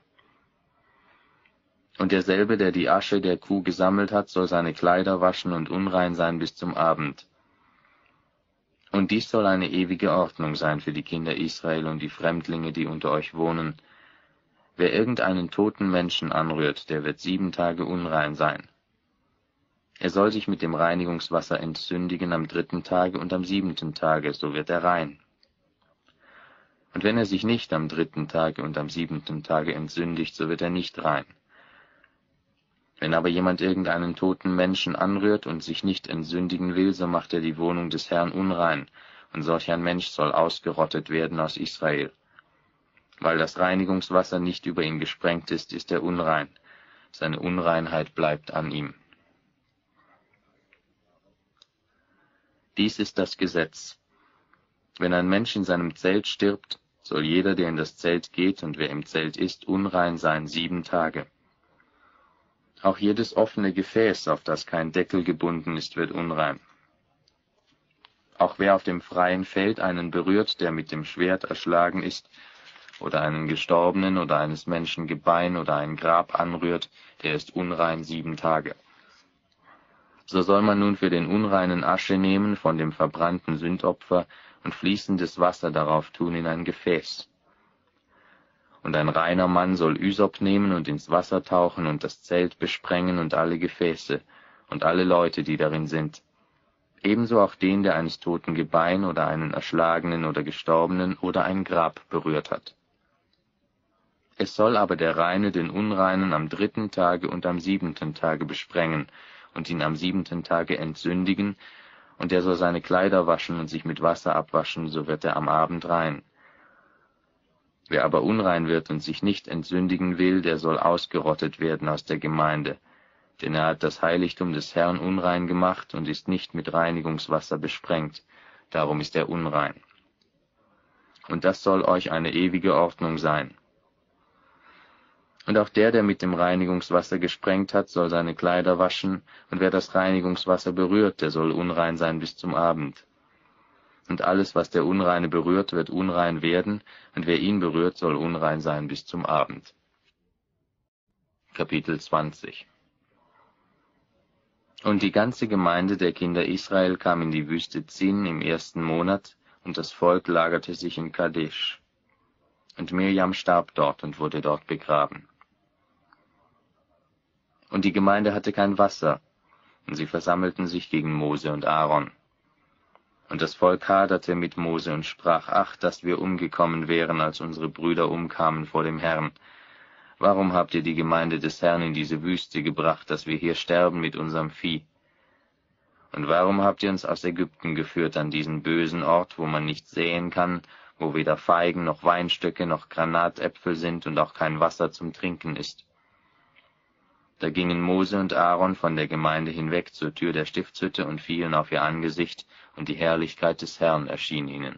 Und derselbe, der die Asche der Kuh gesammelt hat, soll seine Kleider waschen und unrein sein bis zum Abend. Und dies soll eine ewige Ordnung sein für die Kinder Israel und die Fremdlinge, die unter euch wohnen. Wer irgendeinen toten Menschen anrührt, der wird sieben Tage unrein sein. Er soll sich mit dem Reinigungswasser entsündigen am dritten Tage und am siebenten Tage, so wird er rein. Und wenn er sich nicht am dritten Tage und am siebenten Tage entsündigt, so wird er nicht rein. Wenn aber jemand irgendeinen toten Menschen anrührt und sich nicht entsündigen will, so macht er die Wohnung des Herrn unrein, und solch ein Mensch soll ausgerottet werden aus Israel. Weil das Reinigungswasser nicht über ihn gesprengt ist, ist er unrein. Seine Unreinheit bleibt an ihm. Dies ist das Gesetz. Wenn ein Mensch in seinem Zelt stirbt, soll jeder, der in das Zelt geht und wer im Zelt ist, unrein sein sieben Tage. Auch jedes offene Gefäß, auf das kein Deckel gebunden ist, wird unrein. Auch wer auf dem freien Feld einen berührt, der mit dem Schwert erschlagen ist, oder einen Gestorbenen oder eines Menschen Gebein oder ein Grab anrührt, der ist unrein sieben Tage. So soll man nun für den Unreinen Asche nehmen von dem verbrannten Sündopfer und fließendes Wasser darauf tun in ein Gefäß. Und ein reiner Mann soll Ysop nehmen und ins Wasser tauchen und das Zelt besprengen und alle Gefäße und alle Leute, die darin sind. Ebenso auch den, der eines toten Gebein oder einen Erschlagenen oder Gestorbenen oder ein Grab berührt hat. Es soll aber der Reine den Unreinen am dritten Tage und am siebenten Tage besprengen und ihn am siebenten Tage entsündigen, und er soll seine Kleider waschen und sich mit Wasser abwaschen, so wird er am Abend rein. Wer aber unrein wird und sich nicht entsündigen will, der soll ausgerottet werden aus der Gemeinde, denn er hat das Heiligtum des Herrn unrein gemacht und ist nicht mit Reinigungswasser besprengt, darum ist er unrein. Und das soll euch eine ewige Ordnung sein. Und auch der, der mit dem Reinigungswasser gesprengt hat, soll seine Kleider waschen, und wer das Reinigungswasser berührt, der soll unrein sein bis zum Abend. Und alles, was der Unreine berührt, wird unrein werden, und wer ihn berührt, soll unrein sein bis zum Abend. Kapitel zwanzig. Und die ganze Gemeinde der Kinder Israel kam in die Wüste Zin im ersten Monat, und das Volk lagerte sich in Kadesh. Und Mirjam starb dort und wurde dort begraben. Und die Gemeinde hatte kein Wasser, und sie versammelten sich gegen Mose und Aaron. Und das Volk haderte mit Mose und sprach: Ach, dass wir umgekommen wären, als unsere Brüder umkamen vor dem Herrn. Warum habt ihr die Gemeinde des Herrn in diese Wüste gebracht, dass wir hier sterben mit unserem Vieh? Und warum habt ihr uns aus Ägypten geführt an diesen bösen Ort, wo man nicht säen kann, wo weder Feigen noch Weinstöcke noch Granatäpfel sind und auch kein Wasser zum Trinken ist? Da gingen Mose und Aaron von der Gemeinde hinweg zur Tür der Stiftshütte und fielen auf ihr Angesicht, und die Herrlichkeit des Herrn erschien ihnen.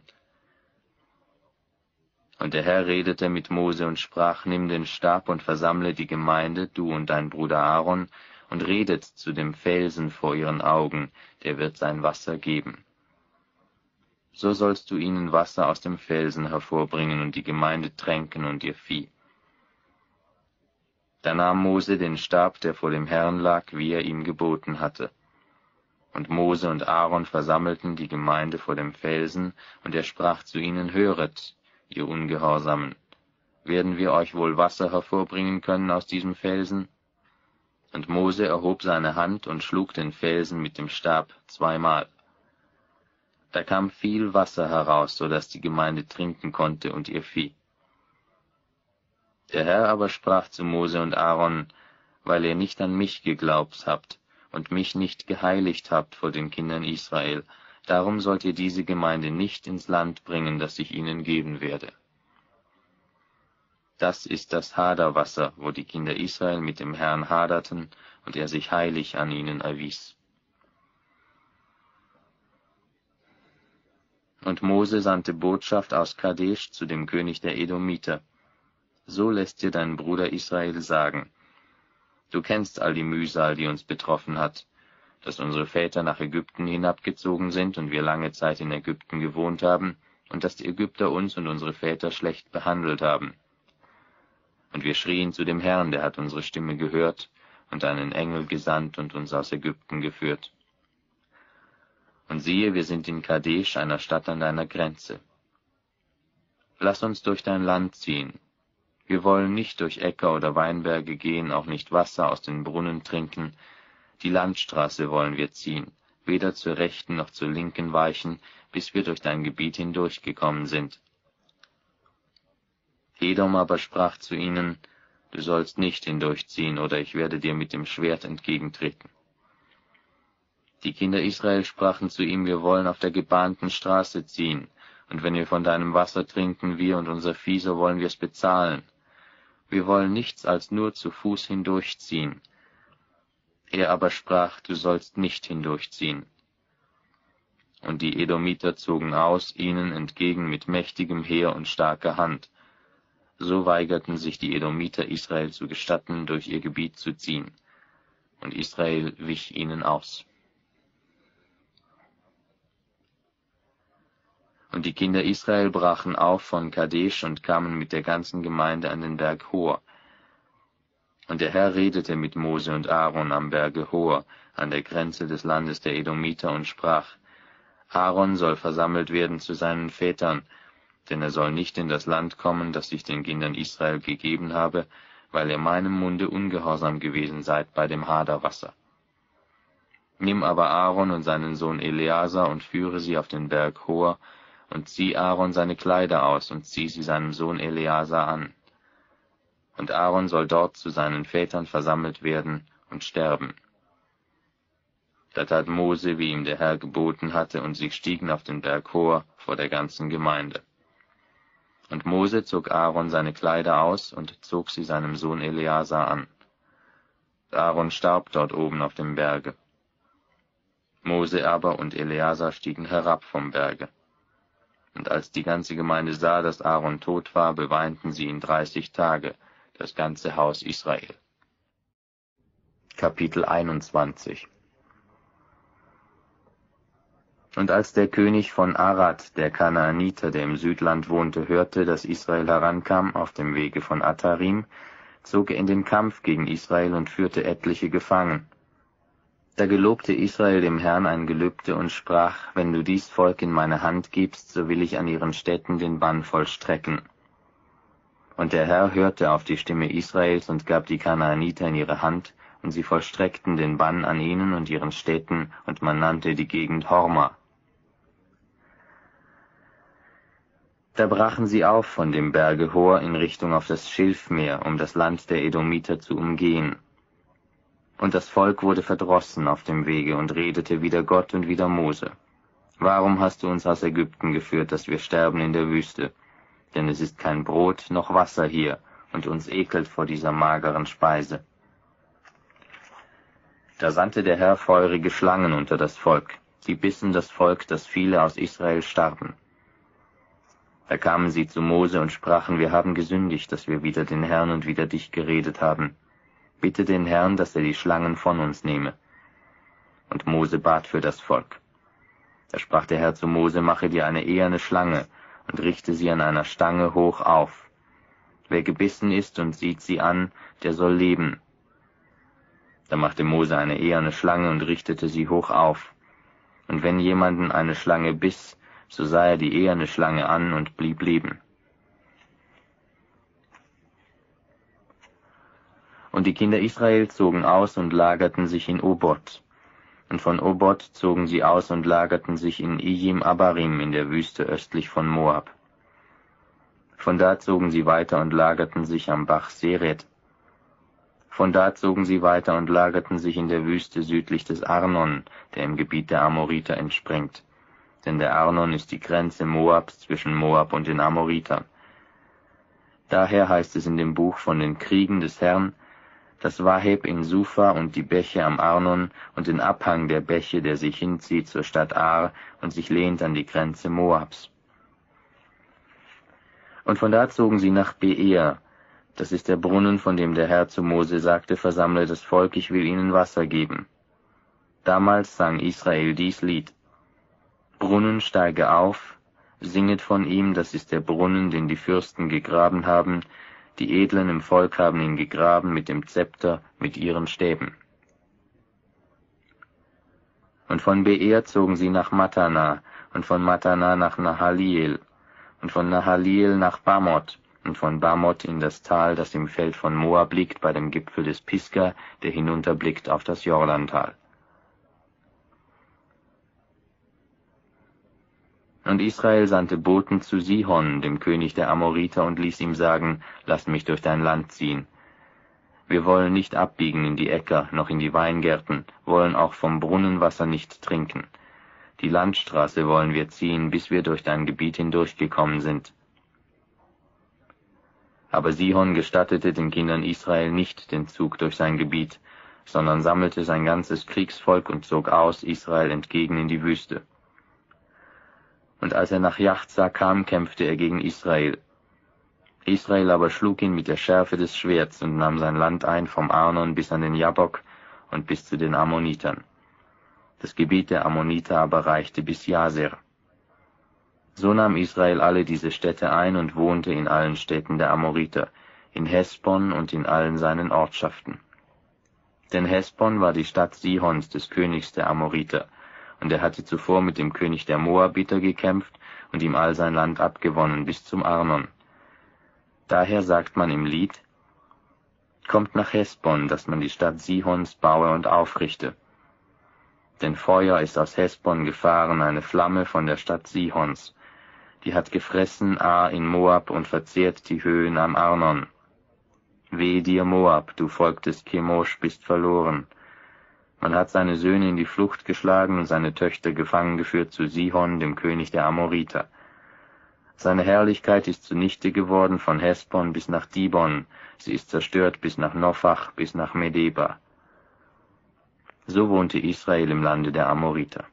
Und der Herr redete mit Mose und sprach: Nimm den Stab und versammle die Gemeinde, du und dein Bruder Aaron, und redet zu dem Felsen vor ihren Augen, der wird sein Wasser geben. So sollst du ihnen Wasser aus dem Felsen hervorbringen und die Gemeinde tränken und ihr Vieh. Da nahm Mose den Stab, der vor dem Herrn lag, wie er ihm geboten hatte. Und Mose und Aaron versammelten die Gemeinde vor dem Felsen, und er sprach zu ihnen: Höret, ihr Ungehorsamen, werden wir euch wohl Wasser hervorbringen können aus diesem Felsen? Und Mose erhob seine Hand und schlug den Felsen mit dem Stab zweimal. Da kam viel Wasser heraus, so dass die Gemeinde trinken konnte und ihr Vieh. Der Herr aber sprach zu Mose und Aaron: Weil ihr nicht an mich geglaubt habt und mich nicht geheiligt habt vor den Kindern Israel, darum sollt ihr diese Gemeinde nicht ins Land bringen, das ich ihnen geben werde. Das ist das Haderwasser, wo die Kinder Israel mit dem Herrn haderten, und er sich heilig an ihnen erwies. Und Mose sandte Botschaft aus Kadesh zu dem König der Edomiter: So lässt dir dein Bruder Israel sagen: Du kennst all die Mühsal, die uns betroffen hat, dass unsere Väter nach Ägypten hinabgezogen sind und wir lange Zeit in Ägypten gewohnt haben, und dass die Ägypter uns und unsere Väter schlecht behandelt haben. Und wir schrien zu dem Herrn, der hat unsere Stimme gehört und einen Engel gesandt und uns aus Ägypten geführt. Und siehe, wir sind in Kadesh, einer Stadt an deiner Grenze. Lass uns durch dein Land ziehen. Wir wollen nicht durch Äcker oder Weinberge gehen, auch nicht Wasser aus den Brunnen trinken. Die Landstraße wollen wir ziehen, weder zur rechten noch zur linken weichen, bis wir durch dein Gebiet hindurchgekommen sind. Edom aber sprach zu ihnen: Du sollst nicht hindurchziehen, oder ich werde dir mit dem Schwert entgegentreten. Die Kinder Israel sprachen zu ihm: Wir wollen auf der gebahnten Straße ziehen, und wenn wir von deinem Wasser trinken, wir und unser Vieh, so wollen wir es bezahlen. Wir wollen nichts als nur zu Fuß hindurchziehen. Er aber sprach: Du sollst nicht hindurchziehen. Und die Edomiter zogen aus ihnen entgegen mit mächtigem Heer und starker Hand. So weigerten sich die Edomiter Israel zu gestatten, durch ihr Gebiet zu ziehen. und Israel wich ihnen aus. Und die Kinder Israel brachen auf von Kadesh und kamen mit der ganzen Gemeinde an den Berg Hor. Und der Herr redete mit Mose und Aaron am Berge Hor, an der Grenze des Landes der Edomiter, und sprach: Aaron soll versammelt werden zu seinen Vätern, denn er soll nicht in das Land kommen, das ich den Kindern Israel gegeben habe, weil ihr meinem Munde ungehorsam gewesen seid bei dem Haderwasser. Nimm aber Aaron und seinen Sohn Eleazar und führe sie auf den Berg Hor, und zieh Aaron seine Kleider aus und zieh sie seinem Sohn Eleazar an. Und Aaron soll dort zu seinen Vätern versammelt werden und sterben. Da tat Mose, wie ihm der Herr geboten hatte, und sie stiegen auf den Berg Hor vor der ganzen Gemeinde. Und Mose zog Aaron seine Kleider aus und zog sie seinem Sohn Eleazar an. Aaron starb dort oben auf dem Berge. Mose aber und Eleazar stiegen herab vom Berge. Und als die ganze Gemeinde sah, dass Aaron tot war, beweinten sie ihn dreißig Tage, das ganze Haus Israel. Kapitel einundzwanzig. Und als der König von Arad, der Kanaaniter, der im Südland wohnte, hörte, dass Israel herankam auf dem Wege von Atarim, zog er in den Kampf gegen Israel und führte etliche gefangen. Da gelobte Israel dem Herrn ein Gelübde und sprach: Wenn du dies Volk in meine Hand gibst, so will ich an ihren Städten den Bann vollstrecken. Und der Herr hörte auf die Stimme Israels und gab die Kanaaniter in ihre Hand, und sie vollstreckten den Bann an ihnen und ihren Städten, und man nannte die Gegend Horma. Da brachen sie auf von dem Berge Hor in Richtung auf das Schilfmeer, um das Land der Edomiter zu umgehen. Und das Volk wurde verdrossen auf dem Wege und redete wider Gott und wider Mose: Warum hast du uns aus Ägypten geführt, dass wir sterben in der Wüste? Denn es ist kein Brot noch Wasser hier, und uns ekelt vor dieser mageren Speise. Da sandte der Herr feurige Schlangen unter das Volk, die bissen das Volk, dass viele aus Israel starben. Da kamen sie zu Mose und sprachen: Wir haben gesündigt, dass wir wider den Herrn und wider dich geredet haben. Bitte den Herrn, dass er die Schlangen von uns nehme. Und Mose bat für das Volk. Da sprach der Herr zu Mose: Mache dir eine eherne Schlange und richte sie an einer Stange hoch auf. Wer gebissen ist und sieht sie an, der soll leben. Da machte Mose eine eherne Schlange und richtete sie hoch auf. Und wenn jemanden eine Schlange biss, so sah er die eherne Schlange an und blieb leben. Und die Kinder Israel zogen aus und lagerten sich in Obot. Und von Obot zogen sie aus und lagerten sich in Ijim Abarim in der Wüste östlich von Moab. Von da zogen sie weiter und lagerten sich am Bach Seret. Von da zogen sie weiter und lagerten sich in der Wüste südlich des Arnon, der im Gebiet der Amoriter entspringt. Denn der Arnon ist die Grenze Moabs zwischen Moab und den Amoritern. Daher heißt es in dem Buch von den Kriegen des Herrn, dass Waheb in Sufa und die Bäche am Arnon und den Abhang der Bäche, der sich hinzieht zur Stadt Ar und sich lehnt an die Grenze Moabs. Und von da zogen sie nach Beer, das ist der Brunnen, von dem der Herr zu Mose sagte: Versammle das Volk, ich will ihnen Wasser geben. Damals sang Israel dies Lied: Brunnen, steige auf, singet von ihm, das ist der Brunnen, den die Fürsten gegraben haben, die Edlen im Volk haben ihn gegraben mit dem Zepter, mit ihren Stäben. Und von Beer zogen sie nach Matana, und von Matana nach Nahaliel, und von Nahaliel nach Bamoth, und von Bamoth in das Tal, das im Feld von Moab liegt, bei dem Gipfel des Pisga, der hinunterblickt auf das Jordantal. Und Israel sandte Boten zu Sihon, dem König der Amoriter, und ließ ihm sagen: Lass mich durch dein Land ziehen. Wir wollen nicht abbiegen in die Äcker, noch in die Weingärten, wollen auch vom Brunnenwasser nicht trinken. Die Landstraße wollen wir ziehen, bis wir durch dein Gebiet hindurchgekommen sind. Aber Sihon gestattete den Kindern Israel nicht den Zug durch sein Gebiet, sondern sammelte sein ganzes Kriegsvolk und zog aus Israel entgegen in die Wüste. Und als er nach Jachza kam, kämpfte er gegen Israel. Israel aber schlug ihn mit der Schärfe des Schwerts und nahm sein Land ein vom Arnon bis an den Jabbok und bis zu den Ammonitern. Das Gebiet der Ammoniter aber reichte bis Jaser. So nahm Israel alle diese Städte ein und wohnte in allen Städten der Amoriter, in Hesbon und in allen seinen Ortschaften. Denn Hesbon war die Stadt Sihons, des Königs der Amoriter, und er hatte zuvor mit dem König der Moabiter gekämpft und ihm all sein Land abgewonnen bis zum Arnon. Daher sagt man im Lied: Kommt nach Hesbon, dass man die Stadt Sihons baue und aufrichte. Denn Feuer ist aus Hesbon gefahren, eine Flamme von der Stadt Sihons. Die hat gefressen Ar in Moab und verzehrt die Höhen am Arnon. Weh dir, Moab, du Volk des Chemosh, bist verloren. Man hat seine Söhne in die Flucht geschlagen und seine Töchter gefangen geführt zu Sihon, dem König der Amoriter. Seine Herrlichkeit ist zunichte geworden von Hesbon bis nach Dibon, sie ist zerstört bis nach Nophach, bis nach Medeba. So wohnte Israel im Lande der Amoriter.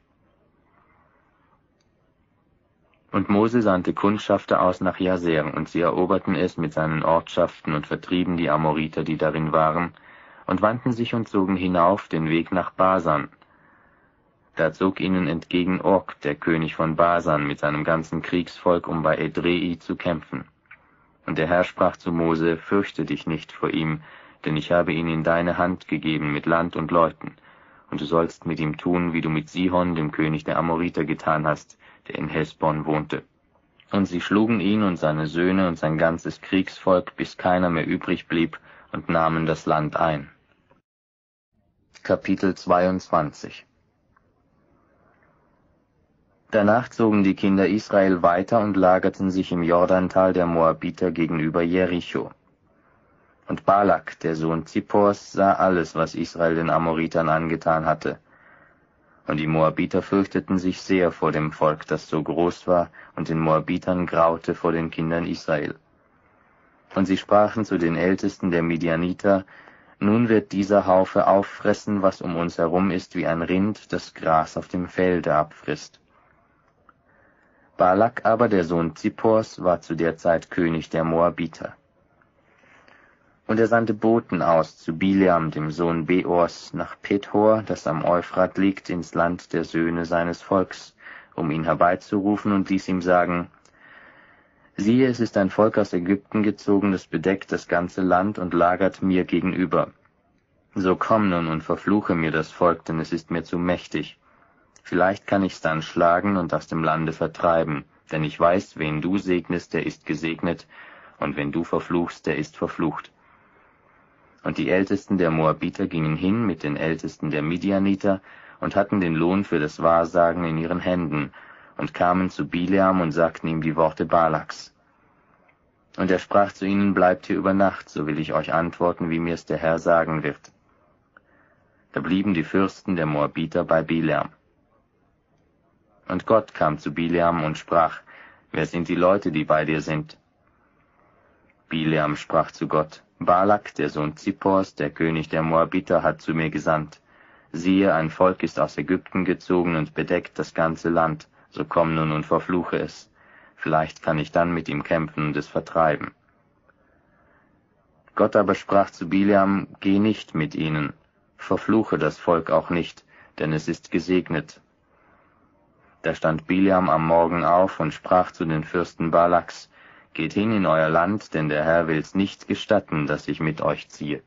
Und Mose sandte Kundschafter aus nach Jaser, und sie eroberten es mit seinen Ortschaften und vertrieben die Amoriter, die darin waren, und wandten sich und zogen hinauf den Weg nach Basan. Da zog ihnen entgegen Og, der König von Basan, mit seinem ganzen Kriegsvolk, um bei Edrei zu kämpfen. Und der Herr sprach zu Mose: Fürchte dich nicht vor ihm, denn ich habe ihn in deine Hand gegeben mit Land und Leuten, und du sollst mit ihm tun, wie du mit Sihon, dem König der Amoriter, getan hast, der in Hesbon wohnte. Und sie schlugen ihn und seine Söhne und sein ganzes Kriegsvolk, bis keiner mehr übrig blieb, und nahmen das Land ein. Kapitel zweiundzwanzig. Danach zogen die Kinder Israel weiter und lagerten sich im Jordantal der Moabiter gegenüber Jericho. Und Balak, der Sohn Zippors, sah alles, was Israel den Amoritern angetan hatte. Und die Moabiter fürchteten sich sehr vor dem Volk, das so groß war, und den Moabitern graute vor den Kindern Israel. Und sie sprachen zu den Ältesten der Midianiter: Nun wird dieser Haufe auffressen, was um uns herum ist, wie ein Rind, das Gras auf dem Felde abfrisst. Balak aber, der Sohn Zippors, war zu der Zeit König der Moabiter. Und er sandte Boten aus zu Bileam, dem Sohn Beors, nach Pethor, das am Euphrat liegt, ins Land der Söhne seines Volks, um ihn herbeizurufen, und ließ ihm sagen: Siehe, es ist ein Volk aus Ägypten gezogen, das bedeckt das ganze Land und lagert mir gegenüber. So komm nun und verfluche mir das Volk, denn es ist mir zu mächtig. Vielleicht kann ich's dann schlagen und aus dem Lande vertreiben, denn ich weiß, wen du segnest, der ist gesegnet, und wenn du verfluchst, der ist verflucht. Und die Ältesten der Moabiter gingen hin mit den Ältesten der Midianiter und hatten den Lohn für das Wahrsagen in ihren Händen und kamen zu Bileam und sagten ihm die Worte Balaks. Und er sprach zu ihnen: Bleibt hier über Nacht, so will ich euch antworten, wie mir's der Herr sagen wird. Da blieben die Fürsten der Moabiter bei Bileam. Und Gott kam zu Bileam und sprach: Wer sind die Leute, die bei dir sind? Bileam sprach zu Gott: Balak, der Sohn Zippors, der König der Moabiter, hat zu mir gesandt: Siehe, ein Volk ist aus Ägypten gezogen und bedeckt das ganze Land, so komm nun und verfluche es. Vielleicht kann ich dann mit ihm kämpfen und es vertreiben. Gott aber sprach zu Bileam: Geh nicht mit ihnen, verfluche das Volk auch nicht, denn es ist gesegnet. Da stand Bileam am Morgen auf und sprach zu den Fürsten Balaks: Geht hin in euer Land, denn der Herr will's nicht gestatten, dass ich mit euch ziehe.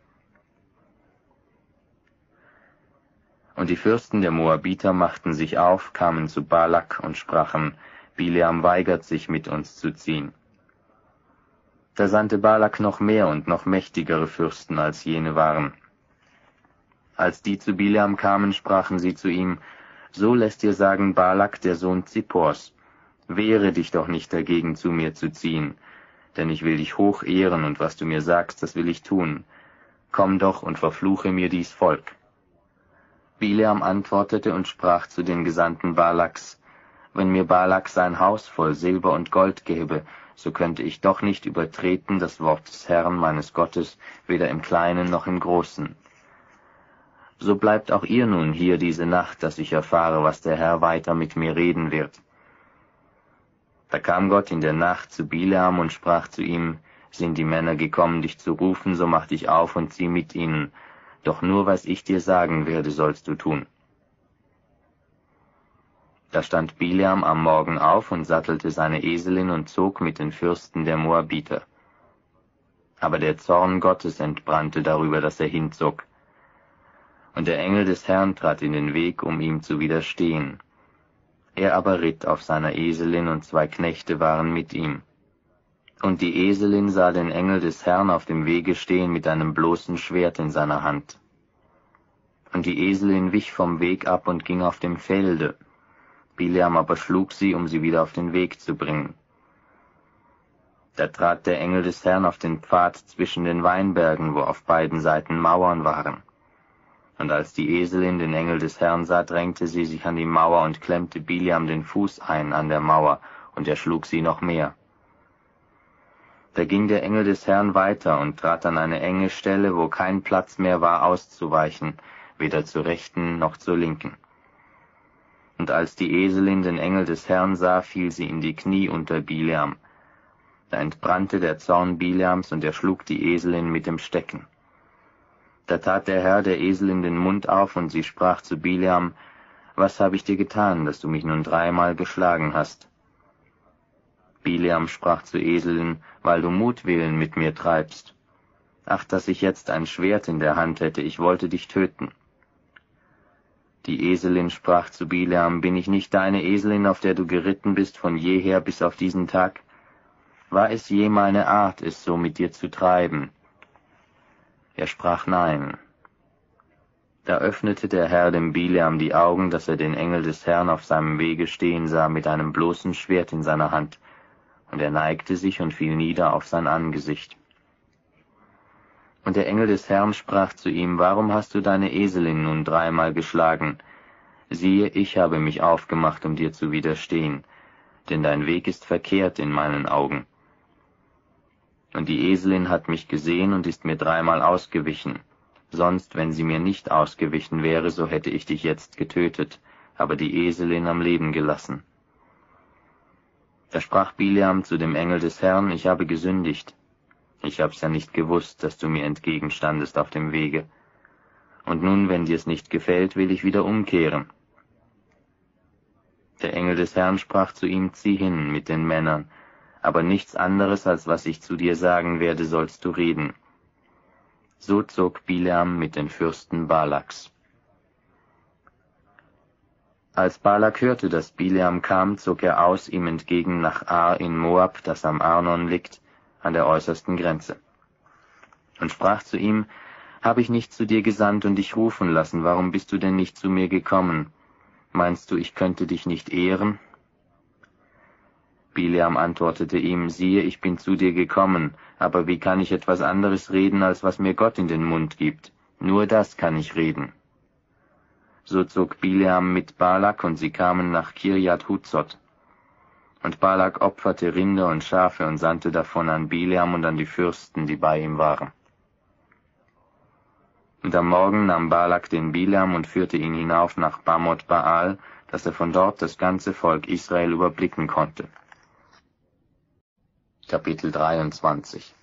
Und die Fürsten der Moabiter machten sich auf, kamen zu Balak und sprachen: Bileam weigert sich, mit uns zu ziehen. Da sandte Balak noch mehr und noch mächtigere Fürsten, als jene waren. Als die zu Bileam kamen, sprachen sie zu ihm: So lässt dir sagen Balak, der Sohn Zippors: Wehre dich doch nicht dagegen, zu mir zu ziehen, denn ich will dich hoch ehren, und was du mir sagst, das will ich tun. Komm doch und verfluche mir dies Volk. Bileam antwortete und sprach zu den Gesandten Balaks: Wenn mir Balak sein Haus voll Silber und Gold gäbe, so könnte ich doch nicht übertreten das Wort des Herrn meines Gottes, weder im Kleinen noch im Großen. So bleibt auch ihr nun hier diese Nacht, dass ich erfahre, was der Herr weiter mit mir reden wird. Da kam Gott in der Nacht zu Bileam und sprach zu ihm: Sind die Männer gekommen, dich zu rufen, so mach dich auf und zieh mit ihnen, Doch nur was ich dir sagen werde, sollst du tun. Da stand Bileam am Morgen auf und sattelte seine Eselin und zog mit den Fürsten der Moabiter. Aber der Zorn Gottes entbrannte darüber, dass er hinzog. Und der Engel des Herrn trat in den Weg, um ihm zu widerstehen. Er aber ritt auf seiner Eselin, und zwei Knechte waren mit ihm. Und die Eselin sah den Engel des Herrn auf dem Wege stehen mit einem bloßen Schwert in seiner Hand. Und die Eselin wich vom Weg ab und ging auf dem Felde. Bileam aber schlug sie, um sie wieder auf den Weg zu bringen. Da trat der Engel des Herrn auf den Pfad zwischen den Weinbergen, wo auf beiden Seiten Mauern waren. Und als die Eselin den Engel des Herrn sah, drängte sie sich an die Mauer und klemmte Bileam den Fuß ein an der Mauer, und er schlug sie noch mehr. Da ging der Engel des Herrn weiter und trat an eine enge Stelle, wo kein Platz mehr war, auszuweichen, weder zur rechten noch zur linken. Und als die Eselin den Engel des Herrn sah, fiel sie in die Knie unter Bileam. Da entbrannte der Zorn Bileams, und er schlug die Eselin mit dem Stecken. Da tat der Herr der Eselin den Mund auf, und sie sprach zu Bileam: Was habe ich dir getan, dass du mich nun dreimal geschlagen hast? Bileam sprach zur Eselin: Weil du Mutwillen mit mir treibst. Ach, dass ich jetzt ein Schwert in der Hand hätte, ich wollte dich töten. Die Eselin sprach zu Bileam: Bin ich nicht deine Eselin, auf der du geritten bist von jeher bis auf diesen Tag? War es je meine Art, es so mit dir zu treiben? Er sprach: Nein. Da öffnete der Herr dem Bileam die Augen, dass er den Engel des Herrn auf seinem Wege stehen sah mit einem bloßen Schwert in seiner Hand, und er neigte sich und fiel nieder auf sein Angesicht. Und der Engel des Herrn sprach zu ihm: Warum hast du deine Eselin nun dreimal geschlagen? Siehe, ich habe mich aufgemacht, um dir zu widerstehen, denn dein Weg ist verkehrt in meinen Augen. Und die Eselin hat mich gesehen und ist mir dreimal ausgewichen. Sonst, wenn sie mir nicht ausgewichen wäre, so hätte ich dich jetzt getötet, aber die Eselin am Leben gelassen. Da sprach Bileam zu dem Engel des Herrn: Ich habe gesündigt. Ich hab's ja nicht gewusst, dass du mir entgegenstandest auf dem Wege. Und nun, wenn dir's nicht gefällt, will ich wieder umkehren. Der Engel des Herrn sprach zu ihm: Zieh hin mit den Männern, aber nichts anderes, als was ich zu dir sagen werde, sollst du reden. So zog Bileam mit den Fürsten Balaks. Als Balak hörte, dass Bileam kam, zog er aus ihm entgegen nach Ar in Moab, das am Arnon liegt, an der äußersten Grenze. Und sprach zu ihm: Habe ich nicht zu dir gesandt und dich rufen lassen, warum bist du denn nicht zu mir gekommen? Meinst du, ich könnte dich nicht ehren? Bileam antwortete ihm: Siehe, ich bin zu dir gekommen, aber wie kann ich etwas anderes reden, als was mir Gott in den Mund gibt? Nur das kann ich reden. So zog Bileam mit Balak, und sie kamen nach Kirjat Huzot. Und Balak opferte Rinder und Schafe und sandte davon an Bileam und an die Fürsten, die bei ihm waren. Und am Morgen nahm Balak den Bileam und führte ihn hinauf nach Bamot Baal, dass er von dort das ganze Volk Israel überblicken konnte. Kapitel dreiundzwanzig.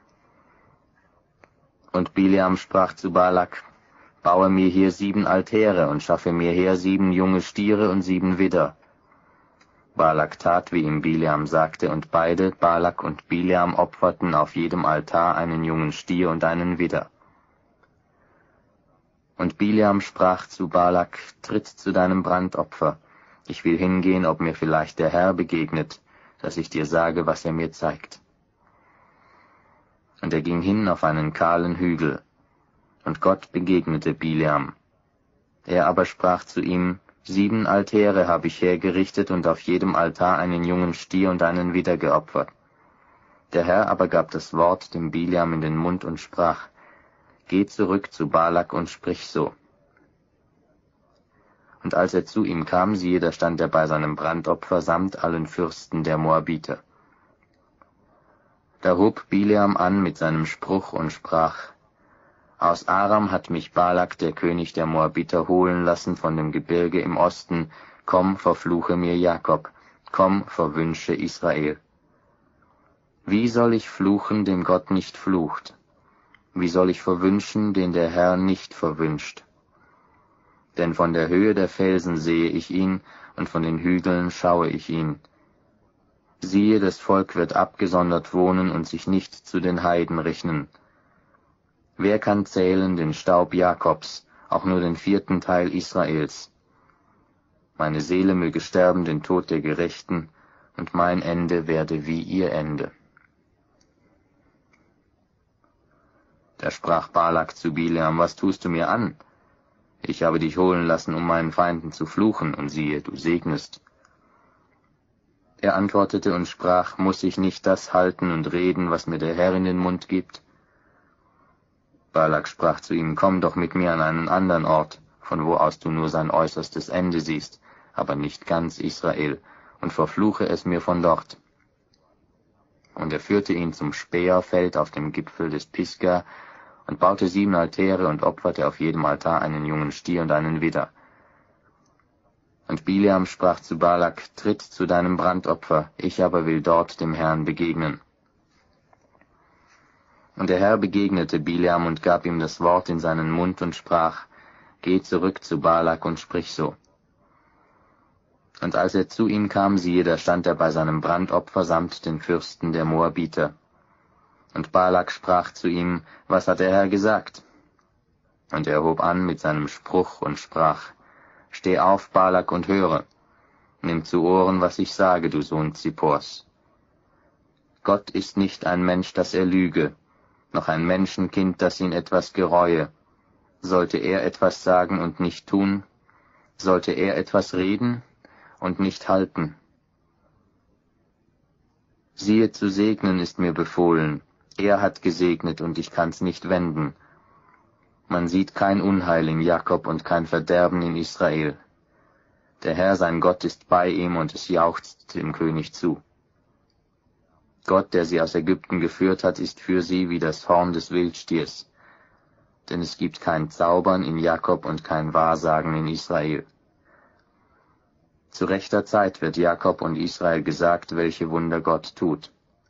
Und Bileam sprach zu Balak: Baue mir hier sieben Altäre und schaffe mir her sieben junge Stiere und sieben Widder. Balak tat, wie ihm Bileam sagte, und beide, Balak und Bileam, opferten auf jedem Altar einen jungen Stier und einen Widder. Und Bileam sprach zu Balak: Tritt zu deinem Brandopfer. Ich will hingehen, ob mir vielleicht der Herr begegnet, dass ich dir sage, was er mir zeigt. Und er ging hin auf einen kahlen Hügel, und Gott begegnete Bileam. Er aber sprach zu ihm: Sieben Altäre habe ich hergerichtet und auf jedem Altar einen jungen Stier und einen Widder geopfert. Der Herr aber gab das Wort dem Bileam in den Mund und sprach: Geh zurück zu Balak und sprich so. Und als er zu ihm kam, siehe, da stand er bei seinem Brandopfer samt allen Fürsten der Moabiter. Da hob Bileam an mit seinem Spruch und sprach: Aus Aram hat mich Balak, der König der Moabiter, holen lassen von dem Gebirge im Osten. Komm, verfluche mir Jakob, komm, verwünsche Israel. Wie soll ich fluchen, dem Gott nicht flucht? Wie soll ich verwünschen, den der Herr nicht verwünscht? Denn von der Höhe der Felsen sehe ich ihn, und von den Hügeln schaue ich ihn. Siehe, das Volk wird abgesondert wohnen und sich nicht zu den Heiden rechnen. Wer kann zählen den Staub Jakobs, auch nur den vierten Teil Israels? Meine Seele möge sterben den Tod der Gerechten, und mein Ende werde wie ihr Ende. Da sprach Balak zu Bileam: Was tust du mir an? Ich habe dich holen lassen, um meinen Feinden zu fluchen, und siehe, du segnest. Er antwortete und sprach: Muss ich nicht das halten und reden, was mir der Herr in den Mund gibt? Balak sprach zu ihm: Komm doch mit mir an einen anderen Ort, von wo aus du nur sein äußerstes Ende siehst, aber nicht ganz Israel, und verfluche es mir von dort. Und er führte ihn zum Späherfeld auf dem Gipfel des Pisga und baute sieben Altäre und opferte auf jedem Altar einen jungen Stier und einen Widder. Und Bileam sprach zu Balak: Tritt zu deinem Brandopfer, ich aber will dort dem Herrn begegnen. Und der Herr begegnete Bileam und gab ihm das Wort in seinen Mund und sprach: Geh zurück zu Balak und sprich so. Und als er zu ihm kam, siehe, da stand er bei seinem Brandopfer samt den Fürsten der Moabiter. Und Balak sprach zu ihm: Was hat der Herr gesagt? Und er hob an mit seinem Spruch und sprach: Steh auf, Balak, und höre. Nimm zu Ohren, was ich sage, du Sohn Zippors. Gott ist nicht ein Mensch, dass er lüge, noch ein Menschenkind, das ihn etwas gereue. Sollte er etwas sagen und nicht tun? Sollte er etwas reden und nicht halten? Siehe, zu segnen ist mir befohlen. Er hat gesegnet, und ich kann's nicht wenden. Man sieht kein Unheil in Jakob und kein Verderben in Israel. Der Herr sein Gott ist bei ihm, und es jauchzt dem König zu. Gott, der sie aus Ägypten geführt hat, ist für sie wie das Horn des Wildstiers. Denn es gibt kein Zaubern in Jakob und kein Wahrsagen in Israel. Zu rechter Zeit wird Jakob und Israel gesagt, welche Wunder Gott tut.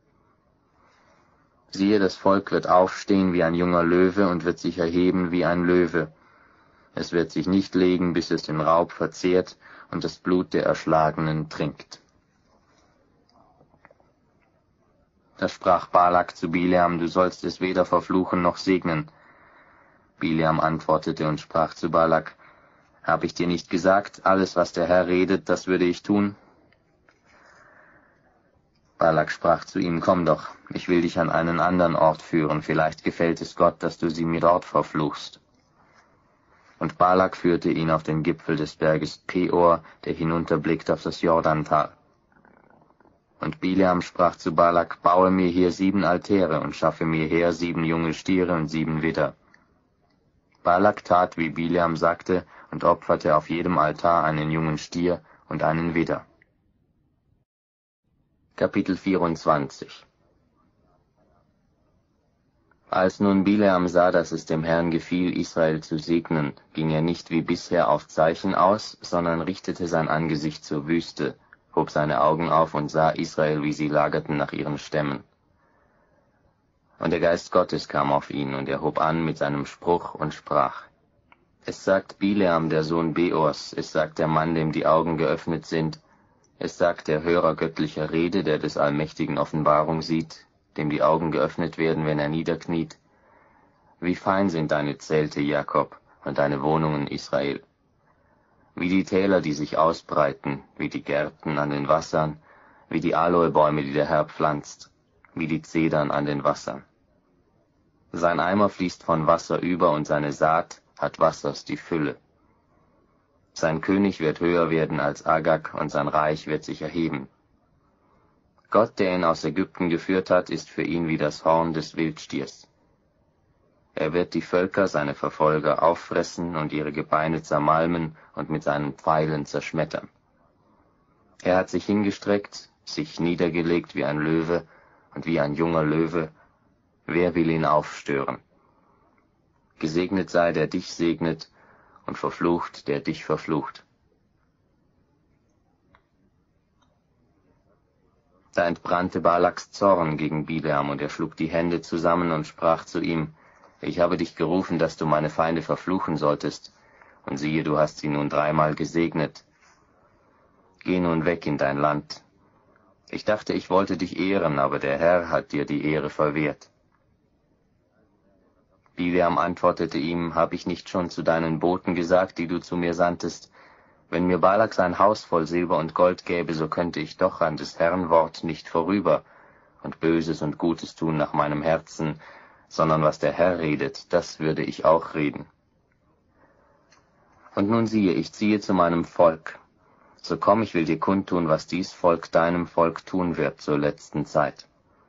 Siehe, das Volk wird aufstehen wie ein junger Löwe und wird sich erheben wie ein Löwe. Es wird sich nicht legen, bis es den Raub verzehrt und das Blut der Erschlagenen trinkt. Da sprach Balak zu Bileam: Du sollst es weder verfluchen noch segnen. Bileam antwortete und sprach zu Balak: Hab ich dir nicht gesagt, alles, was der Herr redet, das würde ich tun? Balak sprach zu ihm: Komm doch, ich will dich an einen anderen Ort führen, vielleicht gefällt es Gott, dass du sie mir dort verfluchst. Und Balak führte ihn auf den Gipfel des Berges Peor, der hinunterblickt auf das Jordantal. Und Bileam sprach zu Balak: Baue mir hier sieben Altäre und schaffe mir her sieben junge Stiere und sieben Widder. Balak tat, wie Bileam sagte, und opferte auf jedem Altar einen jungen Stier und einen Widder. Kapitel vierundzwanzig. Als nun Bileam sah, dass es dem Herrn gefiel, Israel zu segnen, ging er nicht wie bisher auf Zeichen aus, sondern richtete sein Angesicht zur Wüste, hob seine Augen auf und sah Israel, wie sie lagerten nach ihren Stämmen. Und der Geist Gottes kam auf ihn, und er hob an mit seinem Spruch und sprach: Es sagt Bileam, der Sohn Beors, es sagt der Mann, dem die Augen geöffnet sind, es sagt der Hörer göttlicher Rede, der des Allmächtigen Offenbarung sieht, dem die Augen geöffnet werden, wenn er niederkniet: Wie fein sind deine Zelte, Jakob, und deine Wohnungen, Israel. Wie die Täler, die sich ausbreiten, wie die Gärten an den Wassern, wie die Aloebäume, die der Herr pflanzt, wie die Zedern an den Wassern. Sein Eimer fließt von Wasser über, und seine Saat hat Wassers die Fülle. Sein König wird höher werden als Agag, und sein Reich wird sich erheben. Gott, der ihn aus Ägypten geführt hat, ist für ihn wie das Horn des Wildstiers. Er wird die Völker, seine Verfolger, auffressen und ihre Gebeine zermalmen und mit seinen Pfeilen zerschmettern. Er hat sich hingestreckt, sich niedergelegt wie ein Löwe, und wie ein junger Löwe, wer will ihn aufstören? Gesegnet sei, der dich segnet, und verflucht, der dich verflucht. Da entbrannte Balaks Zorn gegen Bileam, und er schlug die Hände zusammen und sprach zu ihm: Ich habe dich gerufen, dass du meine Feinde verfluchen solltest, und siehe, du hast sie nun dreimal gesegnet. Geh nun weg in dein Land. Ich dachte, ich wollte dich ehren, aber der Herr hat dir die Ehre verwehrt. Bileam antwortete ihm, hab ich nicht schon zu deinen Boten gesagt, die du zu mir sandtest, wenn mir Balak sein Haus voll Silber und Gold gäbe, so könnte ich doch an des Herrn Wort nicht vorüber und Böses und Gutes tun nach meinem Herzen, sondern was der Herr redet, das würde ich auch reden. Und nun siehe, ich ziehe zu meinem Volk. So komm, ich will dir kundtun, was dies Volk deinem Volk tun wird zur letzten Zeit.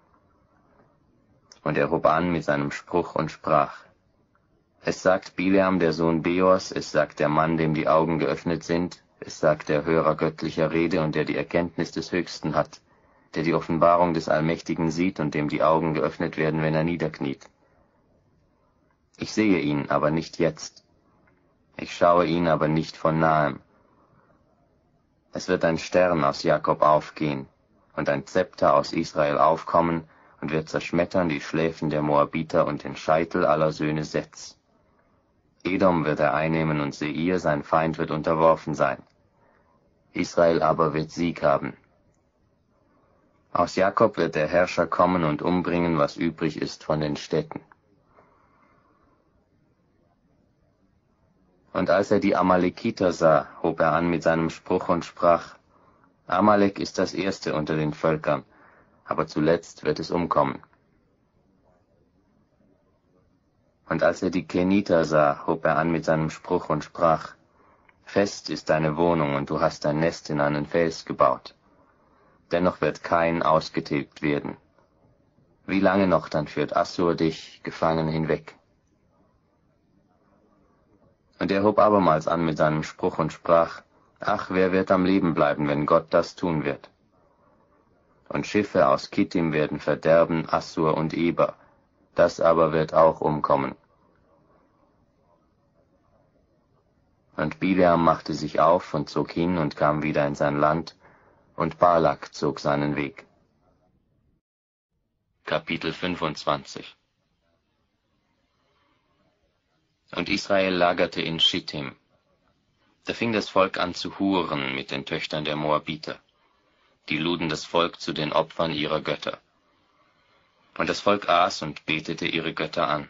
Und er hob an mit seinem Spruch und sprach, es sagt Bileam, der Sohn Beors, es sagt der Mann, dem die Augen geöffnet sind, es sagt der Hörer göttlicher Rede und der die Erkenntnis des Höchsten hat, der die Offenbarung des Allmächtigen sieht und dem die Augen geöffnet werden, wenn er niederkniet. Ich sehe ihn, aber nicht jetzt. Ich schaue ihn, aber nicht von nahem. Es wird ein Stern aus Jakob aufgehen und ein Zepter aus Israel aufkommen und wird zerschmettern die Schläfen der Moabiter und den Scheitel aller Söhne Seths. Edom wird er einnehmen und Seir, sein Feind, wird unterworfen sein. Israel aber wird Sieg haben. Aus Jakob wird der Herrscher kommen und umbringen, was übrig ist von den Städten. Und als er die Amalekiter sah, hob er an mit seinem Spruch und sprach, Amalek ist das Erste unter den Völkern, aber zuletzt wird es umkommen. Und als er die Keniter sah, hob er an mit seinem Spruch und sprach, Fest ist deine Wohnung, und du hast dein Nest in einen Fels gebaut. Dennoch wird kein ausgetilgt werden. Wie lange noch, dann führt Assur dich gefangen hinweg? Und er hob abermals an mit seinem Spruch und sprach, Ach, wer wird am Leben bleiben, wenn Gott das tun wird? Und Schiffe aus Kittim werden verderben Assur und Eber, das aber wird auch umkommen. Und Bileam machte sich auf und zog hin und kam wieder in sein Land, und Balak zog seinen Weg. Kapitel fünfundzwanzig. Und Israel lagerte in Schittim. Da fing das Volk an zu huren mit den Töchtern der Moabiter. Die luden das Volk zu den Opfern ihrer Götter. Und das Volk aß und betete ihre Götter an.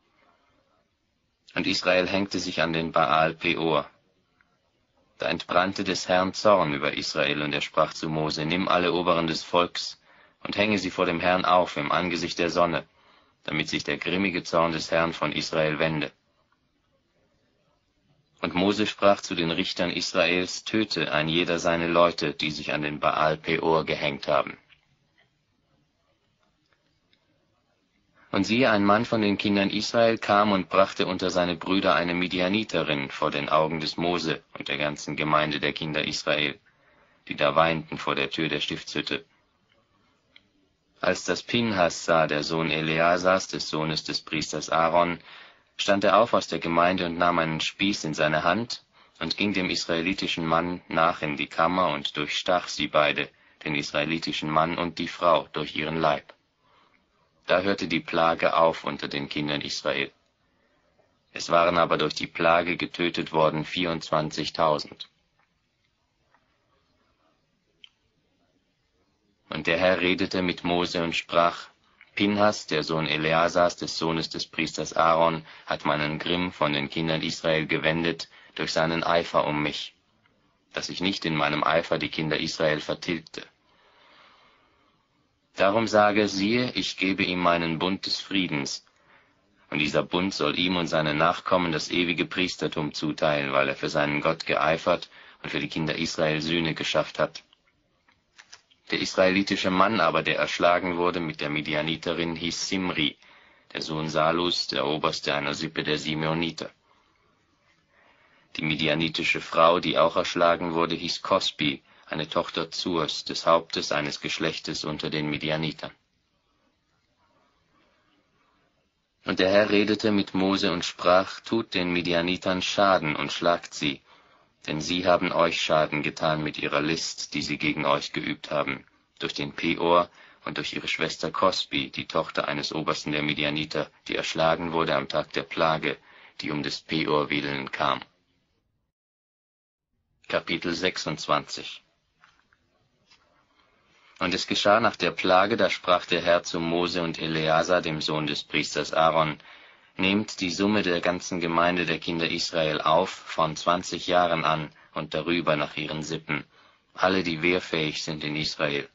Und Israel hängte sich an den Baal Peor. Da entbrannte des Herrn Zorn über Israel, und er sprach zu Mose, nimm alle Oberen des Volks und hänge sie vor dem Herrn auf im Angesicht der Sonne, damit sich der grimmige Zorn des Herrn von Israel wende. Und Mose sprach zu den Richtern Israels, töte ein jeder seine Leute, die sich an den Baal Peor gehängt haben. Und siehe, ein Mann von den Kindern Israel kam und brachte unter seine Brüder eine Midianiterin vor den Augen des Mose und der ganzen Gemeinde der Kinder Israel, die da weinten vor der Tür der Stiftshütte. Als das Pinhas sah, der Sohn Eleasars, des Sohnes des Priesters Aaron, stand er auf aus der Gemeinde und nahm einen Spieß in seine Hand und ging dem israelitischen Mann nach in die Kammer und durchstach sie beide, den israelitischen Mann und die Frau, durch ihren Leib. Da hörte die Plage auf unter den Kindern Israel. Es waren aber durch die Plage getötet worden vierundzwanzigtausend. Und der Herr redete mit Mose und sprach, Pinhas, der Sohn Eleasars, des Sohnes des Priesters Aaron, hat meinen Grimm von den Kindern Israel gewendet durch seinen Eifer um mich, dass ich nicht in meinem Eifer die Kinder Israel vertilgte. Darum sage, siehe, ich gebe ihm meinen Bund des Friedens, und dieser Bund soll ihm und seinen Nachkommen das ewige Priestertum zuteilen, weil er für seinen Gott geeifert und für die Kinder Israel Sühne geschafft hat. Der israelitische Mann aber, der erschlagen wurde mit der Midianiterin, hieß Simri, der Sohn Salus, der Oberste einer Sippe der Simeoniter. Die midianitische Frau, die auch erschlagen wurde, hieß Kosbi, eine Tochter Zurs, des Hauptes eines Geschlechtes unter den Midianitern. Und der Herr redete mit Mose und sprach, tut den Midianitern Schaden und schlagt sie, denn sie haben euch Schaden getan mit ihrer List, die sie gegen euch geübt haben, durch den Peor und durch ihre Schwester Cosbi, die Tochter eines Obersten der Midianiter, die erschlagen wurde am Tag der Plage, die um des Peor willen kam. Kapitel sechsundzwanzig. Und es geschah nach der Plage, da sprach der Herr zu Mose und Eleazar, dem Sohn des Priesters Aaron: Nehmt die Summe der ganzen Gemeinde der Kinder Israel auf, von zwanzig Jahren an und darüber nach ihren Sippen, alle, die wehrfähig sind in Israel.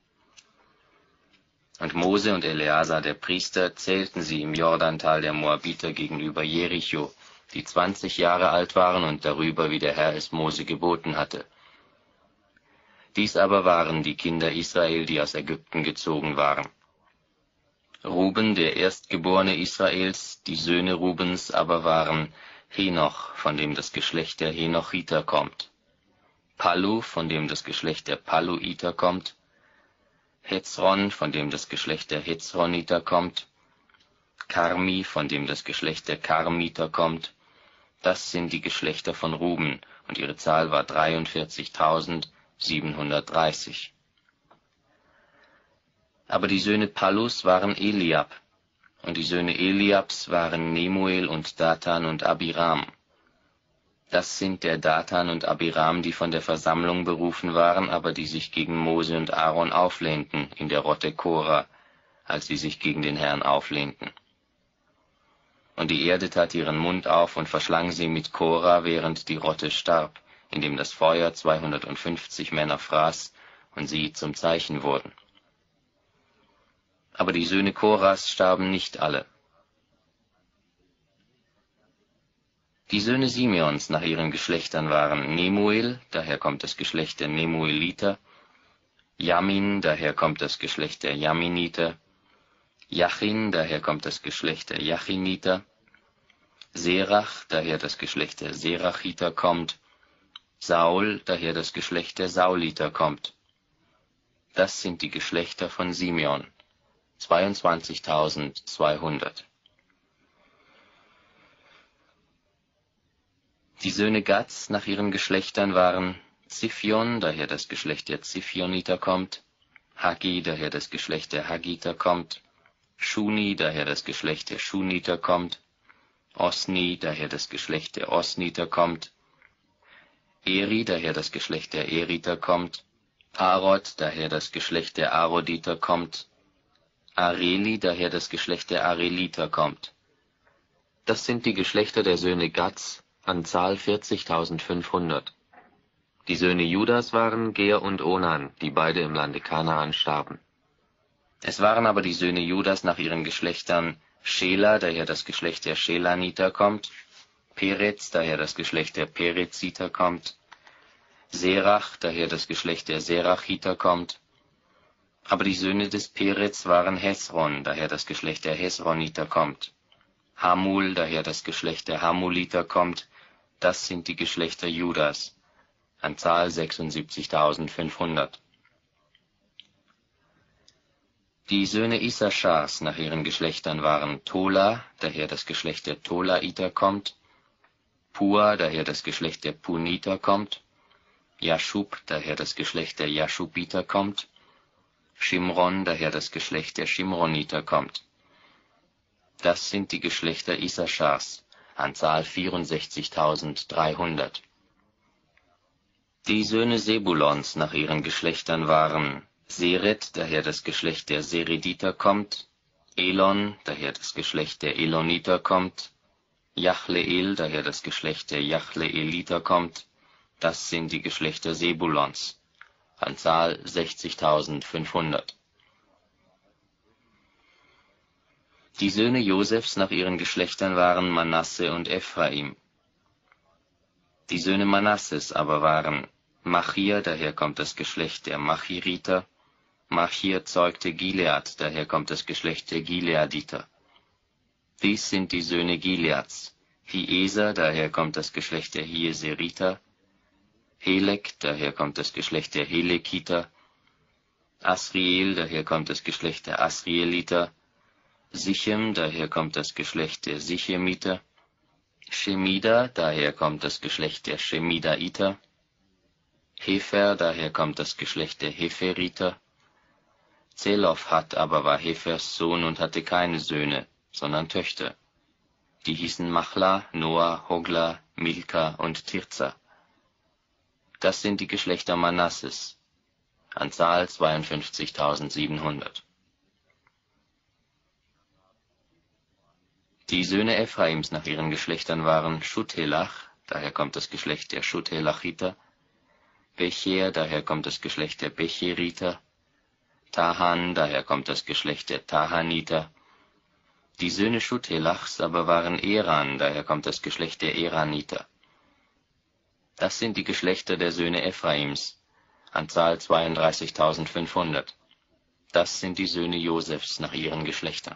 Und Mose und Eleazar, der Priester, zählten sie im Jordantal der Moabiter gegenüber Jericho, die zwanzig Jahre alt waren und darüber, wie der Herr es Mose geboten hatte. Dies aber waren die Kinder Israel, die aus Ägypten gezogen waren. Ruben, der Erstgeborene Israels, die Söhne Rubens aber waren Henoch, von dem das Geschlecht der Henochiter kommt, Pallu, von dem das Geschlecht der Palluiter kommt, Hezron, von dem das Geschlecht der Hezroniter kommt, Karmi, von dem das Geschlecht der Karmiter kommt. Das sind die Geschlechter von Ruben, und ihre Zahl war dreiundvierzigtausendsiebenhundertdreißig. Aber die Söhne Pallus waren Eliab, und die Söhne Eliabs waren Nemuel und Datan und Abiram. Das sind der Datan und Abiram, die von der Versammlung berufen waren, aber die sich gegen Mose und Aaron auflehnten in der Rotte Kora, als sie sich gegen den Herrn auflehnten. Und die Erde tat ihren Mund auf und verschlang sie mit Kora, während die Rotte starb, indem das Feuer zweihundertfünfzig Männer fraß und sie zum Zeichen wurden. Aber die Söhne Koras starben nicht alle. Die Söhne Simeons nach ihren Geschlechtern waren Nemuel, daher kommt das Geschlecht der Nemueliter, Jamin, daher kommt das Geschlecht der Jaminiter, Jachin, daher kommt das Geschlecht der Jachiniter, Serach, daher das Geschlecht der Serachiter kommt, Saul, daher das Geschlecht der Sauliter kommt. Das sind die Geschlechter von Simeon, zweiundzwanzigtausendzweihundert. Die Söhne Gads nach ihren Geschlechtern waren Ziphion, daher das Geschlecht der Ziphioniter kommt, Haggi, daher das Geschlecht der Haggiter kommt, Shuni, daher das Geschlecht der Shuniter kommt, Osni, daher das Geschlecht der Osniter kommt, Eri, daher das Geschlecht der Eriter kommt, Arod, daher das Geschlecht der Aroditer kommt, Areli, daher das Geschlecht der Areliter kommt. Das sind die Geschlechter der Söhne Gads, an Zahl vierzigtausendfünfhundert. Die Söhne Judas waren Ger und Onan, die beide im Lande Kanaan starben. Es waren aber die Söhne Judas nach ihren Geschlechtern Schela, daher das Geschlecht der Schelaniter kommt, Perez, daher das Geschlecht der Pereziter kommt, Serach, daher das Geschlecht der Serachiter kommt. Aber die Söhne des Perez waren Hesron, daher das Geschlecht der Hesroniter kommt, Hamul, daher das Geschlecht der Hamuliter kommt. Das sind die Geschlechter Judas, an Zahl sechsundsiebzigtausendfünfhundert. Die Söhne Issachars nach ihren Geschlechtern waren Tola, daher das Geschlecht der Tolaiter kommt, Pua, daher das Geschlecht der Puniter kommt, Jaschub, daher das Geschlecht der Jaschubiter kommt, Shimron, daher das Geschlecht der Shimroniter kommt. Das sind die Geschlechter Issachars, an Zahl vierundsechzigtausenddreihundert. Die Söhne Sebulons nach ihren Geschlechtern waren Seret, daher das Geschlecht der Serediter kommt, Elon, daher das Geschlecht der Eloniter kommt, Jachleel, daher das Geschlecht der Jachleeliter kommt. Das sind die Geschlechter Sebulons, an Zahl sechzigtausendfünfhundert. Die Söhne Josefs nach ihren Geschlechtern waren Manasse und Ephraim. Die Söhne Manasses aber waren Machir, daher kommt das Geschlecht der Machiriter, Machir zeugte Gilead, daher kommt das Geschlecht der Gileaditer. Dies sind die Söhne Gileads, Hieser, daher kommt das Geschlecht der Hieseriter, Helek, daher kommt das Geschlecht der Helekiter, Asriel, daher kommt das Geschlecht der Asrieliter, Sichem, daher kommt das Geschlecht der Sichemiter, Shemida, daher kommt das Geschlecht der Shemidaiter, Hefer, daher kommt das Geschlecht der Heferiter, Zelophat aber war Hefers Sohn und hatte keine Söhne, sondern Töchter. Die hießen Machla, Noah, Hogla, Milka und Tirza. Das sind die Geschlechter Manasses, an Zahl zweiundfünfzigtausendsiebenhundert. Die Söhne Ephraims nach ihren Geschlechtern waren Schuthelach, daher kommt das Geschlecht der Schuthelachiter, Becher, daher kommt das Geschlecht der Becheriter, Tahan, daher kommt das Geschlecht der Tahaniter. Die Söhne Schuthelachs aber waren Eran, daher kommt das Geschlecht der Eraniter. Das sind die Geschlechter der Söhne Ephraims, an Zahl zweiunddreißigtausendfünfhundert. Das sind die Söhne Josefs nach ihren Geschlechtern.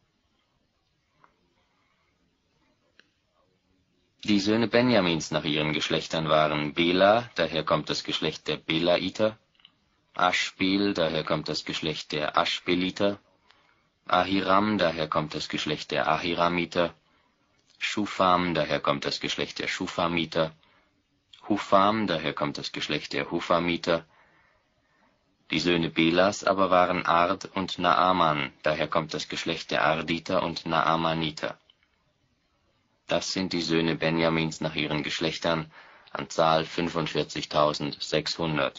Die Söhne Benjamins nach ihren Geschlechtern waren Bela, daher kommt das Geschlecht der Belaiter, Aschbel, daher kommt das Geschlecht der Aschbeliter, Ahiram, daher kommt das Geschlecht der Ahiramiter, Schufam, daher kommt das Geschlecht der Schufamiter, Hufam, daher kommt das Geschlecht der Hufamiter. Die Söhne Belas aber waren Ard und Naaman, daher kommt das Geschlecht der Arditer und Naamaniter. Das sind die Söhne Benjamins nach ihren Geschlechtern, an Zahl fünfundvierzigtausendsechshundert.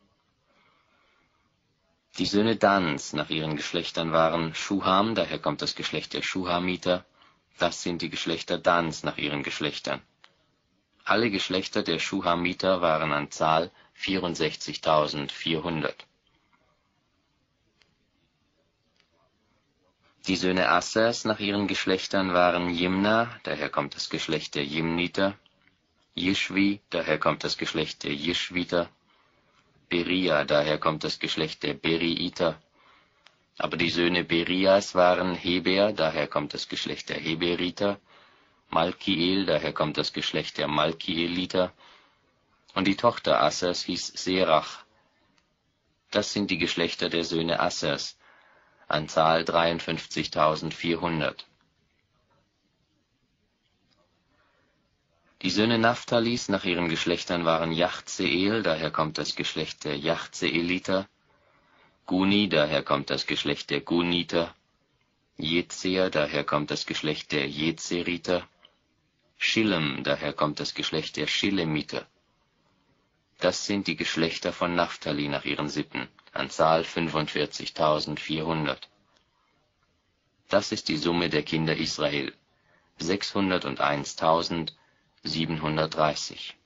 Die Söhne Dans nach ihren Geschlechtern waren Schuham, daher kommt das Geschlecht der Schuhamiter. Das sind die Geschlechter Dans nach ihren Geschlechtern. Alle Geschlechter der Schuhamiter waren an Zahl vierundsechzigtausendvierhundert. Die Söhne Assers nach ihren Geschlechtern waren Jimna, daher kommt das Geschlecht der Jimniter, Jischwi, daher kommt das Geschlecht der Jischwiter, Beria, daher kommt das Geschlecht der Beriiter. Aber die Söhne Berias waren Heber, daher kommt das Geschlecht der Heberiter, Malkiel, daher kommt das Geschlecht der Malkieliter, und die Tochter Assers hieß Serach. Das sind die Geschlechter der Söhne Assers, an Zahl dreiundfünfzigtausendvierhundert. Die Söhne Naphthalis nach ihren Geschlechtern waren Jachzeel, daher kommt das Geschlecht der Jachzeeliter, Guni, daher kommt das Geschlecht der Guniter, Jezer, daher kommt das Geschlecht der Jezeriter, Schillem, daher kommt das Geschlecht der Schillemiter. Das sind die Geschlechter von Naphtali nach ihren Sippen, an Zahl fünfundvierzigtausendvierhundert. Das ist die Summe der Kinder Israel, sechshunderteinstausendsiebenhundertdreißig.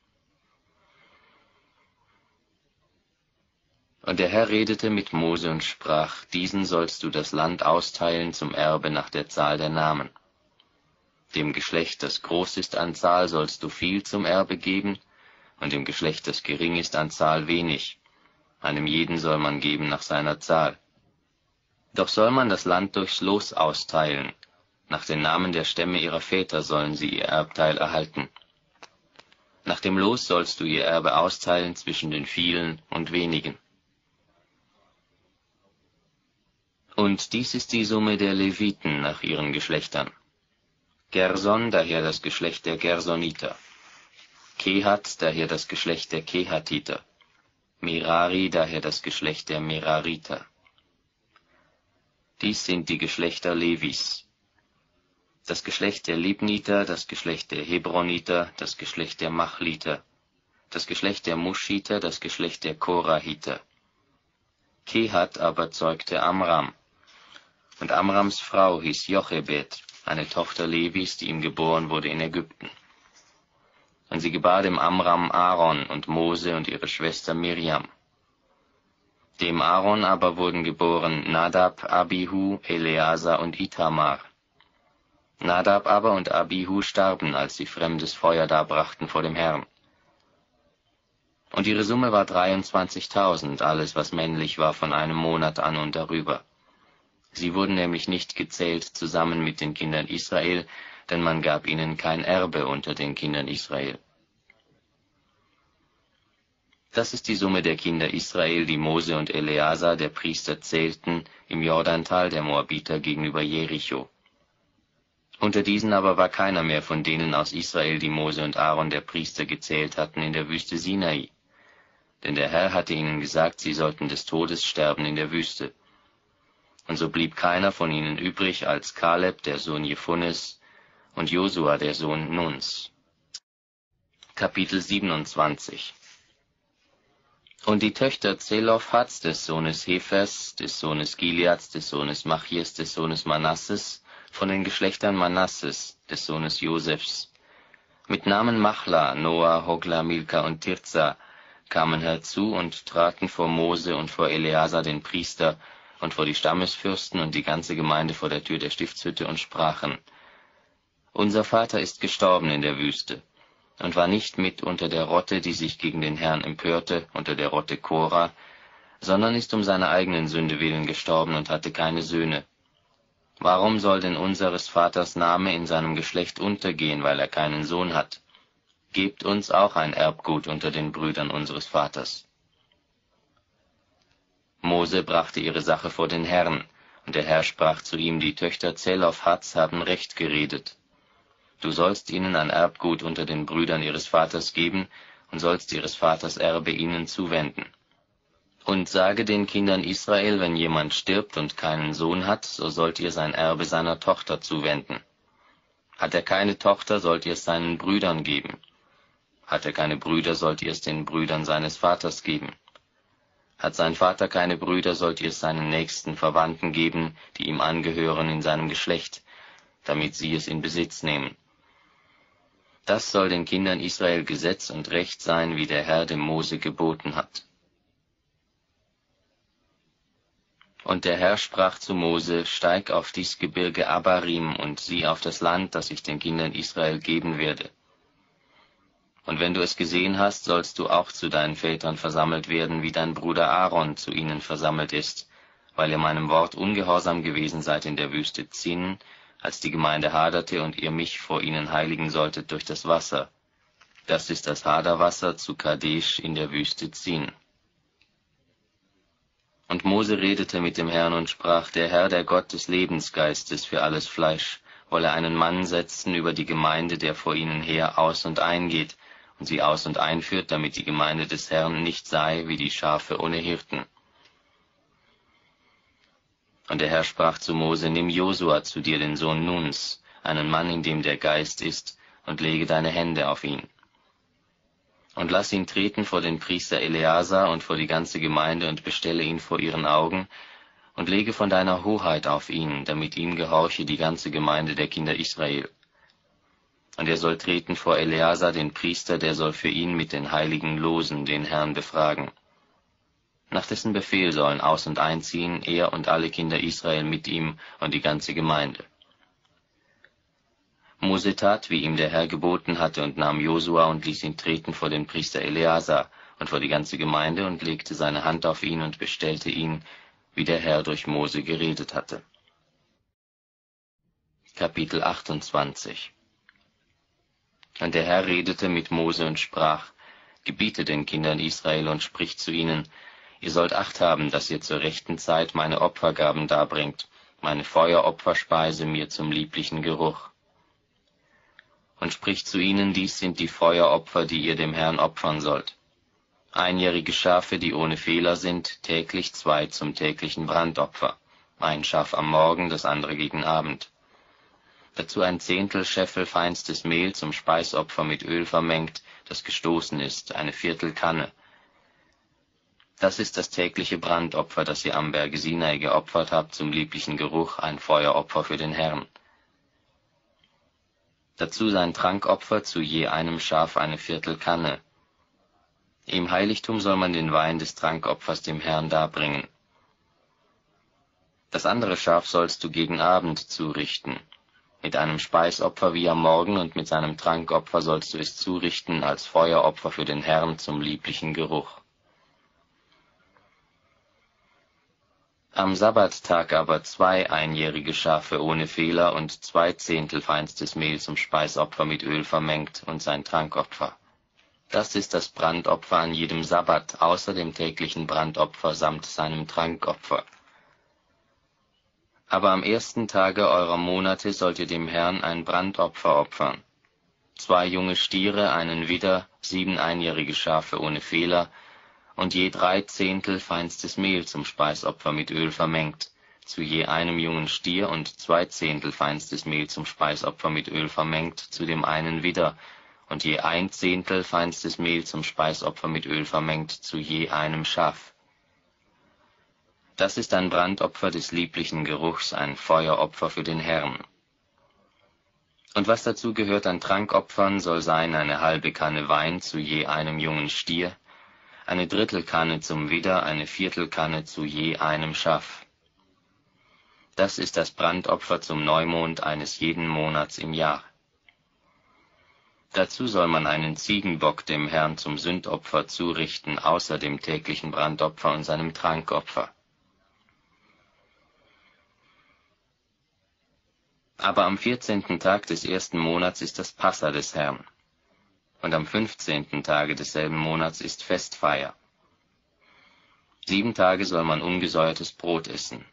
Und der Herr redete mit Mose und sprach, diesen sollst du das Land austeilen zum Erbe nach der Zahl der Namen. Dem Geschlecht, das groß ist an Zahl, sollst du viel zum Erbe geben, und dem Geschlecht, das gering ist an Zahl, wenig. Einem jeden soll man geben nach seiner Zahl. Doch soll man das Land durchs Los austeilen. Nach den Namen der Stämme ihrer Väter sollen sie ihr Erbteil erhalten. Nach dem Los sollst du ihr Erbe austeilen zwischen den vielen und wenigen. Und dies ist die Summe der Leviten nach ihren Geschlechtern. Gerson, daher das Geschlecht der Gersoniter. Kehat, daher das Geschlecht der Kehatiter. Merari, daher das Geschlecht der Merariter. Dies sind die Geschlechter Levis. Das Geschlecht der Libniter, das Geschlecht der Hebroniter, das Geschlecht der Machliter, das Geschlecht der Muschiter, das Geschlecht der Korahiter. Kehat aber zeugte Amram. Und Amrams Frau hieß Jochebed, eine Tochter Levis, die ihm geboren wurde in Ägypten. Und sie gebar dem Amram Aaron und Mose und ihre Schwester Miriam. Dem Aaron aber wurden geboren Nadab, Abihu, Eleazar und Itamar. Nadab aber und Abihu starben, als sie fremdes Feuer darbrachten vor dem Herrn. Und ihre Summe war dreiundzwanzigtausend, alles was männlich war von einem Monat an und darüber. Sie wurden nämlich nicht gezählt zusammen mit den Kindern Israel, denn man gab ihnen kein Erbe unter den Kindern Israel. Das ist die Summe der Kinder Israel, die Mose und Eleazar, der Priester, zählten im Jordantal der Moabiter gegenüber Jericho. Unter diesen aber war keiner mehr von denen aus Israel, die Mose und Aaron, der Priester, gezählt hatten in der Wüste Sinai. Denn der Herr hatte ihnen gesagt, sie sollten des Todes sterben in der Wüste, Und so blieb keiner von ihnen übrig als Kaleb, der Sohn Jephunes, und Josua, der Sohn Nuns. Kapitel siebenundzwanzig. Und die Töchter Zelofhads, des Sohnes Hephers, des Sohnes Gileads, des Sohnes Machies, des Sohnes Manasses, von den Geschlechtern Manasses, des Sohnes Josefs, mit Namen Machla, Noah, Hogla, Milka und Tirza, kamen herzu und traten vor Mose und vor Eleazar den Priester und vor die Stammesfürsten und die ganze Gemeinde vor der Tür der Stiftshütte und sprachen: Unser Vater ist gestorben in der Wüste und war nicht mit unter der Rotte, die sich gegen den Herrn empörte, unter der Rotte Korah, sondern ist um seiner eigenen Sünde willen gestorben und hatte keine Söhne. Warum soll denn unseres Vaters Name in seinem Geschlecht untergehen, weil er keinen Sohn hat? Gebt uns auch ein Erbgut unter den Brüdern unseres Vaters. Mose brachte ihre Sache vor den Herrn, und der Herr sprach zu ihm: Die Töchter Zelofhads haben recht geredet. Du sollst ihnen ein Erbgut unter den Brüdern ihres Vaters geben und sollst ihres Vaters Erbe ihnen zuwenden. Und sage den Kindern Israel, wenn jemand stirbt und keinen Sohn hat, so sollt ihr sein Erbe seiner Tochter zuwenden. Hat er keine Tochter, sollt ihr es seinen Brüdern geben. Hat er keine Brüder, sollt ihr es den Brüdern seines Vaters geben. Hat sein Vater keine Brüder, sollt ihr es seinen nächsten Verwandten geben, die ihm angehören in seinem Geschlecht, damit sie es in Besitz nehmen. Das soll den Kindern Israel Gesetz und Recht sein, wie der Herr dem Mose geboten hat. Und der Herr sprach zu Mose: Steig auf dies Gebirge Abarim und sieh auf das Land, das ich den Kindern Israel geben werde. Und wenn du es gesehen hast, sollst du auch zu deinen Vätern versammelt werden, wie dein Bruder Aaron zu ihnen versammelt ist, weil ihr meinem Wort ungehorsam gewesen seid in der Wüste Zin, als die Gemeinde haderte und ihr mich vor ihnen heiligen solltet durch das Wasser. Das ist das Haderwasser zu Kadesh in der Wüste Zin. Und Mose redete mit dem Herrn und sprach: Der Herr, der Gott des Lebensgeistes für alles Fleisch, wolle einen Mann setzen über die Gemeinde, der vor ihnen her aus und eingeht und sie aus und einführt, damit die Gemeinde des Herrn nicht sei wie die Schafe ohne Hirten. Und der Herr sprach zu Mose: Nimm Josua zu dir, den Sohn Nuns, einen Mann, in dem der Geist ist, und lege deine Hände auf ihn. Und lass ihn treten vor den Priester Eleazar und vor die ganze Gemeinde und bestelle ihn vor ihren Augen, und lege von deiner Hoheit auf ihn, damit ihm gehorche die ganze Gemeinde der Kinder Israel. Und er soll treten vor Eleazar, den Priester, der soll für ihn mit den heiligen Losen den Herrn befragen. Nach dessen Befehl sollen aus- und einziehen er und alle Kinder Israel mit ihm und die ganze Gemeinde. Mose tat, wie ihm der Herr geboten hatte, und nahm Josua und ließ ihn treten vor den Priester Eleazar und vor die ganze Gemeinde und legte seine Hand auf ihn und bestellte ihn, wie der Herr durch Mose geredet hatte. Kapitel achtundzwanzig. Und der Herr redete mit Mose und sprach: Gebiete den Kindern Israel und sprich zu ihnen: Ihr sollt Acht haben, dass ihr zur rechten Zeit meine Opfergaben darbringt, meine Feueropferspeise mir zum lieblichen Geruch. Und sprich zu ihnen: Dies sind die Feueropfer, die ihr dem Herrn opfern sollt. Einjährige Schafe, die ohne Fehler sind, täglich zwei zum täglichen Brandopfer, ein Schaf am Morgen, das andere gegen Abend. Dazu ein Zehntel Scheffel feinstes Mehl zum Speisopfer mit Öl vermengt, das gestoßen ist, eine Viertel Kanne. Das ist das tägliche Brandopfer, das ihr am Berge Sinai geopfert habt zum lieblichen Geruch, ein Feueropfer für den Herrn. Dazu sein Trankopfer, zu je einem Schaf eine Viertel Kanne. Im Heiligtum soll man den Wein des Trankopfers dem Herrn darbringen. Das andere Schaf sollst du gegen Abend zurichten. Mit einem Speisopfer wie am Morgen und mit seinem Trankopfer sollst du es zurichten als Feueropfer für den Herrn zum lieblichen Geruch. Am Sabbattag aber zwei einjährige Schafe ohne Fehler und zwei Zehntel feinstes Mehl zum Speisopfer mit Öl vermengt und sein Trankopfer. Das ist das Brandopfer an jedem Sabbat, außer dem täglichen Brandopfer samt seinem Trankopfer. Aber am ersten Tage eurer Monate sollt ihr dem Herrn ein Brandopfer opfern. Zwei junge Stiere, einen Widder, sieben einjährige Schafe ohne Fehler und je drei Zehntel feinstes Mehl zum Speisopfer mit Öl vermengt, zu je einem jungen Stier und zwei Zehntel feinstes Mehl zum Speisopfer mit Öl vermengt zu dem einen Widder, und je ein Zehntel feinstes Mehl zum Speisopfer mit Öl vermengt zu je einem Schaf. Das ist ein Brandopfer des lieblichen Geruchs, ein Feueropfer für den Herrn. Und was dazu gehört an Trankopfern, soll sein eine halbe Kanne Wein zu je einem jungen Stier, eine Drittelkanne zum Widder, eine Viertelkanne zu je einem Schaf. Das ist das Brandopfer zum Neumond eines jeden Monats im Jahr. Dazu soll man einen Ziegenbock dem Herrn zum Sündopfer zurichten, außer dem täglichen Brandopfer und seinem Trankopfer. Aber am vierzehnten Tag des ersten Monats ist das Passa des Herrn, und am fünfzehnten Tage desselben Monats ist Festfeier. Sieben Tage soll man ungesäuertes Brot essen.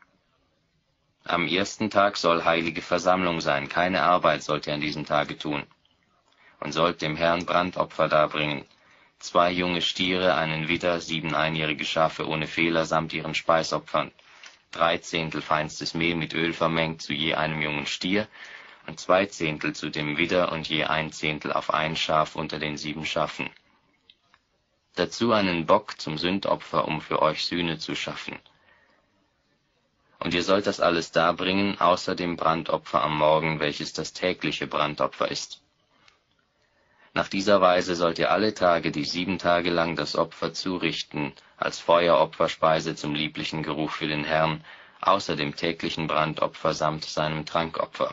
Am ersten Tag soll heilige Versammlung sein, keine Arbeit sollt ihr an diesem Tage tun. Und sollt dem Herrn Brandopfer darbringen, zwei junge Stiere, einen Widder, sieben einjährige Schafe ohne Fehler samt ihren Speisopfern, drei Zehntel feinstes Mehl mit Öl vermengt zu je einem jungen Stier, und zwei Zehntel zu dem Widder und je ein Zehntel auf ein Schaf unter den sieben Schafen. Dazu einen Bock zum Sündopfer, um für euch Sühne zu schaffen. Und ihr sollt das alles darbringen, außer dem Brandopfer am Morgen, welches das tägliche Brandopfer ist. Nach dieser Weise sollt ihr alle Tage, die sieben Tage lang das Opfer zurichten, als Feueropferspeise zum lieblichen Geruch für den Herrn, außer dem täglichen Brandopfer samt seinem Trankopfer.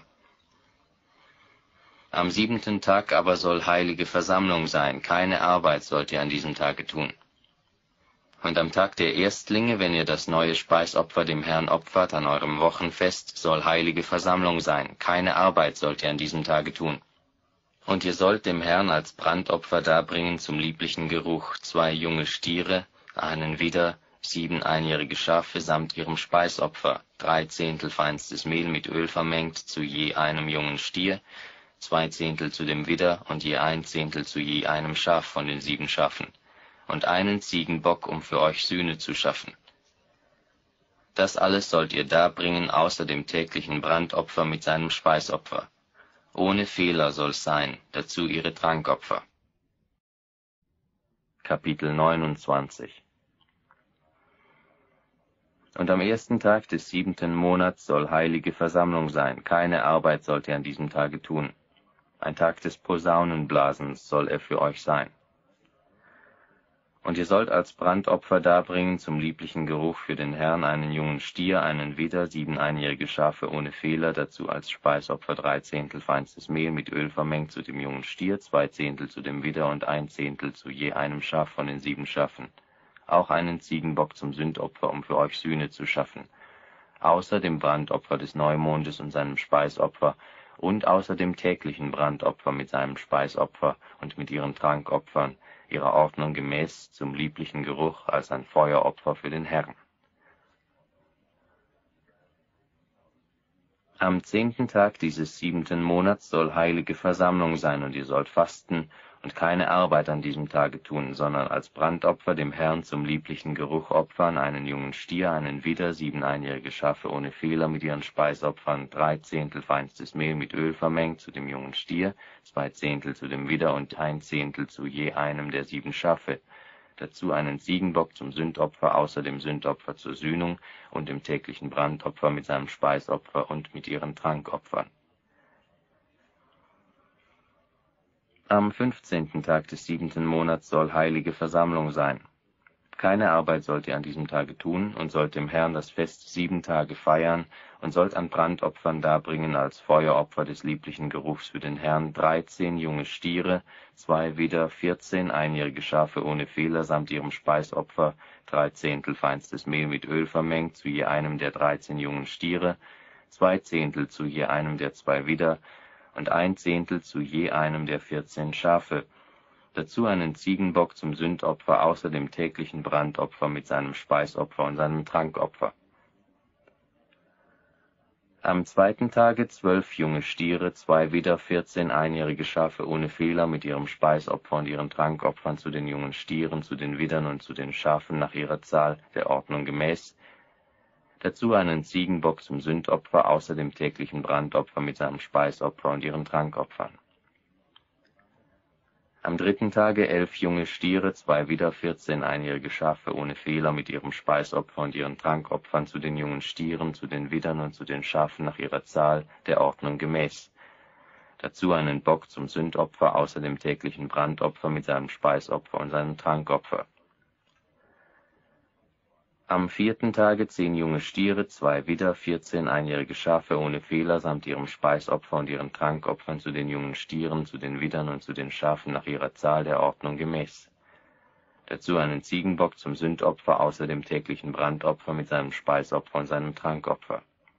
Am siebenten Tag aber soll heilige Versammlung sein, keine Arbeit sollt ihr an diesem Tage tun. Und am Tag der Erstlinge, wenn ihr das neue Speisopfer dem Herrn opfert, an eurem Wochenfest, soll heilige Versammlung sein, keine Arbeit sollt ihr an diesem Tage tun. Und ihr sollt dem Herrn als Brandopfer darbringen zum lieblichen Geruch zwei junge Stiere, einen Widder, sieben einjährige Schafe samt ihrem Speisopfer, drei Zehntel feinstes Mehl mit Öl vermengt zu je einem jungen Stier, zwei Zehntel zu dem Widder und je ein Zehntel zu je einem Schaf von den sieben Schafen, und einen Ziegenbock, um für euch Sühne zu schaffen. Das alles sollt ihr darbringen, außer dem täglichen Brandopfer mit seinem Speisopfer. Ohne Fehler soll's sein, dazu ihre Trankopfer. Kapitel neunundzwanzig. Und am ersten Tag des siebenten Monats soll heilige Versammlung sein, keine Arbeit sollt ihr an diesem Tage tun. Ein Tag des Posaunenblasens soll er für euch sein. Und ihr sollt als Brandopfer darbringen zum lieblichen Geruch für den Herrn einen jungen Stier, einen Widder, sieben einjährige Schafe ohne Fehler, dazu als Speisopfer drei Zehntel feinstes Mehl mit Öl vermengt zu dem jungen Stier, zwei Zehntel zu dem Widder und ein Zehntel zu je einem Schaf von den sieben Schafen. Auch einen Ziegenbock zum Sündopfer, um für euch Sühne zu schaffen. Außer dem Brandopfer des Neumondes und seinem Speisopfer und außer dem täglichen Brandopfer mit seinem Speisopfer und mit ihren Trankopfern, ihrer Ordnung gemäß, zum lieblichen Geruch als ein Feueropfer für den Herrn. Am zehnten Tag dieses siebenten Monats soll heilige Versammlung sein, und ihr sollt fasten und keine Arbeit an diesem Tage tun, sondern als Brandopfer dem Herrn zum lieblichen Geruch opfern einen jungen Stier, einen Widder, sieben einjährige Schafe ohne Fehler mit ihren Speisopfern, drei Zehntel feinstes Mehl mit Öl vermengt zu dem jungen Stier, zwei Zehntel zu dem Widder und ein Zehntel zu je einem der sieben Schafe. Dazu einen Ziegenbock zum Sündopfer außer dem Sündopfer zur Sühnung und dem täglichen Brandopfer mit seinem Speisopfer und mit ihren Trankopfern. Am fünfzehnten Tag des siebenten Monats soll heilige Versammlung sein. Keine Arbeit sollt ihr an diesem Tage tun und sollt dem Herrn das Fest sieben Tage feiern und sollt an Brandopfern darbringen als Feueropfer des lieblichen Geruchs für den Herrn dreizehn junge Stiere, zwei Widder, vierzehn einjährige Schafe ohne Fehler samt ihrem Speisopfer, drei Zehntel feinstes Mehl mit Öl vermengt zu je einem der dreizehn jungen Stiere, zwei Zehntel zu je einem der zwei Widder und ein Zehntel zu je einem der vierzehn Schafe. Dazu einen Ziegenbock zum Sündopfer außer dem täglichen Brandopfer mit seinem Speisopfer und seinem Trankopfer. Am zweiten Tage zwölf junge Stiere, zwei Widder, vierzehn einjährige Schafe ohne Fehler mit ihrem Speisopfer und ihren Trankopfern zu den jungen Stieren, zu den Widdern und zu den Schafen nach ihrer Zahl, der Ordnung gemäß. Dazu einen Ziegenbock zum Sündopfer außer dem täglichen Brandopfer mit seinem Speisopfer und ihren Trankopfern. Am dritten Tage elf junge Stiere, zwei Widder, vierzehn einjährige Schafe ohne Fehler mit ihrem Speisopfer und ihren Trankopfern, zu den jungen Stieren, zu den Widdern und zu den Schafen nach ihrer Zahl, der Ordnung gemäß. Dazu einen Bock zum Sündopfer außer dem täglichen Brandopfer mit seinem Speisopfer und seinem Trankopfer. Am vierten Tage zehn junge Stiere, zwei Widder, vierzehn einjährige Schafe ohne Fehler samt ihrem Speisopfer und ihren Trankopfern, zu den jungen Stieren, zu den Widdern und zu den Schafen nach ihrer Zahl, der Ordnung gemäß. Dazu einen Ziegenbock zum Sündopfer außer dem täglichen Brandopfer mit seinem Speisopfer und seinem Trankopfer.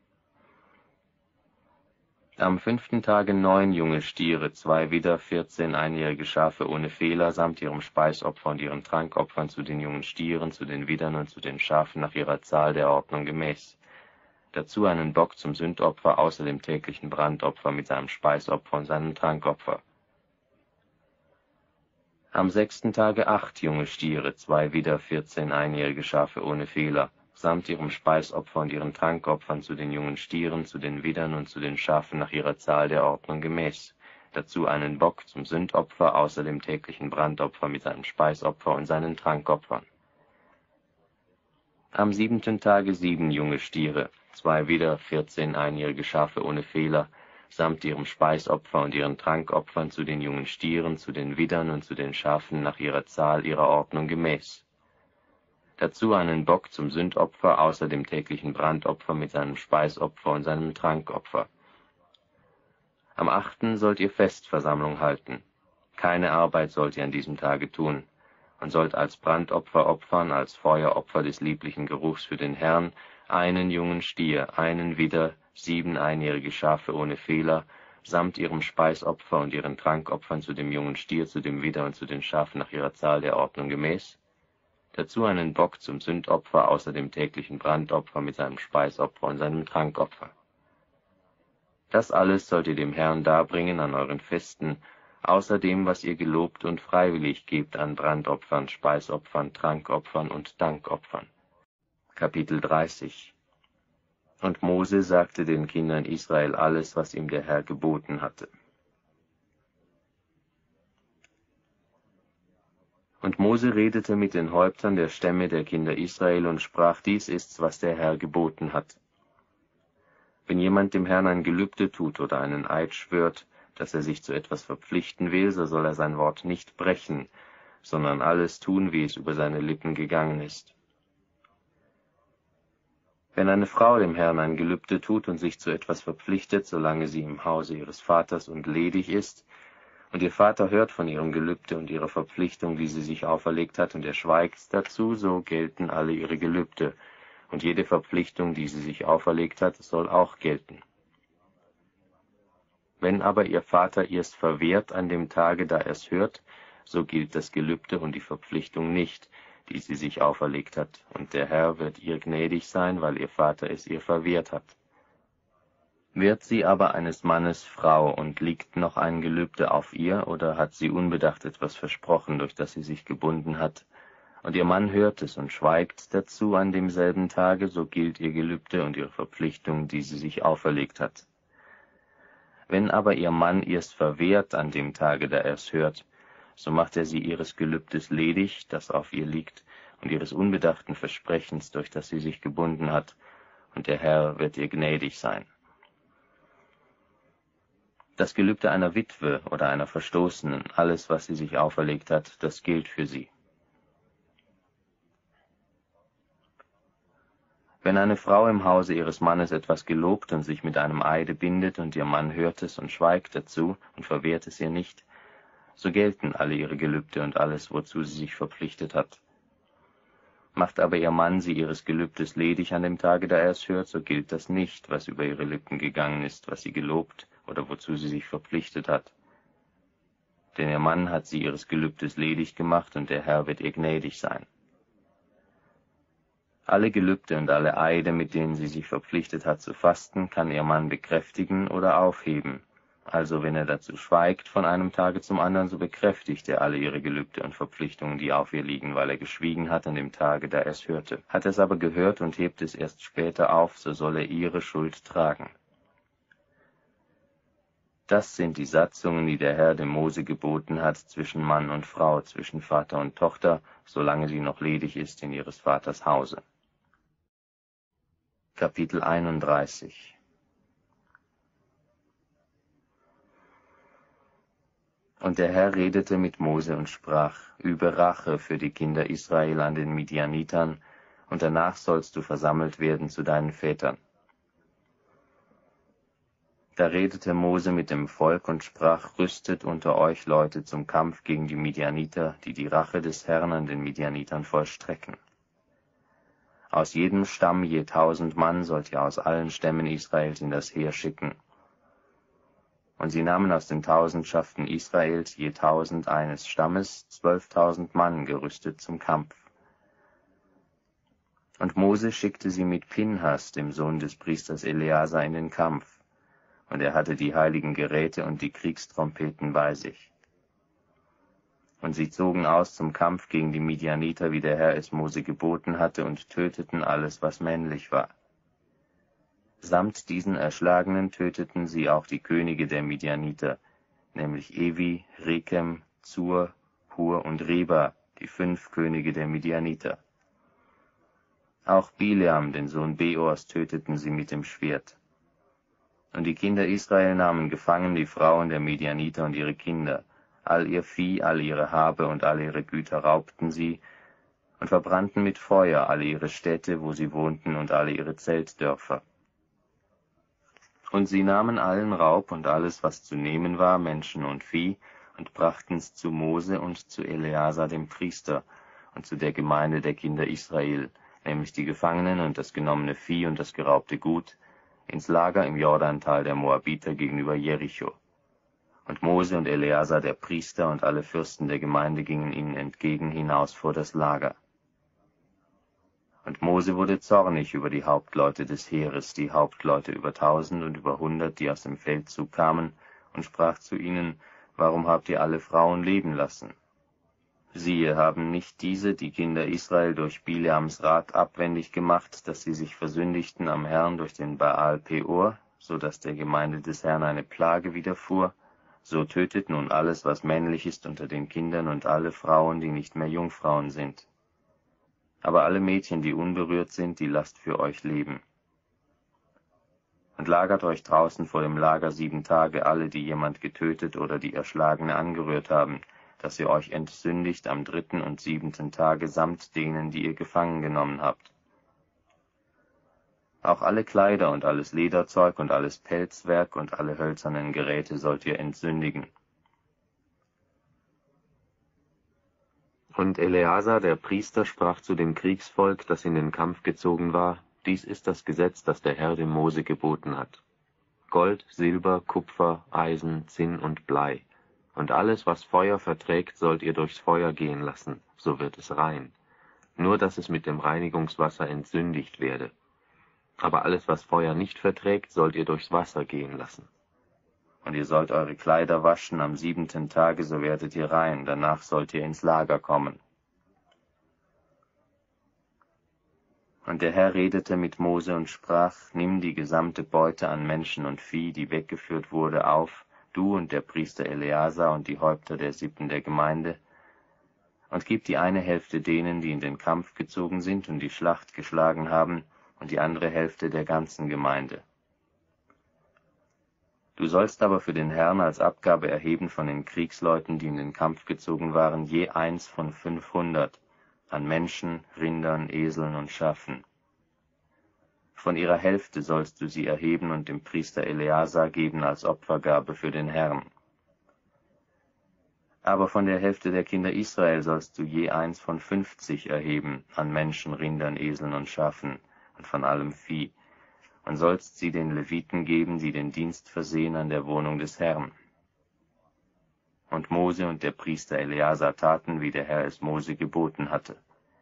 Am fünften Tage neun junge Stiere, zwei Widder, vierzehn einjährige Schafe ohne Fehler samt ihrem Speisopfer und ihren Trankopfern, zu den jungen Stieren, zu den Widdern und zu den Schafen nach ihrer Zahl, der Ordnung gemäß. Dazu einen Bock zum Sündopfer außer dem täglichen Brandopfer mit seinem Speisopfer und seinem Trankopfer. Am sechsten Tage acht junge Stiere, zwei Widder, vierzehn einjährige Schafe ohne Fehler, samt ihrem Speisopfer und ihren Trankopfern, zu den jungen Stieren, zu den Widdern und zu den Schafen nach ihrer Zahl, der Ordnung gemäß. Dazu einen Bock zum Sündopfer außer dem täglichen Brandopfer mit seinem Speisopfer und seinen Trankopfern. Am siebenten Tage sieben junge Stiere, zwei Widder, vierzehn einjährige Schafe ohne Fehler, samt ihrem Speisopfer und ihren Trankopfern, zu den jungen Stieren, zu den Widdern und zu den Schafen nach ihrer Zahl, ihrer Ordnung gemäß. Dazu einen Bock zum Sündopfer außer dem täglichen Brandopfer mit seinem Speisopfer und seinem Trankopfer. Am achten sollt ihr Festversammlung halten. Keine Arbeit sollt ihr an diesem Tage tun, und sollt als Brandopfer opfern, als Feueropfer des lieblichen Geruchs für den Herrn, einen jungen Stier, einen Widder, sieben einjährige Schafe ohne Fehler, samt ihrem Speisopfer und ihren Trankopfern, zu dem jungen Stier, zu dem Widder und zu den Schafen nach ihrer Zahl, der Ordnung gemäß. Dazu einen Bock zum Sündopfer außer dem täglichen Brandopfer mit seinem Speisopfer und seinem Trankopfer. Das alles sollt ihr dem Herrn darbringen an euren Festen, außer dem, was ihr gelobt und freiwillig gebt an Brandopfern, Speisopfern, Trankopfern und Dankopfern. Kapitel dreißig. Und Mose sagte den Kindern Israel alles, was ihm der Herr geboten hatte. Und Mose redete mit den Häuptern der Stämme der Kinder Israel und sprach, dies ist's, was der Herr geboten hat. Wenn jemand dem Herrn ein Gelübde tut oder einen Eid schwört, dass er sich zu etwas verpflichten will, so soll er sein Wort nicht brechen, sondern alles tun, wie es über seine Lippen gegangen ist. Wenn eine Frau dem Herrn ein Gelübde tut und sich zu etwas verpflichtet, solange sie im Hause ihres Vaters und ledig ist, und ihr Vater hört von ihrem Gelübde und ihrer Verpflichtung, die sie sich auferlegt hat, und er schweigt dazu, so gelten alle ihre Gelübde, und jede Verpflichtung, die sie sich auferlegt hat, soll auch gelten. Wenn aber ihr Vater ihr's verwehrt an dem Tage, da er's hört, so gilt das Gelübde und die Verpflichtung nicht, die sie sich auferlegt hat, und der Herr wird ihr gnädig sein, weil ihr Vater es ihr verwehrt hat. Wird sie aber eines Mannes Frau und liegt noch ein Gelübde auf ihr, oder hat sie unbedacht etwas versprochen, durch das sie sich gebunden hat, und ihr Mann hört es und schweigt dazu an demselben Tage, so gilt ihr Gelübde und ihre Verpflichtung, die sie sich auferlegt hat. Wenn aber ihr Mann ihr's verwehrt an dem Tage, da er's hört, so macht er sie ihres Gelübdes ledig, das auf ihr liegt, und ihres unbedachten Versprechens, durch das sie sich gebunden hat, und der Herr wird ihr gnädig sein. Das Gelübde einer Witwe oder einer Verstoßenen, alles, was sie sich auferlegt hat, das gilt für sie. Wenn eine Frau im Hause ihres Mannes etwas gelobt und sich mit einem Eide bindet, und ihr Mann hört es und schweigt dazu und verwehrt es ihr nicht, so gelten alle ihre Gelübde und alles, wozu sie sich verpflichtet hat. Macht aber ihr Mann sie ihres Gelübdes ledig an dem Tage, da er es hört, so gilt das nicht, was über ihre Lippen gegangen ist, was sie gelobt oder wozu sie sich verpflichtet hat. Denn ihr Mann hat sie ihres Gelübdes ledig gemacht, und der Herr wird ihr gnädig sein. Alle Gelübde und alle Eide, mit denen sie sich verpflichtet hat zu fasten, kann ihr Mann bekräftigen oder aufheben, Also wenn er dazu schweigt von einem Tage zum anderen, so bekräftigt er alle ihre Gelübde und Verpflichtungen, die auf ihr liegen, weil er geschwiegen hat an dem Tage, da er es hörte. Hat er es aber gehört und hebt es erst später auf, so soll er ihre Schuld tragen. Das sind die Satzungen, die der Herr dem Mose geboten hat, zwischen Mann und Frau, zwischen Vater und Tochter, solange sie noch ledig ist in ihres Vaters Hause. Kapitel einunddreißig. Und der Herr redete mit Mose und sprach: Übe Rache für die Kinder Israel an den Midianitern, und danach sollst du versammelt werden zu deinen Vätern. Da redete Mose mit dem Volk und sprach: Rüstet unter euch Leute zum Kampf gegen die Midianiter, die die Rache des Herrn an den Midianitern vollstrecken. Aus jedem Stamm je tausend Mann sollt ihr aus allen Stämmen Israels in das Heer schicken. Und sie nahmen aus den Tausendschaften Israels je tausend eines Stammes zwölftausend Mann gerüstet zum Kampf. Und Mose schickte sie mit Pinhas, dem Sohn des Priesters Eleazar, in den Kampf, und er hatte die heiligen Geräte und die Kriegstrompeten bei sich. Und sie zogen aus zum Kampf gegen die Midianiter, wie der Herr es Mose geboten hatte, und töteten alles, was männlich war. Samt diesen Erschlagenen töteten sie auch die Könige der Midianiter, nämlich Evi, Rekem, Zur, Hur und Reba, die fünf Könige der Midianiter. Auch Bileam, den Sohn Beors, töteten sie mit dem Schwert. Und die Kinder Israel nahmen gefangen die Frauen der Midianiter und ihre Kinder, all ihr Vieh, all ihre Habe und all ihre Güter raubten sie und verbrannten mit Feuer alle ihre Städte, wo sie wohnten, und alle ihre Zeltdörfer. Und sie nahmen allen Raub und alles, was zu nehmen war, Menschen und Vieh, und brachten's zu Mose und zu Eleazar dem Priester und zu der Gemeinde der Kinder Israel, nämlich die Gefangenen und das genommene Vieh und das geraubte Gut, ins Lager im Jordantal der Moabiter gegenüber Jericho. Und Mose und Eleazar der Priester und alle Fürsten der Gemeinde gingen ihnen entgegen hinaus vor das Lager. Und Mose wurde zornig über die Hauptleute des Heeres, die Hauptleute über tausend und über hundert, die aus dem Feldzug kamen, und sprach zu ihnen: Warum habt ihr alle Frauen leben lassen? Siehe, haben nicht diese, die Kinder Israel, durch Bileams Rat abwendig gemacht, dass sie sich versündigten am Herrn durch den Baal Peor, so dass der Gemeinde des Herrn eine Plage widerfuhr? So tötet nun alles, was männlich ist unter den Kindern, und alle Frauen, die nicht mehr Jungfrauen sind. Aber alle Mädchen, die unberührt sind, die lasst für euch leben. Und lagert euch draußen vor dem Lager sieben Tage alle, die jemand getötet oder die Erschlagene angerührt haben, dass ihr euch entsündigt am dritten und siebenten Tage samt denen, die ihr gefangen genommen habt. Auch alle Kleider und alles Lederzeug und alles Pelzwerk und alle hölzernen Geräte sollt ihr entsündigen. Und Eleazar, der Priester, sprach zu dem Kriegsvolk, das in den Kampf gezogen war: Dies ist das Gesetz, das der Herr dem Mose geboten hat. Gold, Silber, Kupfer, Eisen, Zinn und Blei. Und alles, was Feuer verträgt, sollt ihr durchs Feuer gehen lassen, so wird es rein. Nur, dass es mit dem Reinigungswasser entsündigt werde. Aber alles, was Feuer nicht verträgt, sollt ihr durchs Wasser gehen lassen. Und ihr sollt eure Kleider waschen am siebenten Tage, so werdet ihr rein, danach sollt ihr ins Lager kommen. Und der Herr redete mit Mose und sprach: Nimm die gesamte Beute an Menschen und Vieh, die weggeführt wurde, auf, du und der Priester Eleazar und die Häupter der Sippen der Gemeinde, und gib die eine Hälfte denen, die in den Kampf gezogen sind und die Schlacht geschlagen haben, und die andere Hälfte der ganzen Gemeinde. Du sollst aber für den Herrn als Abgabe erheben von den Kriegsleuten, die in den Kampf gezogen waren, je eins von fünfhundert, an Menschen, Rindern, Eseln und Schafen. Von ihrer Hälfte sollst du sie erheben und dem Priester Eleazar geben als Opfergabe für den Herrn. Aber von der Hälfte der Kinder Israel sollst du je eins von fünfzig erheben, an Menschen, Rindern, Eseln und Schafen, und von allem Vieh, und sollst sie den Leviten geben, die den Dienst versehen an der Wohnung des Herrn. Und Mose und der Priester Eleazar taten, wie der Herr es Mose geboten hatte.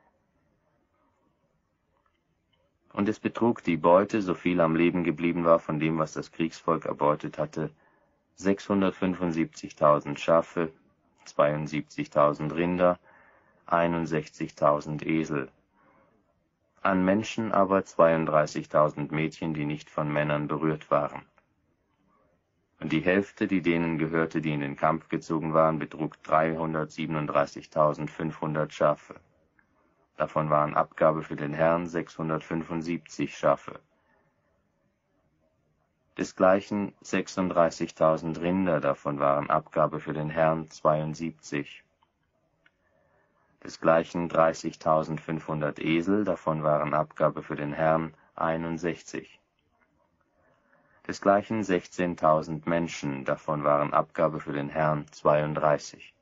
Und es betrug die Beute, so viel am Leben geblieben war von dem, was das Kriegsvolk erbeutet hatte, sechshundertfünfundsiebzigtausend Schafe, zweiundsiebzigtausend Rinder, einundsechzigtausend Esel. An Menschen aber zweiunddreißigtausend Mädchen, die nicht von Männern berührt waren. Und die Hälfte, die denen gehörte, die in den Kampf gezogen waren, betrug dreihundertsiebenunddreißigtausendfünfhundert Schafe. Davon waren Abgabe für den Herrn sechshundertfünfundsiebzig Schafe. Desgleichen sechsunddreißigtausend Rinder, davon waren Abgabe für den Herrn zweiundsiebzig. Desgleichen dreißigtausendfünfhundert Esel, davon waren Abgabe für den Herrn einundsechzig. Desgleichen sechzehntausend Menschen, davon waren Abgabe für den Herrn zweiunddreißig.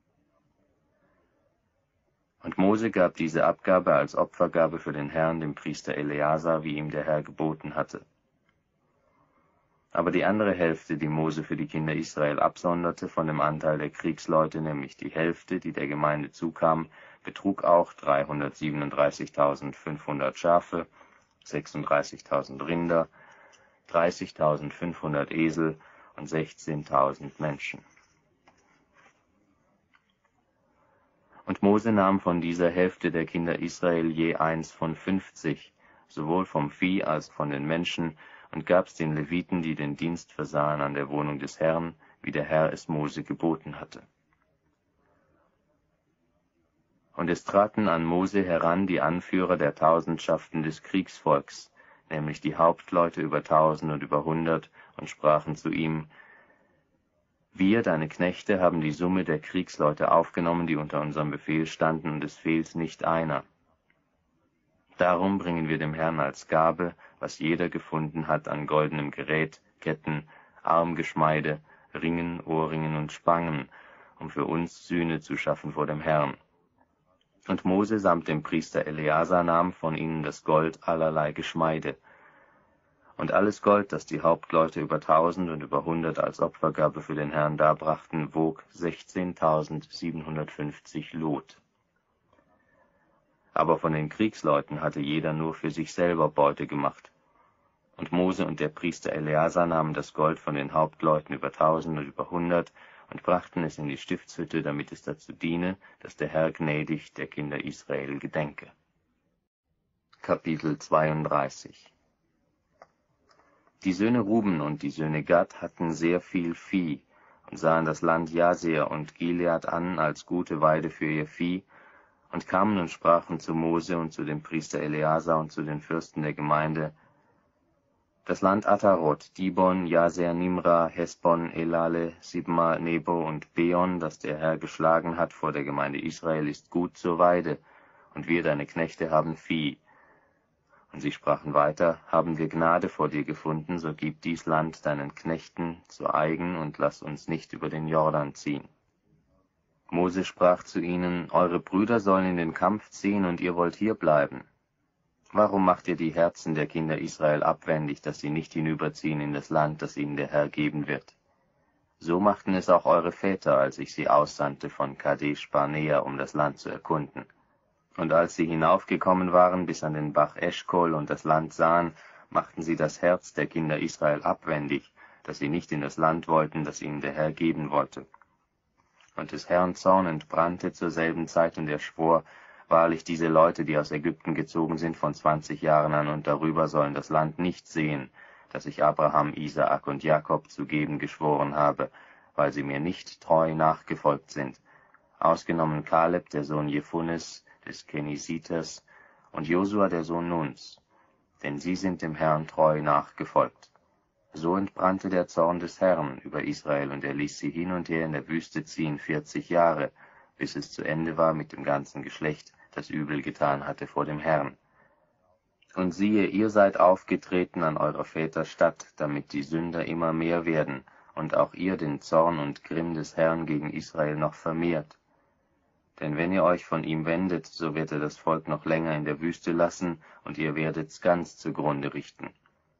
Und Mose gab diese Abgabe als Opfergabe für den Herrn dem Priester Eleazar, wie ihm der Herr geboten hatte. Aber die andere Hälfte, die Mose für die Kinder Israel absonderte von dem Anteil der Kriegsleute, nämlich die Hälfte, die der Gemeinde zukam, betrug auch dreihundertsiebenunddreißigtausendfünfhundert Schafe, sechsunddreißigtausend Rinder, dreißigtausendfünfhundert Esel und sechzehntausend Menschen. Und Mose nahm von dieser Hälfte der Kinder Israel je eins von fünfzig, sowohl vom Vieh als von den Menschen, und gab's den Leviten, die den Dienst versahen an der Wohnung des Herrn, wie der Herr es Mose geboten hatte. Und es traten an Mose heran die Anführer der Tausendschaften des Kriegsvolks, nämlich die Hauptleute über tausend und über hundert, und sprachen zu ihm: Wir, deine Knechte, haben die Summe der Kriegsleute aufgenommen, die unter unserem Befehl standen, und es fehlt nicht einer. Darum bringen wir dem Herrn als Gabe, was jeder gefunden hat an goldenem Gerät, Ketten, Armgeschmeide, Ringen, Ohrringen und Spangen, um für uns Sühne zu schaffen vor dem Herrn. Und Mose samt dem Priester Eleazar nahm von ihnen das Gold allerlei Geschmeide. Und alles Gold, das die Hauptleute über tausend und über hundert als Opfergabe für den Herrn darbrachten, wog sechzehntausendsiebenhundertfünfzig Lot. Aber von den Kriegsleuten hatte jeder nur für sich selber Beute gemacht. Und Mose und der Priester Eleazar nahmen das Gold von den Hauptleuten über tausend und über hundert und brachten es in die Stiftshütte, damit es dazu diene, dass der Herr gnädig der Kinder Israel gedenke. Kapitel zweiunddreißig. Die Söhne Ruben und die Söhne Gad hatten sehr viel Vieh und sahen das Land Jaser und Gilead an als gute Weide für ihr Vieh und kamen und sprachen zu Mose und zu dem Priester Eleazar und zu den Fürsten der Gemeinde: Das Land Atarot, Dibon, Jaser, Nimra, Hesbon, Elale, Sibma, Nebo und Beon, das der Herr geschlagen hat vor der Gemeinde Israel, ist gut zur Weide, und wir, deine Knechte, haben Vieh. Und sie sprachen weiter: Haben wir Gnade vor dir gefunden, so gib dies Land deinen Knechten zu eigen und lass uns nicht über den Jordan ziehen. Mose sprach zu ihnen: Eure Brüder sollen in den Kampf ziehen, und ihr wollt hier bleiben. Warum macht ihr die Herzen der Kinder Israel abwendig, dass sie nicht hinüberziehen in das Land, das ihnen der Herr geben wird? So machten es auch eure Väter, als ich sie aussandte von Kadesh Barnea, um das Land zu erkunden. Und als sie hinaufgekommen waren bis an den Bach Eschkol und das Land sahen, machten sie das Herz der Kinder Israel abwendig, dass sie nicht in das Land wollten, das ihnen der Herr geben wollte. Und des Herrn Zorn entbrannte zur selben Zeit, und er schwor: Wahrlich, diese Leute, die aus Ägypten gezogen sind von zwanzig Jahren an und darüber, sollen das Land nicht sehen, das ich Abraham, Isaak und Jakob zu geben geschworen habe, weil sie mir nicht treu nachgefolgt sind, ausgenommen Kaleb, der Sohn Jephunes, des Kenisiters, und Josua, der Sohn Nuns, denn sie sind dem Herrn treu nachgefolgt. So entbrannte der Zorn des Herrn über Israel, und er ließ sie hin und her in der Wüste ziehen vierzig Jahre, bis es zu Ende war mit dem ganzen Geschlecht, das übel getan hatte vor dem Herrn. Und siehe, ihr seid aufgetreten an eurer Väter Stadt, damit die Sünder immer mehr werden, und auch ihr den Zorn und Grimm des Herrn gegen Israel noch vermehrt. Denn wenn ihr euch von ihm wendet, so wird er das Volk noch länger in der Wüste lassen, und ihr werdet's ganz zugrunde richten.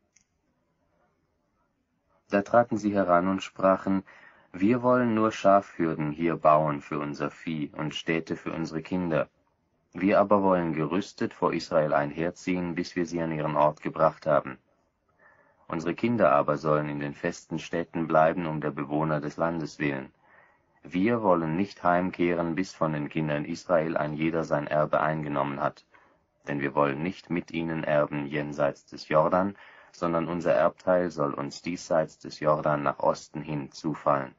Da traten sie heran und sprachen: Wir wollen nur Schafhürden hier bauen für unser Vieh und Städte für unsere Kinder. Wir aber wollen gerüstet vor Israel einherziehen, bis wir sie an ihren Ort gebracht haben. Unsere Kinder aber sollen in den festen Städten bleiben um der Bewohner des Landes willen. Wir wollen nicht heimkehren, bis von den Kindern Israel ein jeder sein Erbe eingenommen hat. Denn wir wollen nicht mit ihnen erben jenseits des Jordan, sondern unser Erbteil soll uns diesseits des Jordan nach Osten hin zufallen.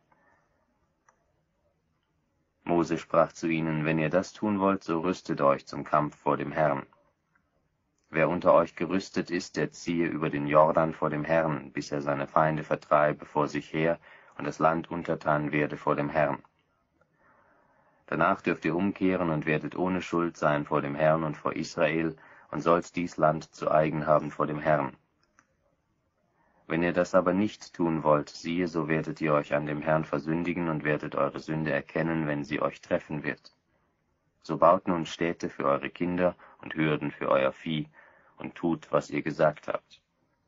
Mose sprach zu ihnen: Wenn ihr das tun wollt, so rüstet euch zum Kampf vor dem Herrn. Wer unter euch gerüstet ist, der ziehe über den Jordan vor dem Herrn, bis er seine Feinde vertreibe vor sich her und das Land untertan werde vor dem Herrn. Danach dürft ihr umkehren und werdet ohne Schuld sein vor dem Herrn und vor Israel und sollt dies Land zu eigen haben vor dem Herrn. Wenn ihr das aber nicht tun wollt, siehe, so werdet ihr euch an dem Herrn versündigen und werdet eure Sünde erkennen, wenn sie euch treffen wird. So baut nun Städte für eure Kinder und Hürden für euer Vieh und tut, was ihr gesagt habt.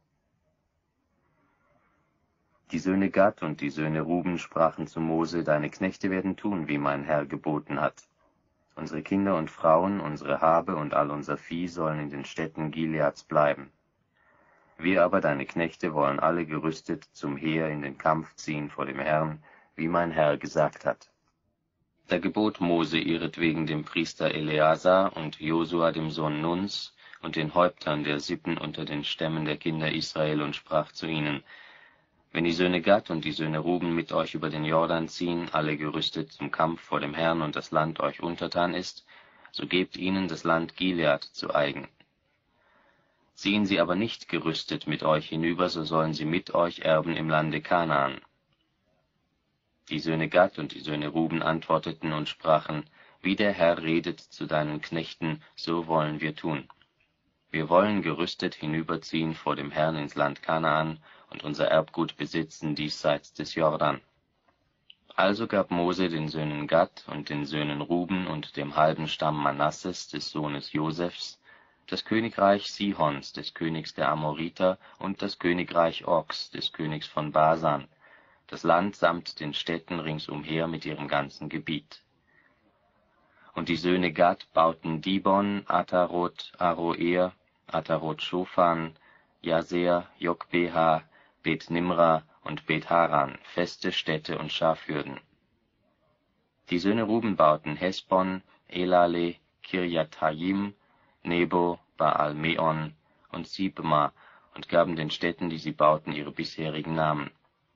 Die Söhne Gad und die Söhne Ruben sprachen zu Mose: Deine Knechte werden tun, wie mein Herr geboten hat. Unsere Kinder und Frauen, unsere Habe und all unser Vieh sollen in den Städten Gileads bleiben. Wir aber, deine Knechte, wollen alle gerüstet zum Heer in den Kampf ziehen vor dem Herrn, wie mein Herr gesagt hat. Da gebot Mose ihretwegen dem Priester Eleazar und Josua dem Sohn Nuns und den Häuptern der Sippen unter den Stämmen der Kinder Israel und sprach zu ihnen: Wenn die Söhne Gad und die Söhne Ruben mit euch über den Jordan ziehen, alle gerüstet zum Kampf vor dem Herrn, und das Land euch untertan ist, so gebt ihnen das Land Gilead zu eigen. Ziehen sie aber nicht gerüstet mit euch hinüber, so sollen sie mit euch erben im Lande Kanaan. Die Söhne Gad und die Söhne Ruben antworteten und sprachen: Wie der Herr redet zu deinen Knechten, so wollen wir tun. Wir wollen gerüstet hinüberziehen vor dem Herrn ins Land Kanaan und unser Erbgut besitzen diesseits des Jordan. Also gab Mose den Söhnen Gad und den Söhnen Ruben und dem halben Stamm Manasses des Sohnes Josefs das Königreich Sihons, des Königs der Amoriter, und das Königreich Ogs, des Königs von Basan, das Land samt den Städten ringsumher mit ihrem ganzen Gebiet. Und die Söhne Gad bauten Dibon, Atarot, Aroer, Atarot Schofan, Jazer, Jokbeha, Bet Nimra und Bet Haran, feste Städte und Schafhürden. Die Söhne Ruben bauten Hesbon, Elale, Kirjathaim, Nebo, Baal Meon und Sibma und gaben den Städten, die sie bauten, ihre bisherigen Namen.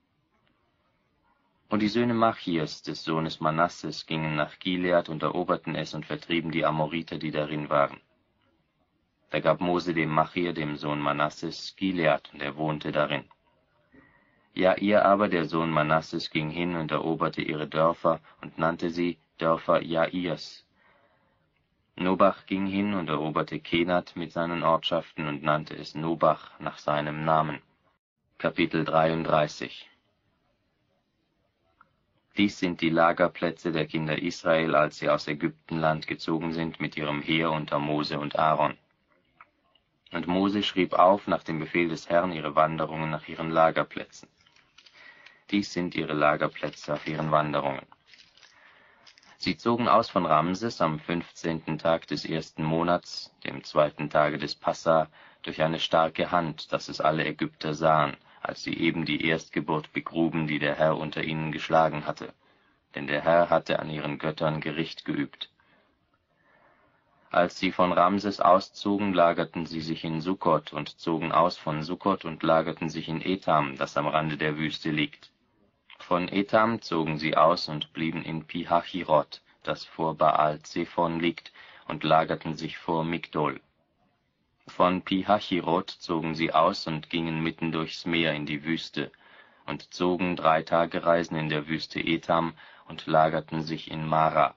Und die Söhne Machirs, des Sohnes Manasses, gingen nach Gilead und eroberten es und vertrieben die Amoriter, die darin waren. Da gab Mose dem Machir, dem Sohn Manasses, Gilead, und er wohnte darin. Jair aber, der Sohn Manasses, ging hin und eroberte ihre Dörfer und nannte sie Dörfer Jairs. Nobach ging hin und eroberte Kenat mit seinen Ortschaften und nannte es Nobach nach seinem Namen. Kapitel dreiunddreißig. Dies sind die Lagerplätze der Kinder Israel, als sie aus Ägyptenland gezogen sind mit ihrem Heer unter Mose und Aaron. Und Mose schrieb auf nach dem Befehl des Herrn ihre Wanderungen nach ihren Lagerplätzen. Dies sind ihre Lagerplätze auf ihren Wanderungen. Sie zogen aus von Ramses am fünfzehnten Tag des ersten Monats, dem zweiten Tage des Passa, durch eine starke Hand, dass es alle Ägypter sahen, als sie eben die Erstgeburt begruben, die der Herr unter ihnen geschlagen hatte. Denn der Herr hatte an ihren Göttern Gericht geübt. Als sie von Ramses auszogen, lagerten sie sich in Sukkot und zogen aus von Sukkot und lagerten sich in Etam, das am Rande der Wüste liegt. Von Etam zogen sie aus und blieben in Pi-Hachirot, das vor Baal-Zephon liegt, und lagerten sich vor Migdol. Von Pi-Hachirot zogen sie aus und gingen mitten durchs Meer in die Wüste, und zogen drei Tagereisen in der Wüste Etam und lagerten sich in Mara.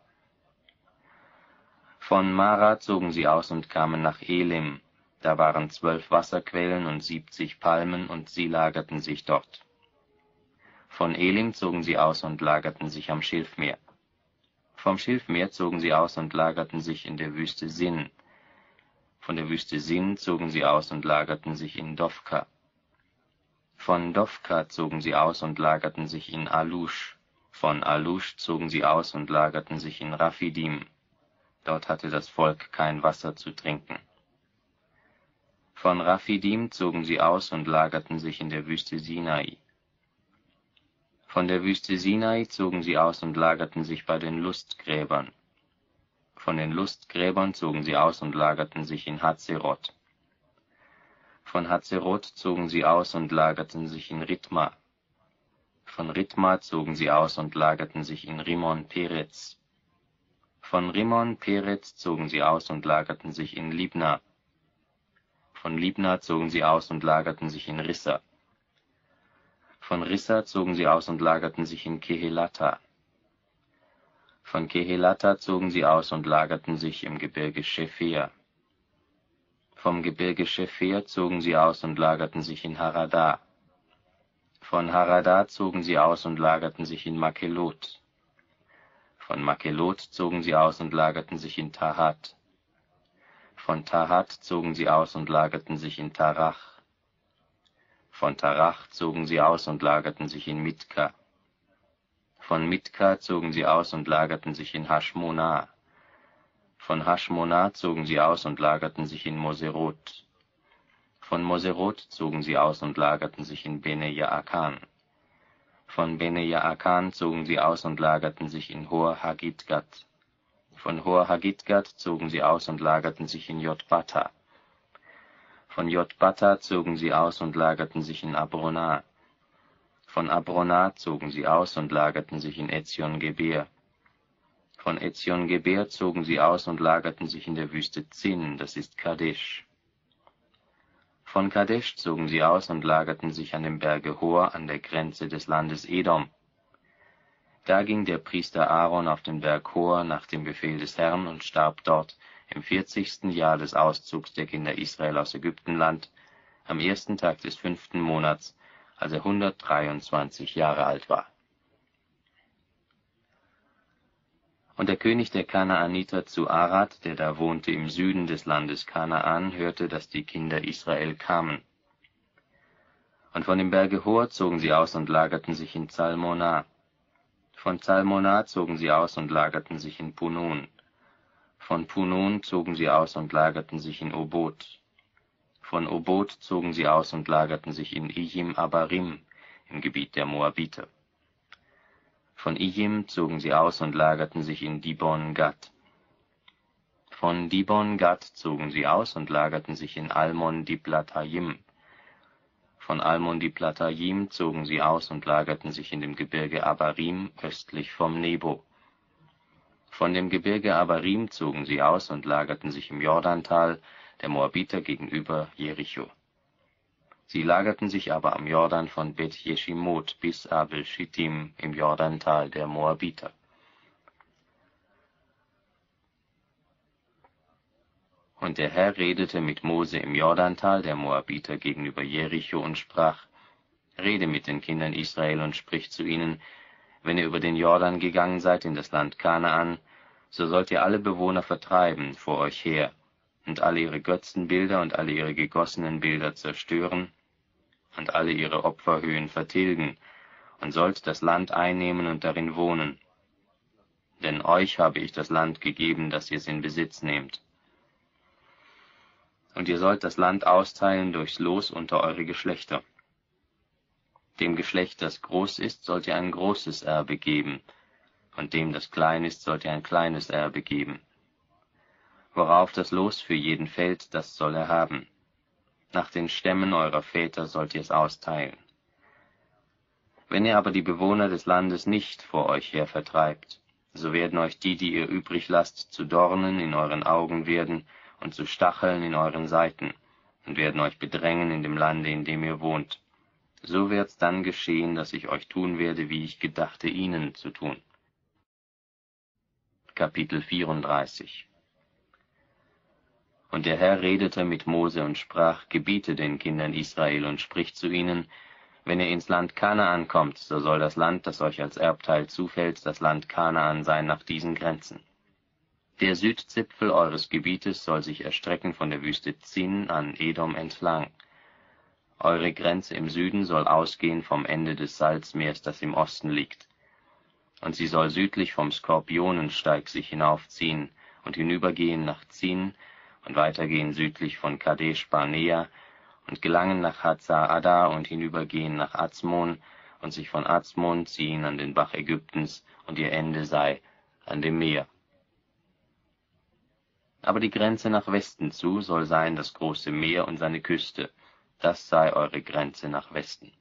Von Mara zogen sie aus und kamen nach Elim, da waren zwölf Wasserquellen und siebzig Palmen, und sie lagerten sich dort. Von Elim zogen sie aus und lagerten sich am Schilfmeer. Vom Schilfmeer zogen sie aus und lagerten sich in der Wüste Sin. Von der Wüste Sin zogen sie aus und lagerten sich in Dofka. Von Dofka zogen sie aus und lagerten sich in Alush. Von Alush zogen sie aus und lagerten sich in Raphidim. Dort hatte das Volk kein Wasser zu trinken. Von Raphidim zogen sie aus und lagerten sich in der Wüste Sinai. Von der Wüste Sinai zogen sie aus und lagerten sich bei den Lustgräbern. Von den Lustgräbern zogen sie aus und lagerten sich in Hazeroth. Von Hazeroth zogen sie aus und lagerten sich in Ritma. Von Ritma zogen sie aus und lagerten sich in Rimon Perez. Von Rimon Perez zogen sie aus und lagerten sich in Libna. Von Libna zogen sie aus und lagerten sich in Rissa. Von Rissa zogen sie aus und lagerten sich in Kehelata. Von Kehelata zogen sie aus und lagerten sich im Gebirge Schepher. Vom Gebirge Schepher zogen sie aus und lagerten sich in Harada. Von Harada zogen sie aus und lagerten sich in Makelot. Von Makelot zogen sie aus und lagerten sich in Tahat. Von Tahat zogen sie aus und lagerten sich in Tarach. Von Tarach zogen sie aus und lagerten sich in Mitka. Von Mitka zogen sie aus und lagerten sich in Haschmona. Von Haschmona zogen sie aus und lagerten sich in Moserot. Von Moserot zogen sie aus und lagerten sich in Bene Jaakan. Von Bene Jaakan zogen sie aus und lagerten sich in Hor Hagidgat. Von Hor Hagidgat zogen sie aus und lagerten sich in Jotbata. Von Jotbata zogen sie aus und lagerten sich in Abrona. Von Abrona zogen sie aus und lagerten sich in Etzion-Geber. Von Etzion-Geber zogen sie aus und lagerten sich in der Wüste Zin, das ist Kadesh. Von Kadesh zogen sie aus und lagerten sich an dem Berge Hor an der Grenze des Landes Edom. Da ging der Priester Aaron auf den Berg Hor nach dem Befehl des Herrn und starb dort im vierzigsten Jahr des Auszugs der Kinder Israel aus Ägyptenland, am ersten Tag des fünften Monats, als er hundertdreiundzwanzig Jahre alt war. Und der König der Kanaaniter zu Arad, der da wohnte im Süden des Landes Kanaan, hörte, dass die Kinder Israel kamen. Und von dem Berge Hor zogen sie aus und lagerten sich in Zalmona. Von Zalmona zogen sie aus und lagerten sich in Punon. Von Punon zogen sie aus und lagerten sich in Obot. Von Obot zogen sie aus und lagerten sich in Ijim Abarim, im Gebiet der Moabiter. Von Ijim zogen sie aus und lagerten sich in Dibon Gad. Von Dibon Gad zogen sie aus und lagerten sich in Almon Diblatayim. Von Almon Diblatayim zogen sie aus und lagerten sich in dem Gebirge Abarim östlich vom Nebo. Von dem Gebirge Abarim zogen sie aus und lagerten sich im Jordantal der Moabiter gegenüber Jericho. Sie lagerten sich aber am Jordan von Bet Jeshimot bis Abel Shittim im Jordantal der Moabiter. Und der Herr redete mit Mose im Jordantal der Moabiter gegenüber Jericho und sprach: Rede mit den Kindern Israel und sprich zu ihnen: Wenn ihr über den Jordan gegangen seid in das Land Kanaan, so sollt ihr alle Bewohner vertreiben vor euch her und alle ihre Götzenbilder und alle ihre gegossenen Bilder zerstören und alle ihre Opferhöhen vertilgen und sollt das Land einnehmen und darin wohnen. Denn euch habe ich das Land gegeben, dass ihr es in Besitz nehmt. Und ihr sollt das Land austeilen durchs Los unter eure Geschlechter. Dem Geschlecht, das groß ist, sollt ihr ein großes Erbe geben, und dem, das klein ist, sollt ihr ein kleines Erbe geben. Worauf das Los für jeden fällt, das soll er haben. Nach den Stämmen eurer Väter sollt ihr es austeilen. Wenn ihr aber die Bewohner des Landes nicht vor euch her vertreibt, so werden euch die, die ihr übrig lasst, zu Dornen in euren Augen werden und zu Stacheln in euren Seiten und werden euch bedrängen in dem Lande, in dem ihr wohnt. So wird's dann geschehen, dass ich euch tun werde, wie ich gedachte, ihnen zu tun. Kapitel vierunddreißig. Und der Herr redete mit Mose und sprach: Gebiete den Kindern Israel und sprich zu ihnen: Wenn ihr ins Land Kanaan kommt, so soll das Land, das euch als Erbteil zufällt, das Land Kanaan sein nach diesen Grenzen. Der Südzipfel eures Gebietes soll sich erstrecken von der Wüste Zin an Edom entlang. Eure Grenze im Süden soll ausgehen vom Ende des Salzmeers, das im Osten liegt. Und sie soll südlich vom Skorpionensteig sich hinaufziehen und hinübergehen nach Zin und weitergehen südlich von Kadesh Barnea und gelangen nach Hazar-Adda und hinübergehen nach Azmon und sich von Azmon ziehen an den Bach Ägyptens, und ihr Ende sei an dem Meer. Aber die Grenze nach Westen zu soll sein das große Meer und seine Küste. Das sei eure Grenze nach Westen.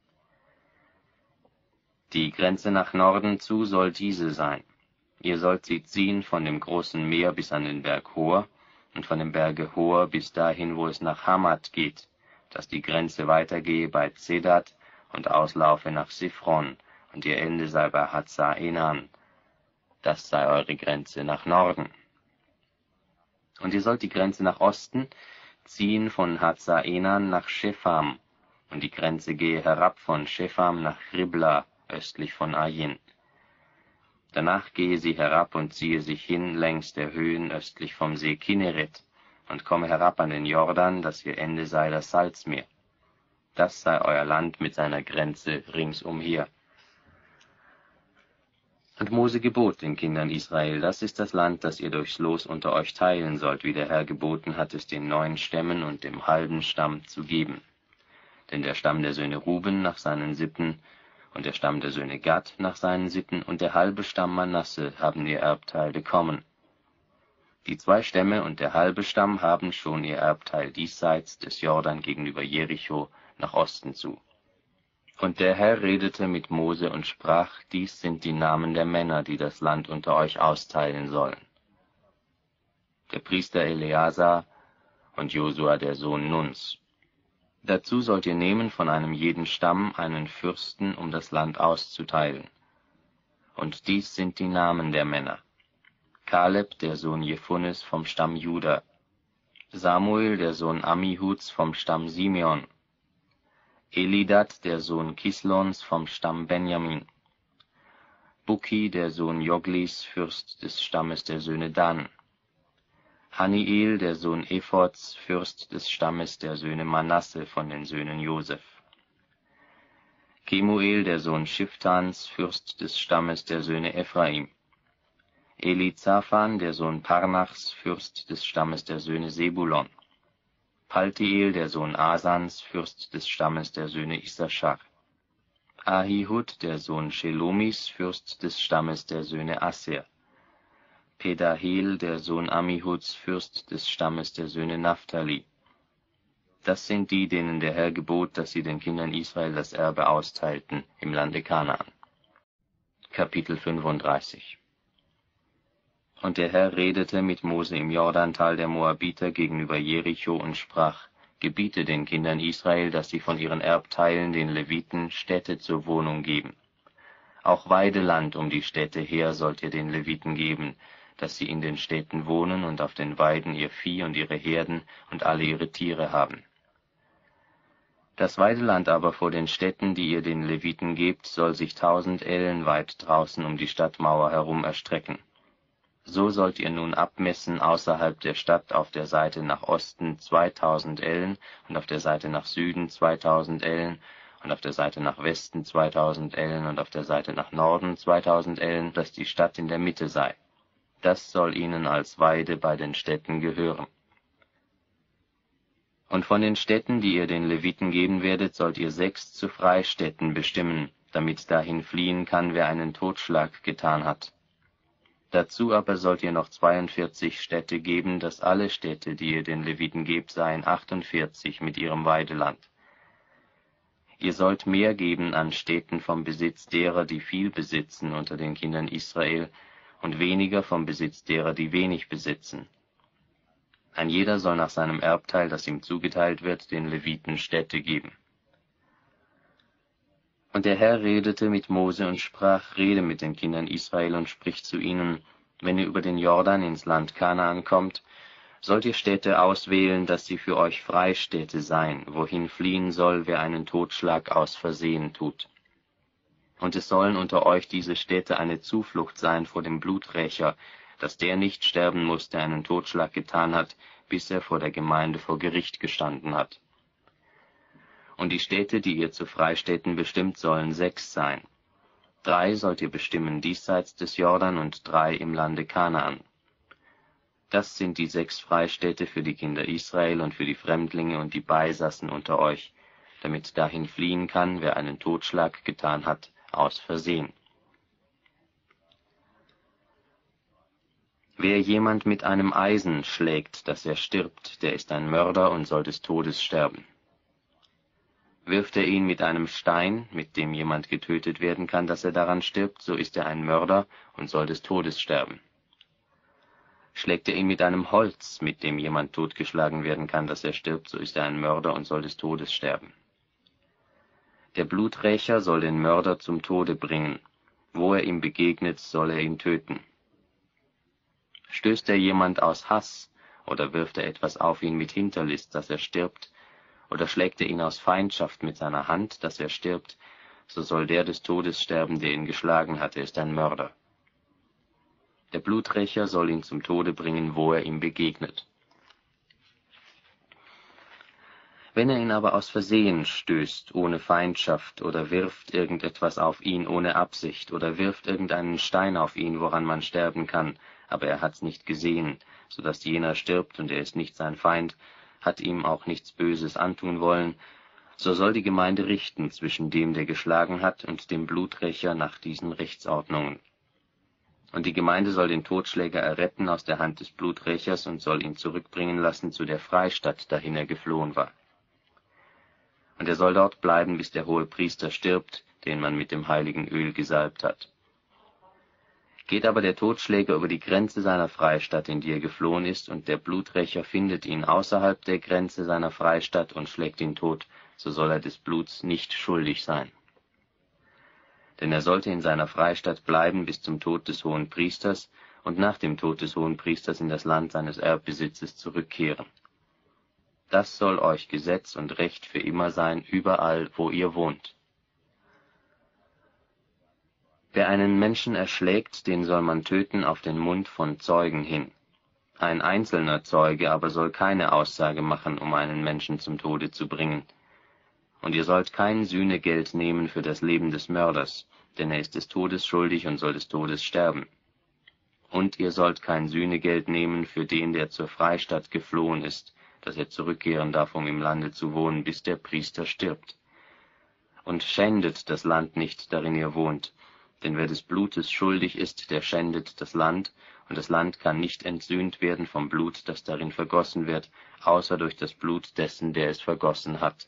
Die Grenze nach Norden zu soll diese sein. Ihr sollt sie ziehen von dem großen Meer bis an den Berg Hor und von dem Berge Hor bis dahin, wo es nach Hamat geht, dass die Grenze weitergehe bei Zedad und auslaufe nach Siphron, und ihr Ende sei bei Hazar-Enan. Das sei eure Grenze nach Norden. Und ihr sollt die Grenze nach Osten ziehen von Hazar-Enan nach Shepham, und die Grenze gehe herab von Shepham nach Ribla, östlich von Ayin. Danach gehe sie herab und ziehe sich hin längs der Höhen östlich vom See Kinneret und komme herab an den Jordan, dass ihr Ende sei das Salzmeer. Das sei euer Land mit seiner Grenze ringsumher. Und Mose gebot den Kindern Israel, das ist das Land, das ihr durchs Los unter euch teilen sollt, wie der Herr geboten hat, es den neun Stämmen und dem halben Stamm zu geben. Denn der Stamm der Söhne Ruben nach seinen Sippen und der Stamm der Söhne Gad nach seinen Sippen und der halbe Stamm Manasse haben ihr Erbteil bekommen. Die zwei Stämme und der halbe Stamm haben schon ihr Erbteil diesseits des Jordan gegenüber Jericho nach Osten zu. Und der Herr redete mit Mose und sprach, dies sind die Namen der Männer, die das Land unter euch austeilen sollen. Der Priester Eleazar und Josua der Sohn Nuns. Dazu sollt ihr nehmen von einem jeden Stamm einen Fürsten, um das Land auszuteilen. Und dies sind die Namen der Männer. Kaleb, der Sohn Jephunes vom Stamm Juda. Samuel, der Sohn Ammihuds vom Stamm Simeon. Elidad, der Sohn Kislons vom Stamm Benjamin. Bukki, der Sohn Joglis, Fürst des Stammes der Söhne Dan. Haniel, der Sohn Ephods, Fürst des Stammes der Söhne Manasse von den Söhnen Josef. Kemuel, der Sohn Schiftans, Fürst des Stammes der Söhne Ephraim. Elizaphan, der Sohn Parnachs, Fürst des Stammes der Söhne Sebulon. Paltiel, der Sohn Asans, Fürst des Stammes der Söhne Issachar. Ahihud, der Sohn Shelomis, Fürst des Stammes der Söhne Aser. Pedahel, der Sohn Ammihuds, Fürst des Stammes der Söhne Naphtali. Das sind die, denen der Herr gebot, dass sie den Kindern Israel das Erbe austeilten im Lande Kanaan. Kapitel fünfunddreißig. Und der Herr redete mit Mose im Jordantal der Moabiter gegenüber Jericho und sprach, gebiete den Kindern Israel, dass sie von ihren Erbteilen den Leviten Städte zur Wohnung geben. Auch Weideland um die Städte her sollt ihr den Leviten geben, dass sie in den Städten wohnen und auf den Weiden ihr Vieh und ihre Herden und alle ihre Tiere haben. Das Weideland aber vor den Städten, die ihr den Leviten gebt, soll sich tausend Ellen weit draußen um die Stadtmauer herum erstrecken. So sollt ihr nun abmessen außerhalb der Stadt auf der Seite nach Osten zweitausend Ellen und auf der Seite nach Süden zweitausend Ellen und auf der Seite nach Westen zweitausend Ellen und auf der Seite nach Norden zweitausend Ellen, dass die Stadt in der Mitte sei. Das soll ihnen als Weide bei den Städten gehören. Und von den Städten, die ihr den Leviten geben werdet, sollt ihr sechs zu Freistädten bestimmen, damit dahin fliehen kann, wer einen Totschlag getan hat. Dazu aber sollt ihr noch zweiundvierzig Städte geben, dass alle Städte, die ihr den Leviten gebt, seien achtundvierzig mit ihrem Weideland. Ihr sollt mehr geben an Städten vom Besitz derer, die viel besitzen unter den Kindern Israel, und weniger vom Besitz derer, die wenig besitzen. Ein jeder soll nach seinem Erbteil, das ihm zugeteilt wird, den Leviten Städte geben. Und der Herr redete mit Mose und sprach, rede mit den Kindern Israel und sprich zu ihnen, wenn ihr über den Jordan ins Land Kanaan kommt, sollt ihr Städte auswählen, dass sie für euch Freistädte seien, wohin fliehen soll, wer einen Totschlag aus Versehen tut. Und es sollen unter euch diese Städte eine Zuflucht sein vor dem Bluträcher, dass der nicht sterben muss, der einen Totschlag getan hat, bis er vor der Gemeinde vor Gericht gestanden hat. Und die Städte, die ihr zu Freistädten bestimmt, sollen sechs sein. Drei sollt ihr bestimmen diesseits des Jordan und drei im Lande Kanaan. Das sind die sechs Freistädte für die Kinder Israel und für die Fremdlinge und die Beisassen unter euch, damit dahin fliehen kann, wer einen Totschlag getan hat, aus Versehen. Wer jemand mit einem Eisen schlägt, dass er stirbt, der ist ein Mörder und soll des Todes sterben. Wirft er ihn mit einem Stein, mit dem jemand getötet werden kann, dass er daran stirbt, so ist er ein Mörder und soll des Todes sterben. Schlägt er ihn mit einem Holz, mit dem jemand totgeschlagen werden kann, dass er stirbt, so ist er ein Mörder und soll des Todes sterben. Der Bluträcher soll den Mörder zum Tode bringen. Wo er ihm begegnet, soll er ihn töten. Stößt er jemand aus Hass, oder wirft er etwas auf ihn mit Hinterlist, dass er stirbt, oder schlägt er ihn aus Feindschaft mit seiner Hand, dass er stirbt, so soll der des Todes sterben, der ihn geschlagen hat, er ist ein Mörder. Der Bluträcher soll ihn zum Tode bringen, wo er ihm begegnet. Wenn er ihn aber aus Versehen stößt, ohne Feindschaft, oder wirft irgendetwas auf ihn ohne Absicht, oder wirft irgendeinen Stein auf ihn, woran man sterben kann, aber er hat's nicht gesehen, so dass jener stirbt und er ist nicht sein Feind, hat ihm auch nichts Böses antun wollen, so soll die Gemeinde richten zwischen dem, der geschlagen hat, und dem Bluträcher nach diesen Rechtsordnungen. Und die Gemeinde soll den Totschläger erretten aus der Hand des Bluträchers und soll ihn zurückbringen lassen zu der Freistadt, dahin er geflohen war. Und er soll dort bleiben, bis der hohe Priester stirbt, den man mit dem heiligen Öl gesalbt hat. Geht aber der Totschläger über die Grenze seiner Freistadt, in die er geflohen ist, und der Bluträcher findet ihn außerhalb der Grenze seiner Freistadt und schlägt ihn tot, so soll er des Bluts nicht schuldig sein. Denn er sollte in seiner Freistadt bleiben bis zum Tod des hohen Priesters und nach dem Tod des hohen Priesters in das Land seines Erbbesitzes zurückkehren. Das soll euch Gesetz und Recht für immer sein, überall, wo ihr wohnt. Wer einen Menschen erschlägt, den soll man töten auf den Mund von Zeugen hin. Ein einzelner Zeuge aber soll keine Aussage machen, um einen Menschen zum Tode zu bringen. Und ihr sollt kein Sühnegeld nehmen für das Leben des Mörders, denn er ist des Todes schuldig und soll des Todes sterben. Und ihr sollt kein Sühnegeld nehmen für den, der zur Freistadt geflohen ist, dass er zurückkehren darf, um im Lande zu wohnen, bis der Priester stirbt. Und schändet das Land nicht, darin ihr wohnt, denn wer des Blutes schuldig ist, der schändet das Land, und das Land kann nicht entsühnt werden vom Blut, das darin vergossen wird, außer durch das Blut dessen, der es vergossen hat.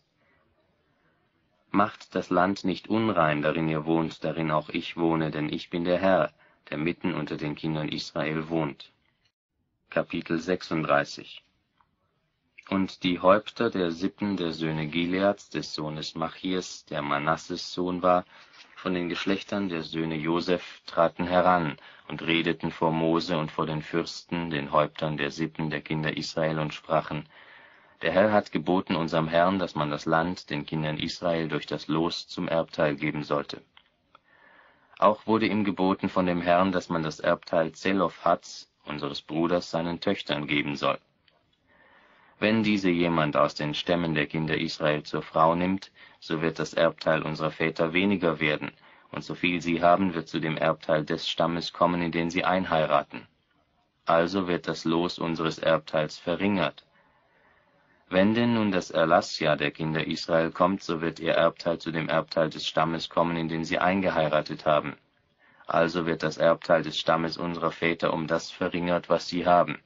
Macht das Land nicht unrein, darin ihr wohnt, darin auch ich wohne, denn ich bin der Herr, der mitten unter den Kindern Israel wohnt. Kapitel sechsunddreißig. Und die Häupter der Sippen der Söhne Gileads, des Sohnes Machirs, der Manasses Sohn war, von den Geschlechtern der Söhne Joseph, traten heran und redeten vor Mose und vor den Fürsten, den Häuptern der Sippen der Kinder Israel, und sprachen: Der Herr hat geboten unserem Herrn, dass man das Land den Kindern Israel durch das Los zum Erbteil geben sollte. Auch wurde ihm geboten von dem Herrn, dass man das Erbteil Zelophhats, unseres Bruders, seinen Töchtern geben soll. Wenn diese jemand aus den Stämmen der Kinder Israel zur Frau nimmt, so wird das Erbteil unserer Väter weniger werden, und so viel sie haben, wird zu dem Erbteil des Stammes kommen, in den sie einheiraten. Also wird das Los unseres Erbteils verringert. Wenn denn nun das Erlassjahr der Kinder Israel kommt, so wird ihr Erbteil zu dem Erbteil des Stammes kommen, in den sie eingeheiratet haben. Also wird das Erbteil des Stammes unserer Väter um das verringert, was sie haben.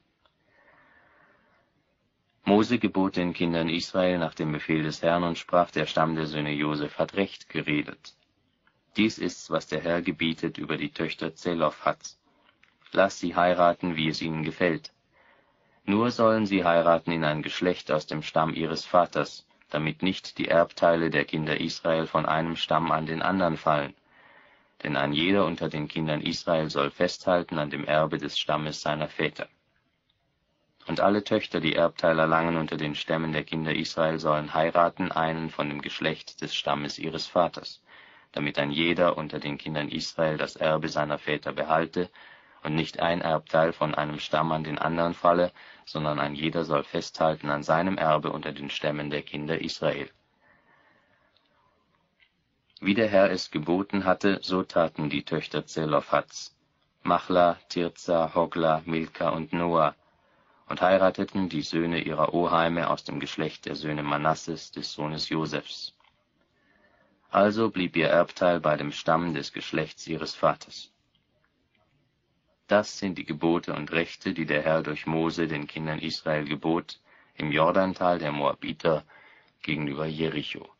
Mose gebot den Kindern Israel nach dem Befehl des Herrn und sprach: Der Stamm der Söhne Joseph hat recht geredet. Dies ist's, was der Herr gebietet über die Töchter Zelophhats. Lass sie heiraten, wie es ihnen gefällt. Nur sollen sie heiraten in ein Geschlecht aus dem Stamm ihres Vaters, damit nicht die Erbteile der Kinder Israel von einem Stamm an den anderen fallen. Denn ein jeder unter den Kindern Israel soll festhalten an dem Erbe des Stammes seiner Väter. Und alle Töchter, die Erbteil erlangen unter den Stämmen der Kinder Israel, sollen heiraten einen von dem Geschlecht des Stammes ihres Vaters, damit ein jeder unter den Kindern Israel das Erbe seiner Väter behalte und nicht ein Erbteil von einem Stamm an den anderen falle, sondern ein jeder soll festhalten an seinem Erbe unter den Stämmen der Kinder Israel. Wie der Herr es geboten hatte, so taten die Töchter Zelophhats, Machla, Tirza, Hogla, Milka und Noah, und heirateten die Söhne ihrer Oheime aus dem Geschlecht der Söhne Manasses, des Sohnes Josefs. Also blieb ihr Erbteil bei dem Stamm des Geschlechts ihres Vaters. Das sind die Gebote und Rechte, die der Herr durch Mose den Kindern Israel gebot, im Jordantal der Moabiter gegenüber Jericho.